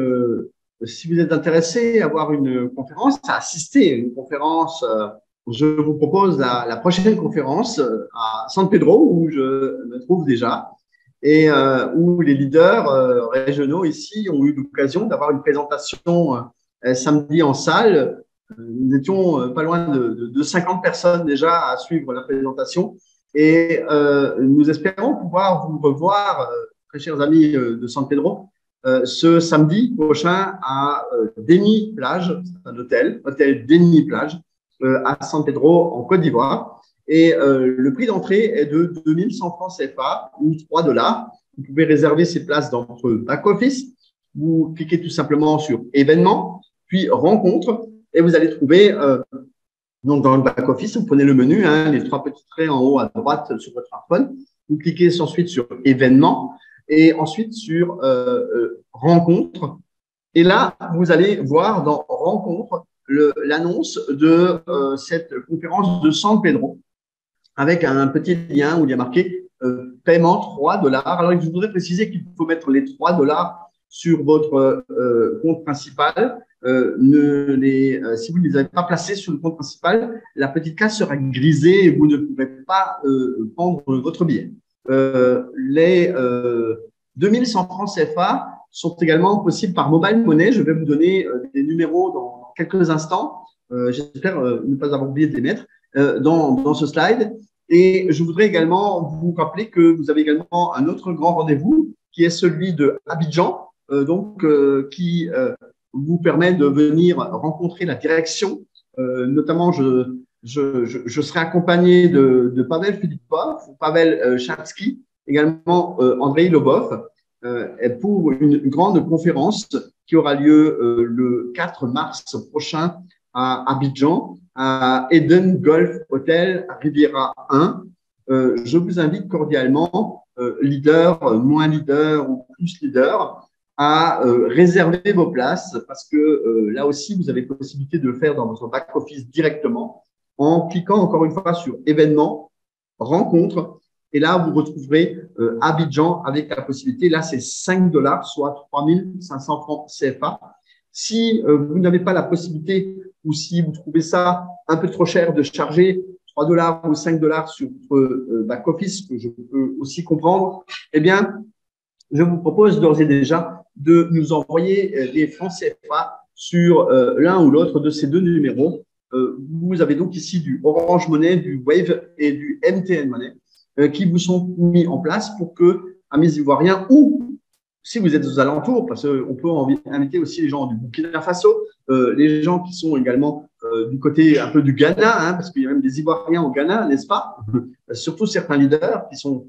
si vous êtes intéressé à avoir une conférence, à assister à une conférence, je vous propose la prochaine conférence à San Pedro, où je me trouve déjà, et où les leaders régionaux ici ont eu l'occasion d'avoir une présentation samedi en salle. Nous étions pas loin de 50 personnes déjà à suivre la présentation, et nous espérons pouvoir vous revoir, très chers amis de San Pedro, ce samedi prochain à Déni Plage, un hôtel Déni Plage, à San Pedro en Côte d'Ivoire. Et le prix d'entrée est de 2100 francs CFA ou 3 $. Vous pouvez réserver ces places dans votre back-office. Vous cliquez tout simplement sur événements, puis rencontre, et vous allez trouver donc dans le back-office, vous prenez le menu, hein, les 3 petits traits en haut à droite sur votre smartphone. Vous cliquez ensuite sur événements et ensuite sur rencontre. Et là, vous allez voir dans rencontre l'annonce de cette conférence de San Pedro avec un petit lien où il y a marqué paiement 3 $. Alors, je voudrais préciser qu'il faut mettre les 3 $ sur votre compte principal. Si vous ne les avez pas placés sur le compte principal, la petite case sera grisée et vous ne pourrez pas prendre votre billet. Les 2100 francs CFA sont également possibles par mobile money. Je vais vous donner des numéros dans quelques instants. J'espère ne pas avoir oublié de les mettre dans ce slide. Et je voudrais également vous rappeler que vous avez également un autre grand rendez-vous qui est celui de Abidjan, qui vous permet de venir rencontrer la direction. Notamment, je serai accompagné de Pavel Filipov, Pavel Chatsky, également Andrei Lobov, pour une grande conférence qui aura lieu le 4 mars prochain à Abidjan, à Eden Golf Hotel Riviera 1. Je vous invite cordialement, leader, moins leader ou plus leader, à réserver vos places parce que là aussi, vous avez possibilité de le faire dans votre back-office directement en cliquant encore une fois sur événements, rencontres. Et là, vous retrouverez Abidjan avec la possibilité. Là, c'est 5 $, soit 3500 francs CFA. Si vous n'avez pas la possibilité ou si vous trouvez ça un peu trop cher de charger 3 $ ou 5 $ sur votre back-office, que je peux aussi comprendre, eh bien, je vous propose d'ores et déjà de nous envoyer les francs CFA sur l'un ou l'autre de ces deux numéros. Vous avez donc ici du Orange Money, du Wave et du MTN Money qui vous sont mis en place pour que, amis ivoiriens, ou si vous êtes aux alentours, parce qu'on peut inviter aussi les gens du Burkina Faso, les gens qui sont également du côté un peu du Ghana, hein, parce qu'il y a même des Ivoiriens au Ghana, n'est-ce pas? Surtout certains leaders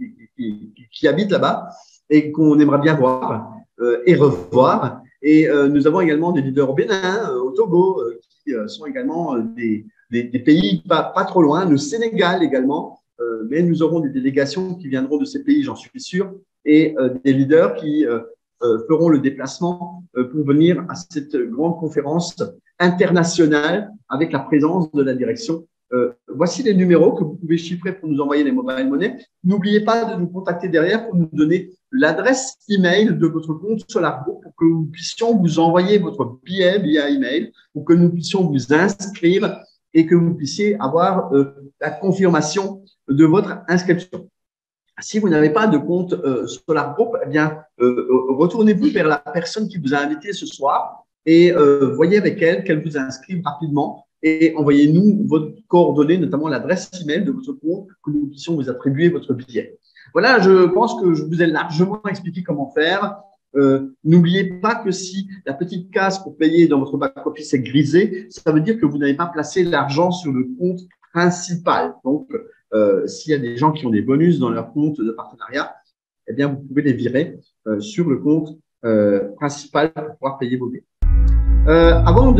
qui habitent là-bas et qu'on aimerait bien voir et revoir. Et nous avons également des leaders au Bénin, au Togo, qui sont également des pays pas trop loin, le Sénégal également, mais nous aurons des délégations qui viendront de ces pays, j'en suis sûr, et des leaders qui feront le déplacement pour venir à cette grande conférence internationale avec la présence de la direction. Voici les numéros que vous pouvez chiffrer pour nous envoyer les mobile money. N'oubliez pas de nous contacter derrière pour nous donner l'adresse email de votre compte Solargroup pour que nous puissions vous envoyer votre billet via email, pour que nous puissions vous inscrire et que vous puissiez avoir la confirmation de votre inscription. Si vous n'avez pas de compte Solargroup, eh bien, retournez-vous vers la personne qui vous a invité ce soir et voyez avec elle qu'elle vous inscrive rapidement et envoyez-nous votre coordonnée, notamment l'adresse email de votre compte, que nous puissions vous attribuer votre billet. Voilà, je pense que je vous ai largement expliqué comment faire. N'oubliez pas que si la petite case pour payer dans votre back-office est grisée, ça veut dire que vous n'avez pas placé l'argent sur le compte principal. Donc, s'il y a des gens qui ont des bonus dans leur compte de partenariat, eh bien, vous pouvez les virer sur le compte principal pour pouvoir payer vos billets. Avant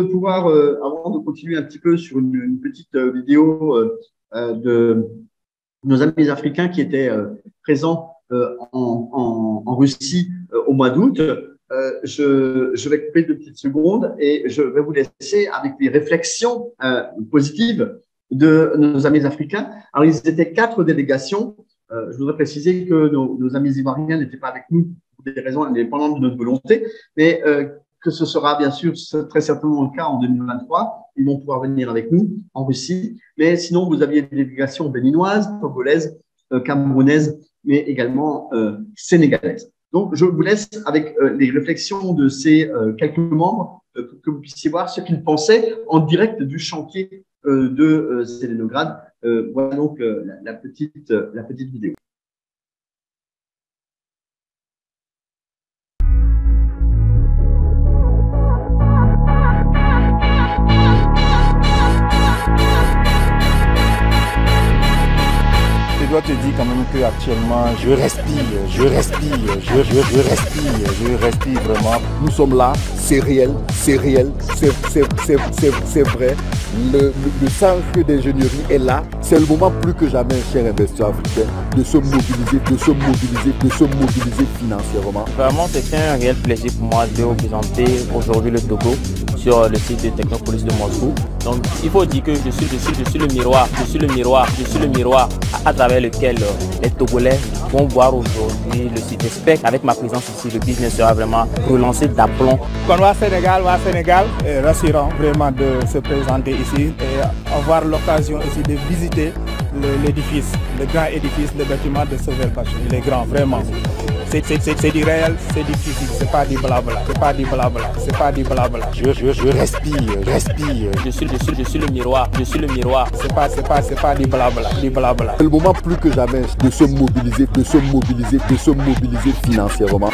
de continuer un petit peu sur une petite vidéo de nos amis africains qui étaient présents en Russie au mois d'août, je vais couper 2 petites secondes et je vais vous laisser avec les réflexions positives de nos amis africains. Alors, ils étaient 4 délégations. Je voudrais préciser que nos amis ivoiriens n'étaient pas avec nous pour des raisons indépendantes de notre volonté, mais que ce sera bien sûr très certainement le cas en 2023. Ils vont pouvoir venir avec nous en Russie. Mais sinon, vous aviez des délégations béninoises, togolaises, camerounaises, mais également sénégalaises. Donc, je vous laisse avec les réflexions de ces quelques membres pour que vous puissiez voir ce qu'ils pensaient en direct du chantier de Zelenograd. Voilà donc la petite vidéo. Je dois te dire quand même que actuellement je respire vraiment. Nous sommes là, c'est réel, c'est vrai. Le centre d'ingénierie est là. C'est le moment plus que jamais, chers investisseurs africains, de se mobiliser financièrement. Vraiment, c'est un réel plaisir pour moi de représenter aujourd'hui le Togo sur le site de Technopolis de Moscou. Donc il faut dire que je suis le miroir à travers lequel les Togolais vont voir aujourd'hui le site. J'espère qu'avec ma présence ici, le business sera vraiment relancé d'aplomb. Quand on va à Sénégal, rassurant vraiment de se présenter ici et avoir l'occasion aussi de visiter l'édifice, le grand édifice, le bâtiment de Sauvel Bachir. Il est grand, vraiment. C'est du réel, c'est du physique, c'est pas du blabla, c'est pas du blabla, c'est pas du blabla. Je respire. Je suis le miroir, C'est pas du blabla, du blabla. C'est le moment plus que jamais de se mobiliser financièrement.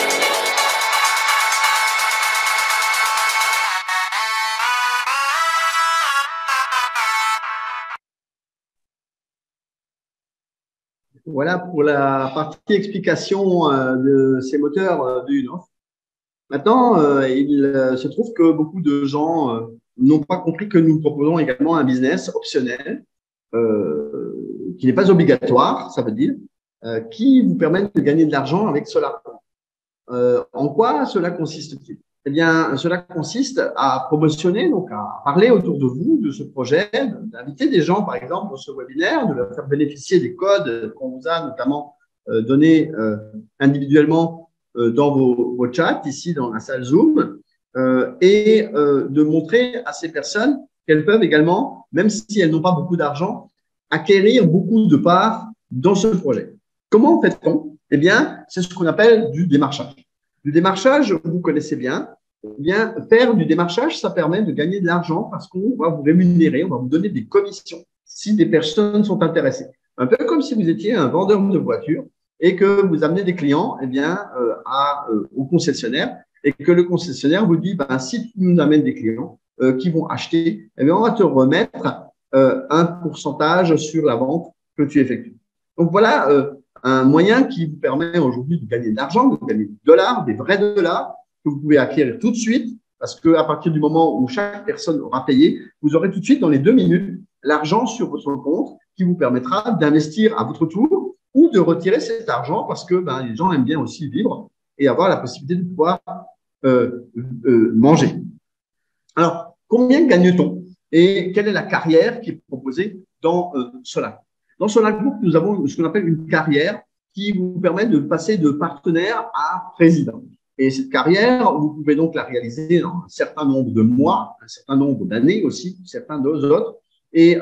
Voilà pour la partie explication de ces moteurs du Unoff. Maintenant, il se trouve que beaucoup de gens n'ont pas compris que nous proposons également un business optionnel qui n'est pas obligatoire, ça veut dire, qui vous permet de gagner de l'argent avec SolarPro. En quoi cela consiste-t-il? Eh bien, cela consiste à promotionner, donc à parler autour de vous, de ce projet, d'inviter des gens, par exemple, dans ce webinaire, de leur faire bénéficier des codes qu'on vous a notamment donnés individuellement dans vos chats, ici dans la salle Zoom, et de montrer à ces personnes qu'elles peuvent également, même si elles n'ont pas beaucoup d'argent, acquérir beaucoup de parts dans ce projet. Comment fait-on? Eh bien, c'est ce qu'on appelle du démarchage. Du démarchage, vous connaissez bien. Eh bien, faire du démarchage, ça permet de gagner de l'argent parce qu'on va vous rémunérer, on va vous donner des commissions si des personnes sont intéressées. Un peu comme si vous étiez un vendeur de voitures et que vous amenez des clients eh bien, au concessionnaire et que le concessionnaire vous dit si tu nous amènes des clients qui vont acheter, eh bien, on va te remettre un pourcentage sur la vente que tu effectues. Donc voilà un moyen qui vous permet aujourd'hui de gagner de l'argent, de gagner des dollars, des vrais dollars que vous pouvez acquérir tout de suite parce qu'à partir du moment où chaque personne aura payé, vous aurez tout de suite dans les 2 minutes l'argent sur votre compte qui vous permettra d'investir à votre tour ou de retirer cet argent parce que les gens aiment bien aussi vivre et avoir la possibilité de pouvoir manger. Alors, combien gagne-t-on et quelle est la carrière qui est proposée dans Solar? Dans Solar Group, nous avons ce qu'on appelle une carrière qui vous permet de passer de partenaire à président. Et cette carrière, vous pouvez donc la réaliser dans un certain nombre de mois, un certain nombre d'années aussi, certains d'autres. Et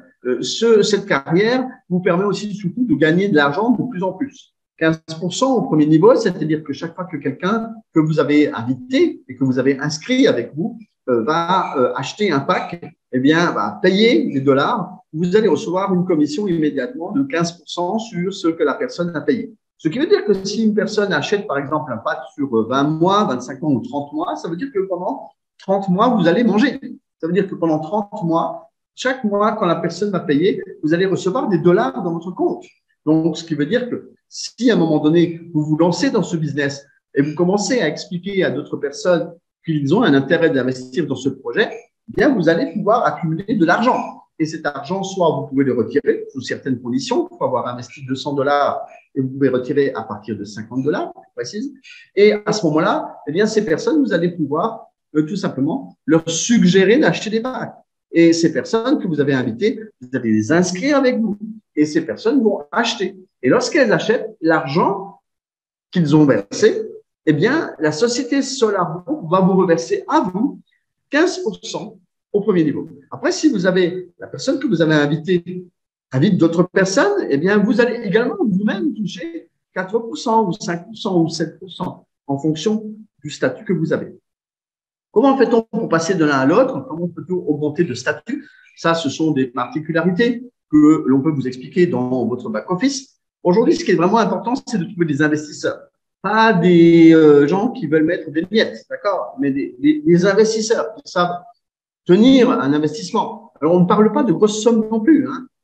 cette carrière vous permet aussi surtout de gagner de l'argent de plus en plus. 15% au premier niveau, c'est-à-dire que chaque fois que quelqu'un que vous avez invité et que vous avez inscrit avec vous va acheter un pack, eh bien, va payer des dollars, vous allez recevoir une commission immédiatement de 15% sur ce que la personne a payé. Ce qui veut dire que si une personne achète, par exemple, un pack sur 20 mois, 25 mois ou 30 mois, ça veut dire que pendant 30 mois, vous allez manger. Ça veut dire que pendant 30 mois, chaque mois, quand la personne va payer, vous allez recevoir des dollars dans votre compte. Donc, ce qui veut dire que si à un moment donné, vous vous lancez dans ce business et vous commencez à expliquer à d'autres personnes qu'ils ont un intérêt d'investir dans ce projet, eh bien, vous allez pouvoir accumuler de l'argent. Et cet argent, soit vous pouvez le retirer sous certaines conditions, pour avoir investi 200 dollars et vous pouvez retirer à partir de 50 dollars, je précise. Et à ce moment-là, eh bien, ces personnes, vous allez pouvoir tout simplement leur suggérer d'acheter des packs. Et ces personnes que vous avez invitées, vous allez les inscrire avec vous. Et ces personnes vont acheter. Et lorsqu'elles achètent, l'argent qu'ils ont versé, eh bien, la société Solar Group va vous reverser à vous 15% au premier niveau. Après, si vous avez la personne que vous avez invitée invite d'autres personnes, eh bien, vous allez également vous-même toucher 4% ou 5% ou 7% en fonction du statut que vous avez. Comment fait-on pour passer de l'un à l'autre? Comment peut-on augmenter de statut? Ça, ce sont des particularités que l'on peut vous expliquer dans votre back-office. Aujourd'hui, ce qui est vraiment important, c'est de trouver des investisseurs. Pas des gens qui veulent mettre des miettes, d'accord? Mais des investisseurs qui savent tenir un investissement. Alors, on ne parle pas de grosses sommes non plus.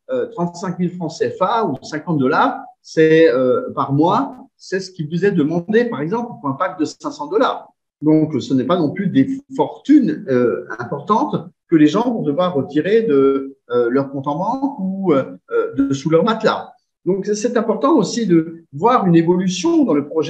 35 000 francs CFA ou 50 dollars, c'est par mois, c'est ce qui vous est demandé, par exemple, pour un pack de 500 dollars. Donc, ce n'est pas non plus des fortunes importantes que les gens vont devoir retirer de leur compte en banque ou de sous leur matelas. Donc, c'est important aussi de voir une évolution dans le projet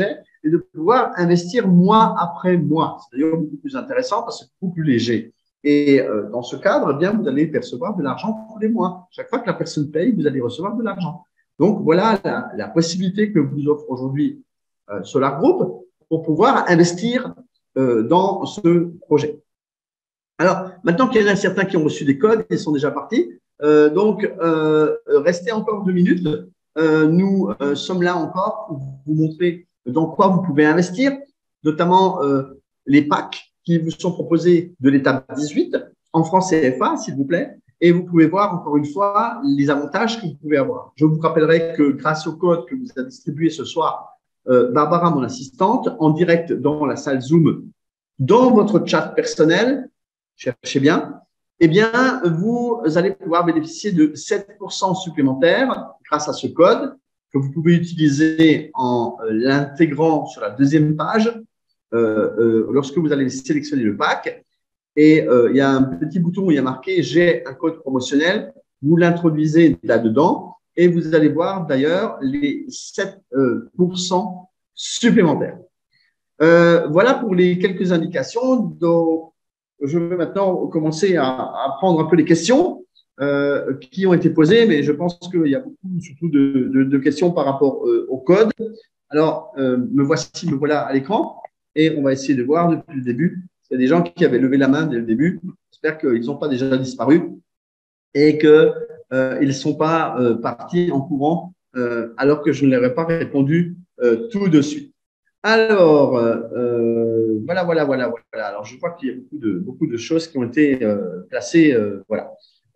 et de pouvoir investir mois après mois. C'est d'ailleurs beaucoup plus intéressant parce que c'est beaucoup plus léger. Et dans ce cadre, eh bien, vous allez percevoir de l'argent tous les mois. Chaque fois que la personne paye, vous allez recevoir de l'argent. Donc, voilà la possibilité que vous offre aujourd'hui Solar Group pour pouvoir investir dans ce projet. Alors, maintenant qu'il y en a certains qui ont reçu des codes, ils sont déjà partis. Donc, restez encore 2 minutes. Nous sommes là encore pour vous montrer dans quoi vous pouvez investir, notamment les packs qui vous sont proposés de l'étape 18 en francs CFA, s'il vous plaît. Et vous pouvez voir encore une fois les avantages que vous pouvez avoir. Je vous rappellerai que grâce au code que vous avez distribué ce soir, Barbara, mon assistante, en direct dans la salle Zoom, dans votre chat personnel, cherchez bien, eh bien, vous allez pouvoir bénéficier de 7% supplémentaires grâce à ce code que vous pouvez utiliser en l'intégrant sur la deuxième page lorsque vous allez sélectionner le pack. Et il y a un petit bouton où il y a marqué « J'ai un code promotionnel ». Vous l'introduisez là-dedans et vous allez voir d'ailleurs les 7% supplémentaires. Voilà pour les quelques indications. Donc, je vais maintenant commencer à prendre un peu les questions qui ont été posées, mais je pense qu'il y a beaucoup surtout de questions par rapport au code. Alors, me voilà à l'écran et on va essayer de voir depuis le début. Il y a des gens qui avaient levé la main dès le début. J'espère qu'ils n'ont pas déjà disparu et qu'ils ne sont pas partis en courant alors que je ne leur ai pas répondu tout de suite. Alors, voilà. Alors, je crois qu'il y a beaucoup de choses qui ont été placées. Voilà.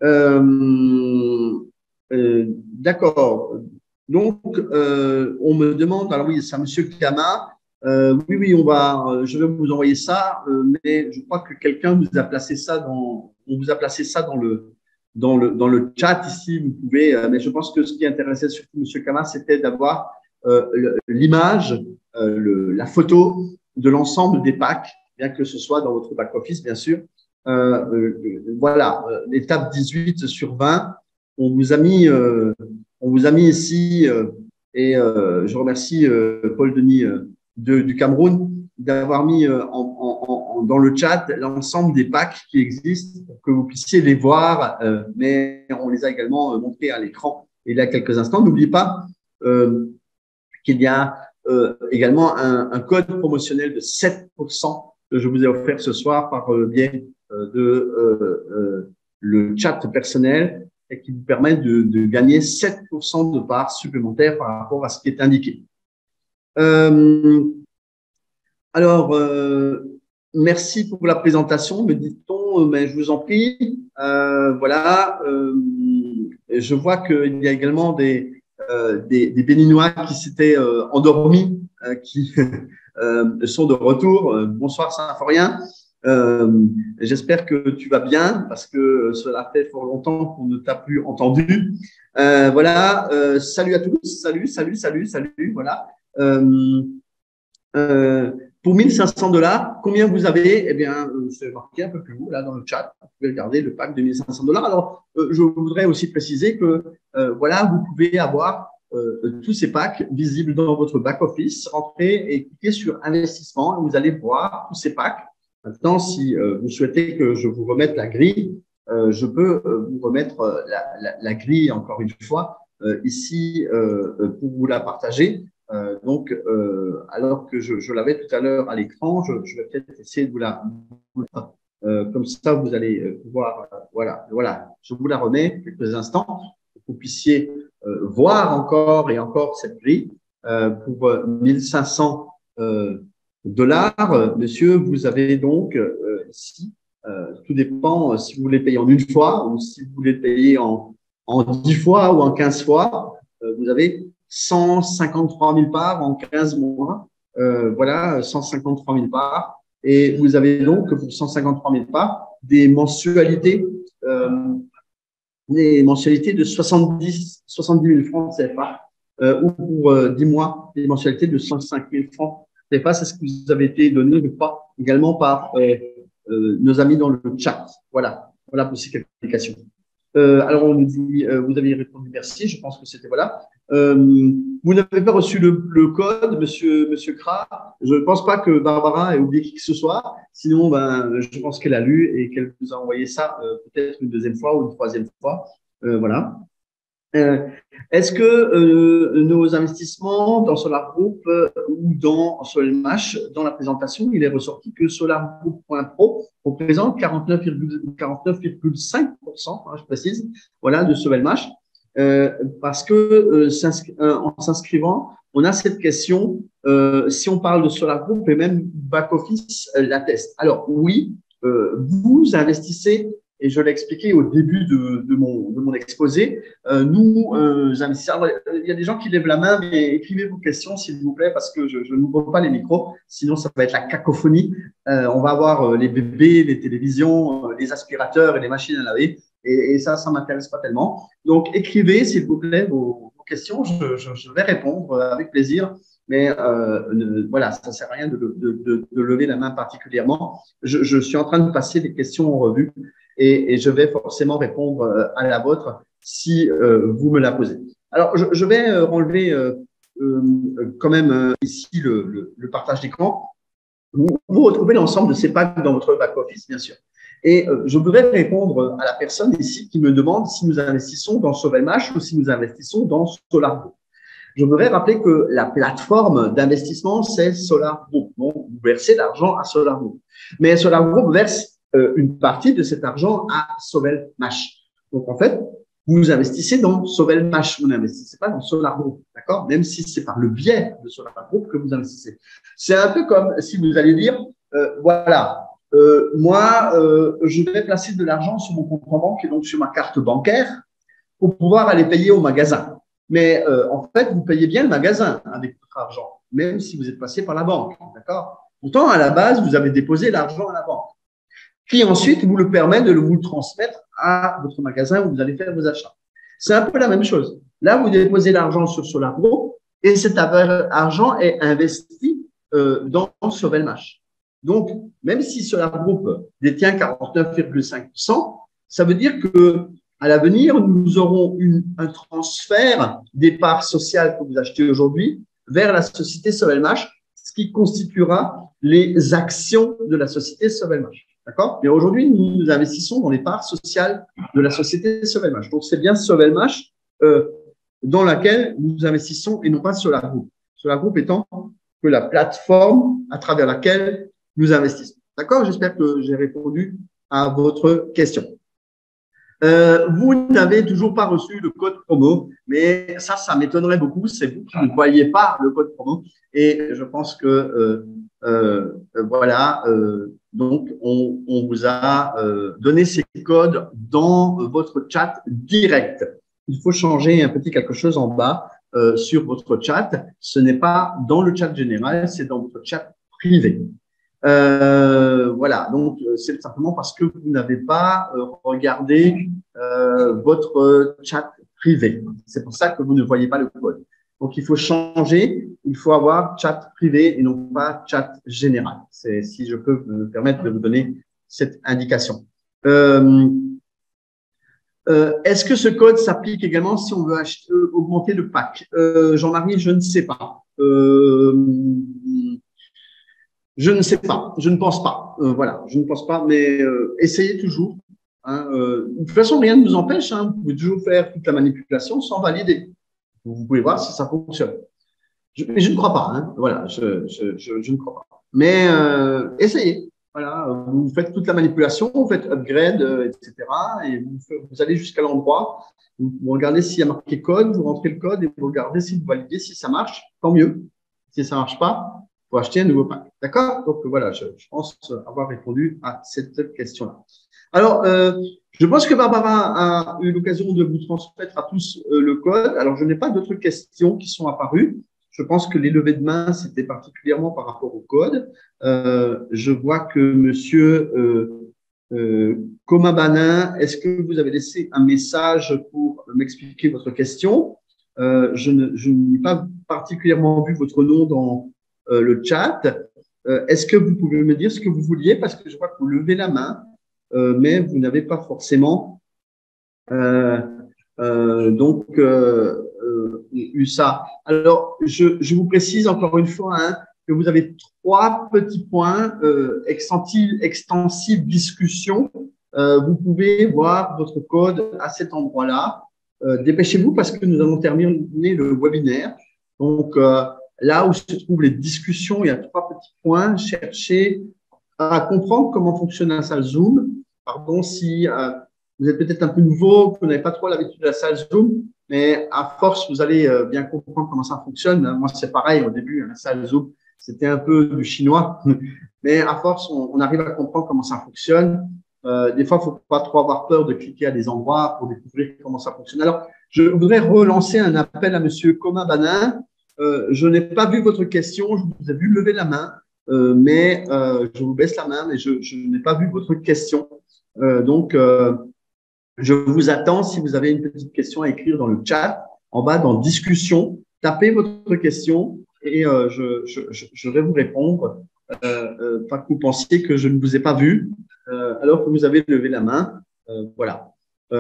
D'accord. Donc, on me demande, alors oui, c'est à Monsieur Kama. Oui, je vais vous envoyer ça, mais je crois que quelqu'un vous a placé ça on vous a placé ça dans le chat ici. Vous pouvez, mais je pense que ce qui intéressait surtout Monsieur Kama, c'était d'avoir l'image, la photo de l'ensemble des packs, bien que ce soit dans votre back-office, bien sûr. Voilà, l'étape 18 sur 20, on vous a mis ici, et je remercie Paul Denis du Cameroun d'avoir mis dans le chat l'ensemble des packs qui existent pour que vous puissiez les voir, mais on les a également montrés à l'écran il y a quelques instants. N'oubliez pas qu'il y a également un code promotionnel de 7% que je vous ai offert ce soir par le biais de le chat personnel et qui vous permet de gagner 7% de parts supplémentaires par rapport à ce qui est indiqué. Alors, merci pour la présentation, me dit-on, mais je vous en prie. Voilà, je vois qu'il y a également des Béninois qui s'étaient endormis, qui sont de retour. Bonsoir Saint-Forien. J'espère que tu vas bien parce que cela fait fort longtemps qu'on ne t'a plus entendu. Voilà, salut à tous, salut. Voilà. Pour 1 500 $, combien vous avez? Eh bien, c'est marqué un peu plus haut là dans le chat. Vous pouvez regarder le pack de 1 500 $. Alors, je voudrais aussi préciser que voilà, vous pouvez avoir tous ces packs visibles dans votre back-office. Rentrez et cliquez sur investissement et vous allez voir tous ces packs. Maintenant, si vous souhaitez que je vous remette la grille, je peux vous remettre la grille encore une fois ici pour vous la partager. Donc, alors que je l'avais tout à l'heure à l'écran, je vais peut-être essayer de vous la comme ça, vous allez pouvoir, voilà, je vous la remets quelques instants pour que vous puissiez voir encore et encore cette grille pour 1 500 $. Monsieur, vous avez donc ici, tout dépend si vous voulez payer en une fois ou si vous voulez payer en 10 fois ou en 15 fois, vous avez 153 000 parts en 15 mois. Voilà, 153 000 parts. Et vous avez donc pour 153 000 parts des mensualités de 70 000 francs CFA ou pour 10 mois, des mensualités de 105 000 francs CFA. C'est ce que vous avez été donné, je crois, également par nos amis dans le chat. Voilà pour ces qualifications. Alors, on nous dit, vous avez répondu merci, je pense que c'était voilà. Vous n'avez pas reçu le code, monsieur Kra. Je ne pense pas que Barbara ait oublié qui que ce soit. Sinon, je pense qu'elle a lu et qu'elle vous a envoyé ça peut-être une deuxième fois ou une troisième fois. Voilà. Est-ce que nos investissements dans Solar Group ou dans Sovelmash, dans la présentation, il est ressorti que solargroup.pro représente 49,5%, je précise, voilà, de Sovelmash, parce que en s'inscrivant, on a cette question, si on parle de Solar Group et même back-office l'atteste. Alors oui, vous investissez. Et je l'ai expliqué au début de mon exposé. Nous, investisseurs, il y a des gens qui lèvent la main, mais écrivez vos questions, s'il vous plaît, parce que je n'ouvre pas les micros, sinon ça va être la cacophonie. On va avoir les bébés, les télévisions, les aspirateurs et les machines à laver, et ça m'intéresse pas tellement. Donc, écrivez, s'il vous plaît, vos questions. Je vais répondre avec plaisir. Mais voilà, ça ne sert à rien de lever la main particulièrement. Je suis en train de passer les questions en revue et je vais forcément répondre à la vôtre si vous me la posez. Alors, je vais enlever quand même ici le partage d'écran. Vous retrouvez l'ensemble de ces packs dans votre back-office, bien sûr. Et je voudrais répondre à la personne ici qui me demande si nous investissons dans Sovelmash ou si nous investissons dans SolarGroup. Je voudrais rappeler que la plateforme d'investissement, c'est SolarGroup. Donc, vous versez l'argent à SolarGroup. Mais SolarGroup verse une partie de cet argent à Sovelmash. Donc, en fait, vous investissez dans Sovelmash, vous n'investissez pas dans SolarGroup, d'accord? Même si c'est par le biais de SolarGroup que vous investissez. C'est un peu comme si vous allez dire, voilà, moi, je vais placer de l'argent sur mon compte en banque et donc sur ma carte bancaire pour pouvoir aller payer au magasin. Mais en fait, vous payez bien le magasin avec votre argent, même si vous êtes passé par la banque, d'accord? Pourtant, à la base, vous avez déposé l'argent à la banque, qui ensuite vous le permet de vous le transmettre à votre magasin où vous allez faire vos achats. C'est un peu la même chose. Là, vous déposez l'argent sur SolarGroup et cet argent est investi dans Sovelmash. Donc, même si SolarGroup détient 49,5%, ça veut dire que à l'avenir, nous aurons un transfert des parts sociales que vous achetez aujourd'hui vers la société Sovelmash, ce qui constituera les actions de la société Sovelmash. D'accord? Mais aujourd'hui, nous investissons dans les parts sociales de la société Sovelmash. Donc, c'est bien Sovelmash dans laquelle nous investissons et non pas SolarGroup. SolarGroup étant que la plateforme à travers laquelle nous investissons. D'accord? J'espère que j'ai répondu à votre question. Vous n'avez toujours pas reçu le code promo, mais ça m'étonnerait beaucoup. C'est vous qui ne voyez pas le code promo. Et je pense que voilà, donc on vous a donné ces codes dans votre chat direct. Il faut changer un petit quelque chose en bas sur votre chat. Ce n'est pas dans le chat général, c'est dans votre chat privé. Voilà, donc c'est simplement parce que vous n'avez pas regardé votre chat privé. C'est pour ça que vous ne voyez pas le code. Donc, il faut changer, il faut avoir chat privé et non pas chat général. C'est si je peux me permettre de vous donner cette indication. Est-ce que ce code s'applique également si on veut augmenter le pack? Jean-Marie, je ne sais pas. Je ne sais pas, je ne pense pas. Voilà, je ne pense pas, mais essayez toujours. Hein, de toute façon, rien ne nous empêche. Hein, vous pouvez toujours faire toute la manipulation sans valider. Vous pouvez voir si ça fonctionne. Mais je ne crois pas. Hein, voilà, je ne crois pas. Mais essayez. Voilà, vous faites toute la manipulation, vous faites upgrade, etc. Et vous allez jusqu'à l'endroit. Vous regardez s'il y a marqué code, vous rentrez le code et vous regardez si vous validez. Si ça marche, tant mieux. Si ça ne marche pas, il faut acheter un nouveau pack. D'accord? Donc, voilà, je pense avoir répondu à cette question-là. Alors, je pense que Barbara a eu l'occasion de vous transmettre à tous le code. Alors, je n'ai pas d'autres questions qui sont apparues. Je pense que les levées de main, c'était particulièrement par rapport au code. Je vois que monsieur Komabanin, est-ce que vous avez laissé un message pour m'expliquer votre question? Je n'ai pas particulièrement vu votre nom dans le chat. Est-ce que vous pouvez me dire ce que vous vouliez? Parce que je vois que vous levez la main, mais vous n'avez pas forcément donc une eu ça. Alors, je vous précise encore une fois hein, que vous avez 3 petits points extensive discussion. Vous pouvez voir votre code à cet endroit-là. Dépêchez-vous parce que nous allons terminer le webinaire. Donc, là où se trouvent les discussions, il y a 3 petits points. Cherchez à comprendre comment fonctionne la salle Zoom. Pardon si vous êtes peut-être un peu nouveau, que vous n'avez pas trop l'habitude de la salle Zoom, mais à force, vous allez bien comprendre comment ça fonctionne. Moi, c'est pareil au début, la salle Zoom, c'était un peu du chinois, mais à force, on arrive à comprendre comment ça fonctionne. Des fois, il ne faut pas trop avoir peur de cliquer à des endroits pour découvrir comment ça fonctionne. Alors, je voudrais relancer un appel à Monsieur Coma Banin. Je n'ai pas vu votre question, je vous ai vu lever la main, mais je vous baisse la main, mais je n'ai pas vu votre question. Donc, je vous attends si vous avez une petite question à écrire dans le chat, en bas dans discussion, tapez votre question et je vais vous répondre. Pas que vous pensiez que je ne vous ai pas vu alors que vous avez levé la main. Voilà.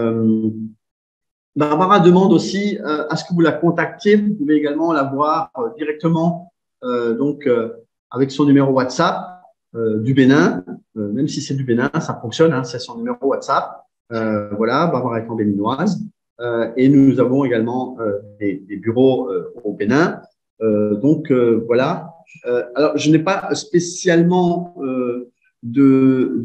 Barbara demande aussi à ce que vous la contactiez. Vous pouvez également la voir directement avec son numéro WhatsApp du Bénin. Même si c'est du Bénin, ça fonctionne. Hein, c'est son numéro WhatsApp. Voilà, Barbara est en béninoise. Et nous avons également des bureaux au Bénin. Voilà. Alors, je n'ai pas spécialement de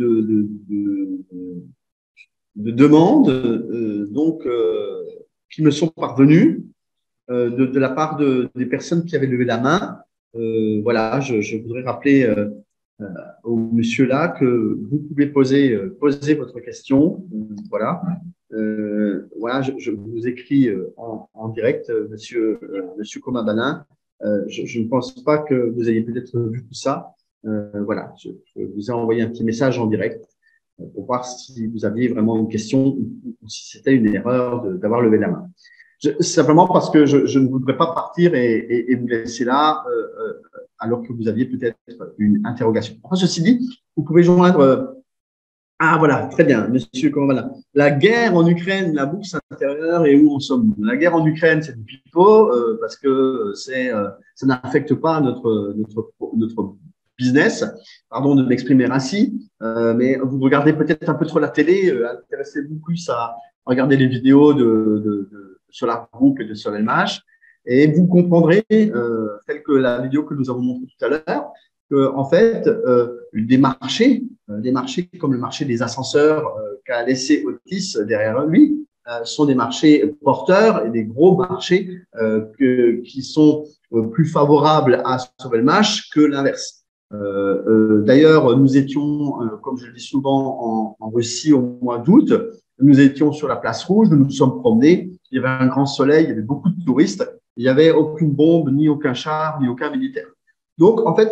demandes qui me sont parvenues de la part des personnes qui avaient levé la main. Voilà, je voudrais rappeler au monsieur là que vous pouvez poser votre question. Voilà. Voilà, je vous écris en direct, monsieur Coma Banin. Je ne pense pas que vous ayez peut-être vu tout ça. Voilà, je vous ai envoyé un petit message en direct pour voir si vous aviez vraiment une question ou si c'était une erreur d'avoir levé la main. Simplement parce que je ne voudrais pas partir et vous laisser là alors que vous aviez peut-être une interrogation. Enfin, ceci dit, vous pouvez joindre… Ah voilà, très bien, monsieur, comment voilà. La guerre en Ukraine, la bourse intérieure et où en sommes-nous? La guerre en Ukraine, c'est du pipeau parce que ça n'affecte pas notre business. Pardon de m'exprimer ainsi, mais vous regardez peut-être un peu trop la télé, intéressez-vous plus à regarder les vidéos de Solar Group et de SolMH et vous comprendrez, telle que la vidéo que nous avons montrée tout à l'heure, que en fait, des marchés comme le marché des ascenseurs qu'a laissé Otis derrière lui, sont des marchés porteurs et des gros marchés qui sont plus favorables à SolMH que l'inverse. D'ailleurs, nous étions, comme je le dis souvent, en Russie au mois d'août. Nous étions sur la place rouge, nous nous sommes promenés. Il y avait un grand soleil, il y avait beaucoup de touristes. Il n'y avait aucune bombe, ni aucun char, ni aucun militaire. Donc, en fait,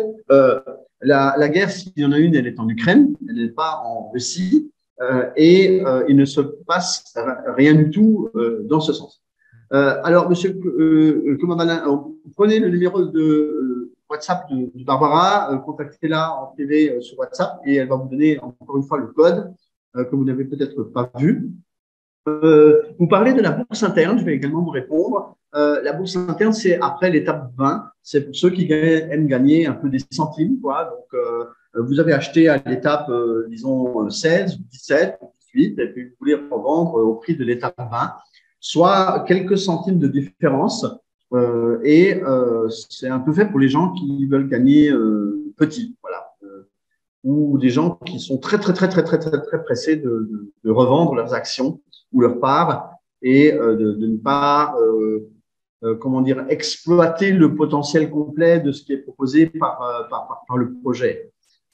la guerre, s'il y en a une, elle est en Ukraine, elle n'est pas en Russie, et il ne se passe rien du tout dans ce sens. Alors, monsieur Komamalin, prenez le numéro de WhatsApp de Barbara, contactez-la en privé sur WhatsApp et elle va vous donner encore une fois le code que vous n'avez peut-être pas vu. Vous parlez de la bourse interne, je vais également vous répondre. La bourse interne, c'est après l'étape 20. C'est pour ceux qui aiment gagner un peu des centimes, quoi. Donc, vous avez acheté à l'étape, disons, 16, 17, 18, et puis vous voulez revendre au prix de l'étape 20, soit quelques centimes de différence. C'est un peu fait pour les gens qui veulent gagner petit, voilà. Ou des gens qui sont très pressés de revendre leurs actions ou leurs parts et de ne pas comment dire, exploiter le potentiel complet de ce qui est proposé par le projet.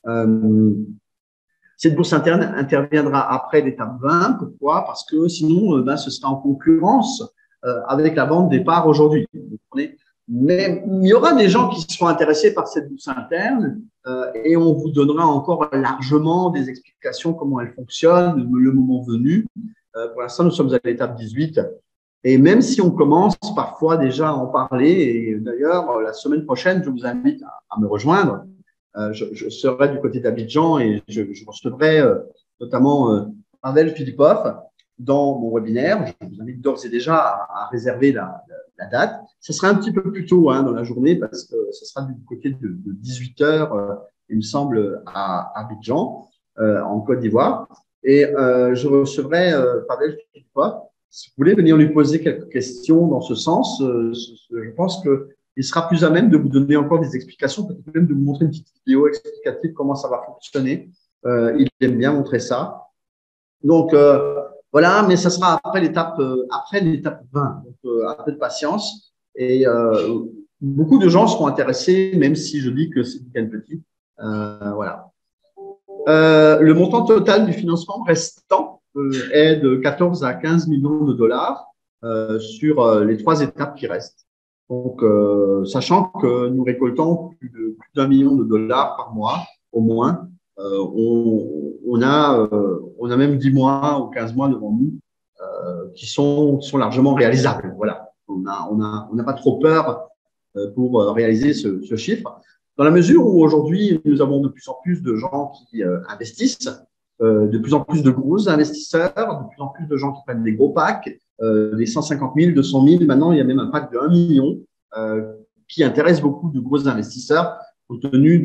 Cette bourse interne interviendra après l'étape 20. Pourquoi? Parce que sinon, ce sera en concurrence avec la vente des parts aujourd'hui. Mais il y aura des gens qui seront intéressés par cette bourse interne et on vous donnera encore largement des explications comment elle fonctionne le moment venu. Pour l'instant, nous sommes à l'étape 18. Et même si on commence parfois déjà à en parler, et d'ailleurs, la semaine prochaine, je vous invite à me rejoindre. Je serai du côté d'Abidjan et je recevrai notamment Pavel Philippov dans mon webinaire. Je vous invite d'ores et déjà à réserver la la date. Ce sera un petit peu plus tôt dans la journée parce que ce sera du côté de 18 h, il me semble, à Abidjan, en Côte d'Ivoire. Et je recevrai Pavel Philippa. Si vous voulez venir lui poser quelques questions dans ce sens, je pense qu'il sera plus à même de vous donner encore des explications, peut-être même de vous montrer une petite vidéo explicative comment ça va fonctionner. Il aime bien montrer ça. Donc, voilà, mais ça sera après l'étape 20. Donc, un peu de patience. Et beaucoup de gens seront intéressés, même si je dis que c'est bien petit. Voilà. Le montant total du financement restant est de 14 à 15 millions de dollars sur les 3 étapes qui restent. Donc, sachant que nous récoltons plus d'1 million de dollars par mois, au moins, on a même 10 mois ou 15 mois devant nous qui sont largement réalisables. Voilà. On n'a pas trop peur pour réaliser ce chiffre. Dans la mesure où aujourd'hui, nous avons de plus en plus de gens qui investissent, de plus en plus de gros investisseurs, de plus en plus de gens qui prennent des gros packs, des 150 000, 200 000. Maintenant, il y a même un pack de 1 million qui intéresse beaucoup de gros investisseurs compte tenu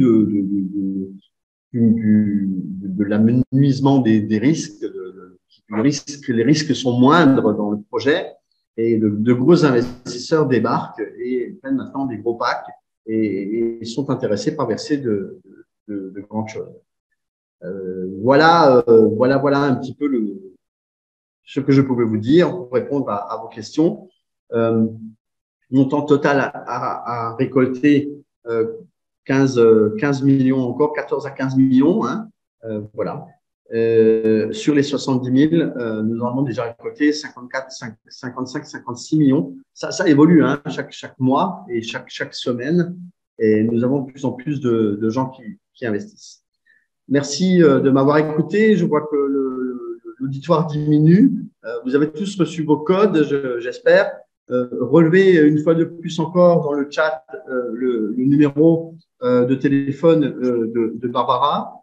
de l'amenuisement des risques. Les risques sont moindres dans le projet et de gros investisseurs débarquent et prennent maintenant des gros packs et sont intéressés par verser de grandes choses. Voilà un petit peu ce que je pouvais vous dire pour répondre à vos questions. Montant total à récolter 15 millions encore, 14 à 15 millions. Voilà. Sur les 70 000, nous en avons déjà récolté 55, 56 millions. Ça évolue chaque mois et chaque semaine. Et nous avons de plus en plus de gens qui investissent. Merci de m'avoir écouté. Je vois que l'auditoire diminue. Vous avez tous reçu vos codes, j'espère. Relevez une fois de plus encore dans le chat le numéro de téléphone de Barbara.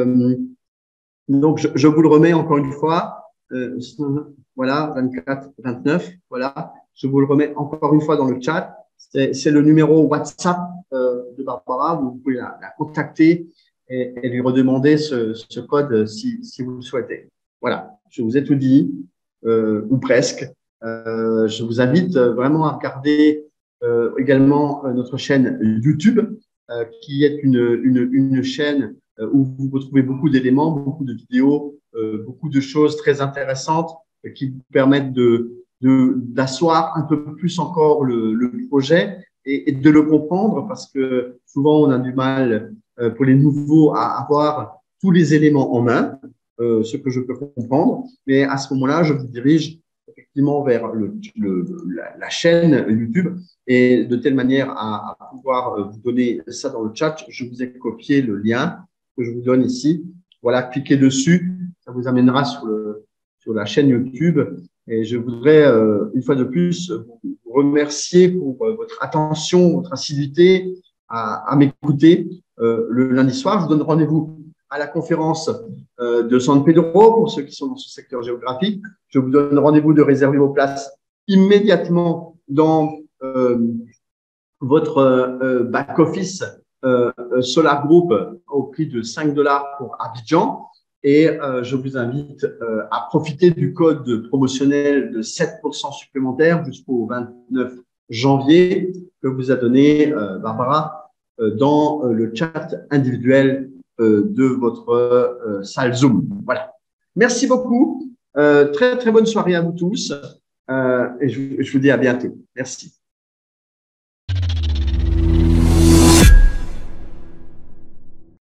Donc, je vous le remets encore une fois. Voilà, 24, 29. Voilà, je vous le remets encore une fois dans le chat. C'est le numéro WhatsApp de Barbara. Vous pouvez la contacter et lui redemander ce code si vous le souhaitez. Voilà, je vous ai tout dit, ou presque. Je vous invite vraiment à regarder également notre chaîne YouTube, qui est une chaîne où vous retrouvez beaucoup d'éléments, beaucoup de vidéos, beaucoup de choses très intéressantes qui vous permettent d'asseoir un peu plus encore le projet et de le comprendre, parce que souvent on a du mal pour les nouveaux à avoir tous les éléments en main, ce que je peux comprendre. Mais à ce moment-là, je vous dirige effectivement vers la chaîne YouTube, et de telle manière à pouvoir vous donner ça dans le chat. Je vous ai copié le lien que je vous donne ici. Voilà, cliquez dessus, ça vous amènera sur la chaîne YouTube. Et je voudrais, une fois de plus, vous remercier pour votre attention, votre assiduité à m'écouter le lundi soir. Je vous donne rendez-vous à la conférence de San Pedro pour ceux qui sont dans ce secteur géographique. Je vous donne rendez-vous de réserver vos places immédiatement dans votre back-office Solar Group au prix de 5 $ pour Abidjan. Et je vous invite à profiter du code promotionnel de 7% supplémentaire jusqu'au 29 janvier que vous a donné Barbara dans le chat individuel de votre salle Zoom. Voilà. Merci beaucoup. Très, très bonne soirée à vous tous. Et je vous dis à bientôt. Merci.